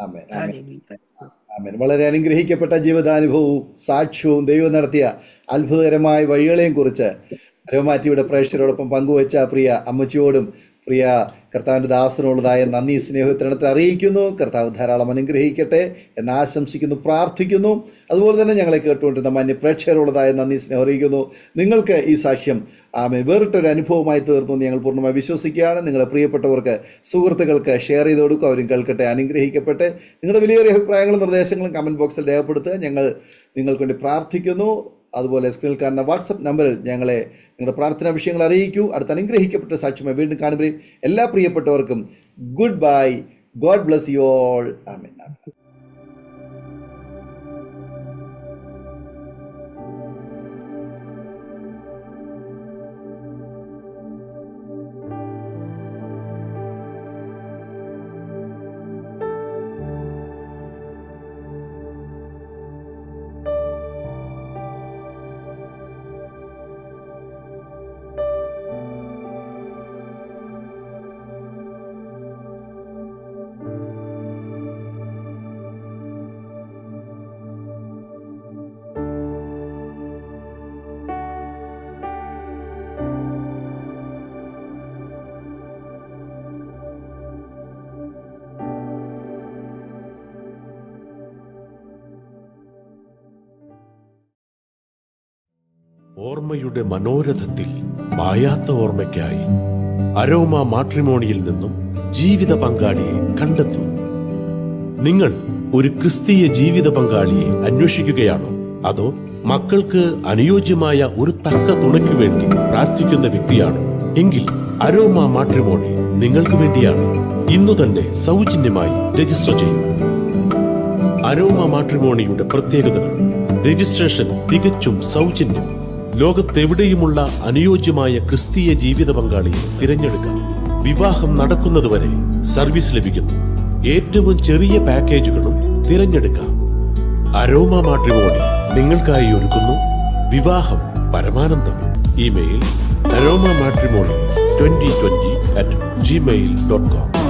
S1: ആമേൻ. വളരെ അനുഗ്രഹിക്കപ്പെട്ട ജീവിതാനുഭവവും സാക്ഷ്യവും ദൈവം നടത്തിയ അത്ഭുതകരമായ വഴികളെയും കുറിച്ച് അരോമ ടി വിയുടെ പ്രേക്ഷകരോടൊപ്പം പങ്കുവച്ച പ്രിയ അമ്മച്ചിയോടും പ്രിയ കർത്താവിൻ്റെ ദാസനോടുള്ളതായ നന്ദി സ്നേഹത്തിനടുത്ത് അറിയിക്കുന്നു. കർത്താവ് ധാരാളം അനുഗ്രഹിക്കട്ടെ എന്ന് ആശംസിക്കുന്നു, പ്രാർത്ഥിക്കുന്നു. അതുപോലെ തന്നെ ഞങ്ങളെ കേട്ടുകൊണ്ടിരുന്ന മാന്യ പ്രേക്ഷകരുള്ളതായ നന്ദി സ്നേഹം അറിയിക്കുന്നു. നിങ്ങൾക്ക് ഈ സാക്ഷ്യം വേറിട്ടൊരു അനുഭവമായി തീർന്നു എന്ന് ഞങ്ങൾ പൂർണ്ണമായി വിശ്വസിക്കുകയാണ്. നിങ്ങളുടെ പ്രിയപ്പെട്ടവർക്ക്, സുഹൃത്തുക്കൾക്ക് ഷെയർ ചെയ്ത് കൊടുക്കുക. അവരും കേൾക്കട്ടെ, അനുഗ്രഹിക്കട്ടെ. നിങ്ങളുടെ വിലയേറിയ അഭിപ്രായങ്ങളും നിർദ്ദേശങ്ങളും കമൻറ്റ് ബോക്സിൽ രേഖപ്പെടുത്തുക. ഞങ്ങൾ നിങ്ങൾക്ക് വേണ്ടി പ്രാർത്ഥിക്കുന്നു. അതുപോലെ സ്ക്രീനിൽ കാണുന്ന വാട്സപ്പ് നമ്പറിൽ ഞങ്ങളെ നിങ്ങളുടെ പ്രാർത്ഥനാ വിഷയങ്ങൾ അറിയിക്കൂ. അടുത്ത അനുഗ്രഹിക്കപ്പെട്ട സാക്ഷ്യമായി വീണ്ടും കാണുമ്പോഴേ എല്ലാ പ്രിയപ്പെട്ടവർക്കും goodbye. God bless you all. Amen.
S3: ഓർമ്മയുടെ മനോരഥത്തിൽ മായാത്ത ഓർമ്മയ്ക്കായി അരോമ മാട്രിമോണിയിൽ നിന്നും ജീവിത പങ്കാളിയെ കണ്ടെത്തൂ. നിങ്ങൾ ഒരു ക്രിസ്തീയ ജീവിത പങ്കാളിയെ അന്വേഷിക്കുകയാണോ? അതോ മക്കൾക്ക് അനുയോജ്യമായ ഒരു തക്ക തുണയ്ക്കു വേണ്ടി പ്രാർത്ഥിക്കുന്ന വ്യക്തിയാണോ? എങ്കിൽ അരോമ മാട്രിമോണി നിങ്ങൾക്ക് വേണ്ടിയാണ്. ഇന്നു തന്നെ സൗജന്യമായി രജിസ്റ്റർ ചെയ്യൂ. അരോമ മാട്രിമോണിയുടെ പ്രത്യേകതകൾ: രജിസ്ട്രേഷൻ തികച്ചും സൗജന്യം. ലോകത്തെവിടെയുമുള്ള അനുയോജ്യമായ ക്രിസ്തീയ ജീവിത പങ്കാളിയെ തിരഞ്ഞെടുക്കാം. വിവാഹം നടക്കുന്നതുവരെ സർവീസ് ലഭിക്കുന്നു. ഏറ്റവും ചെറിയ പാക്കേജുകളും തിരഞ്ഞെടുക്കാം. അരോമ മാട്രിമോണി നിങ്ങൾക്കായി ഒരുക്കുന്നു വിവാഹം പരമാനന്ദം. Email aroma matrimony2020@gmail.com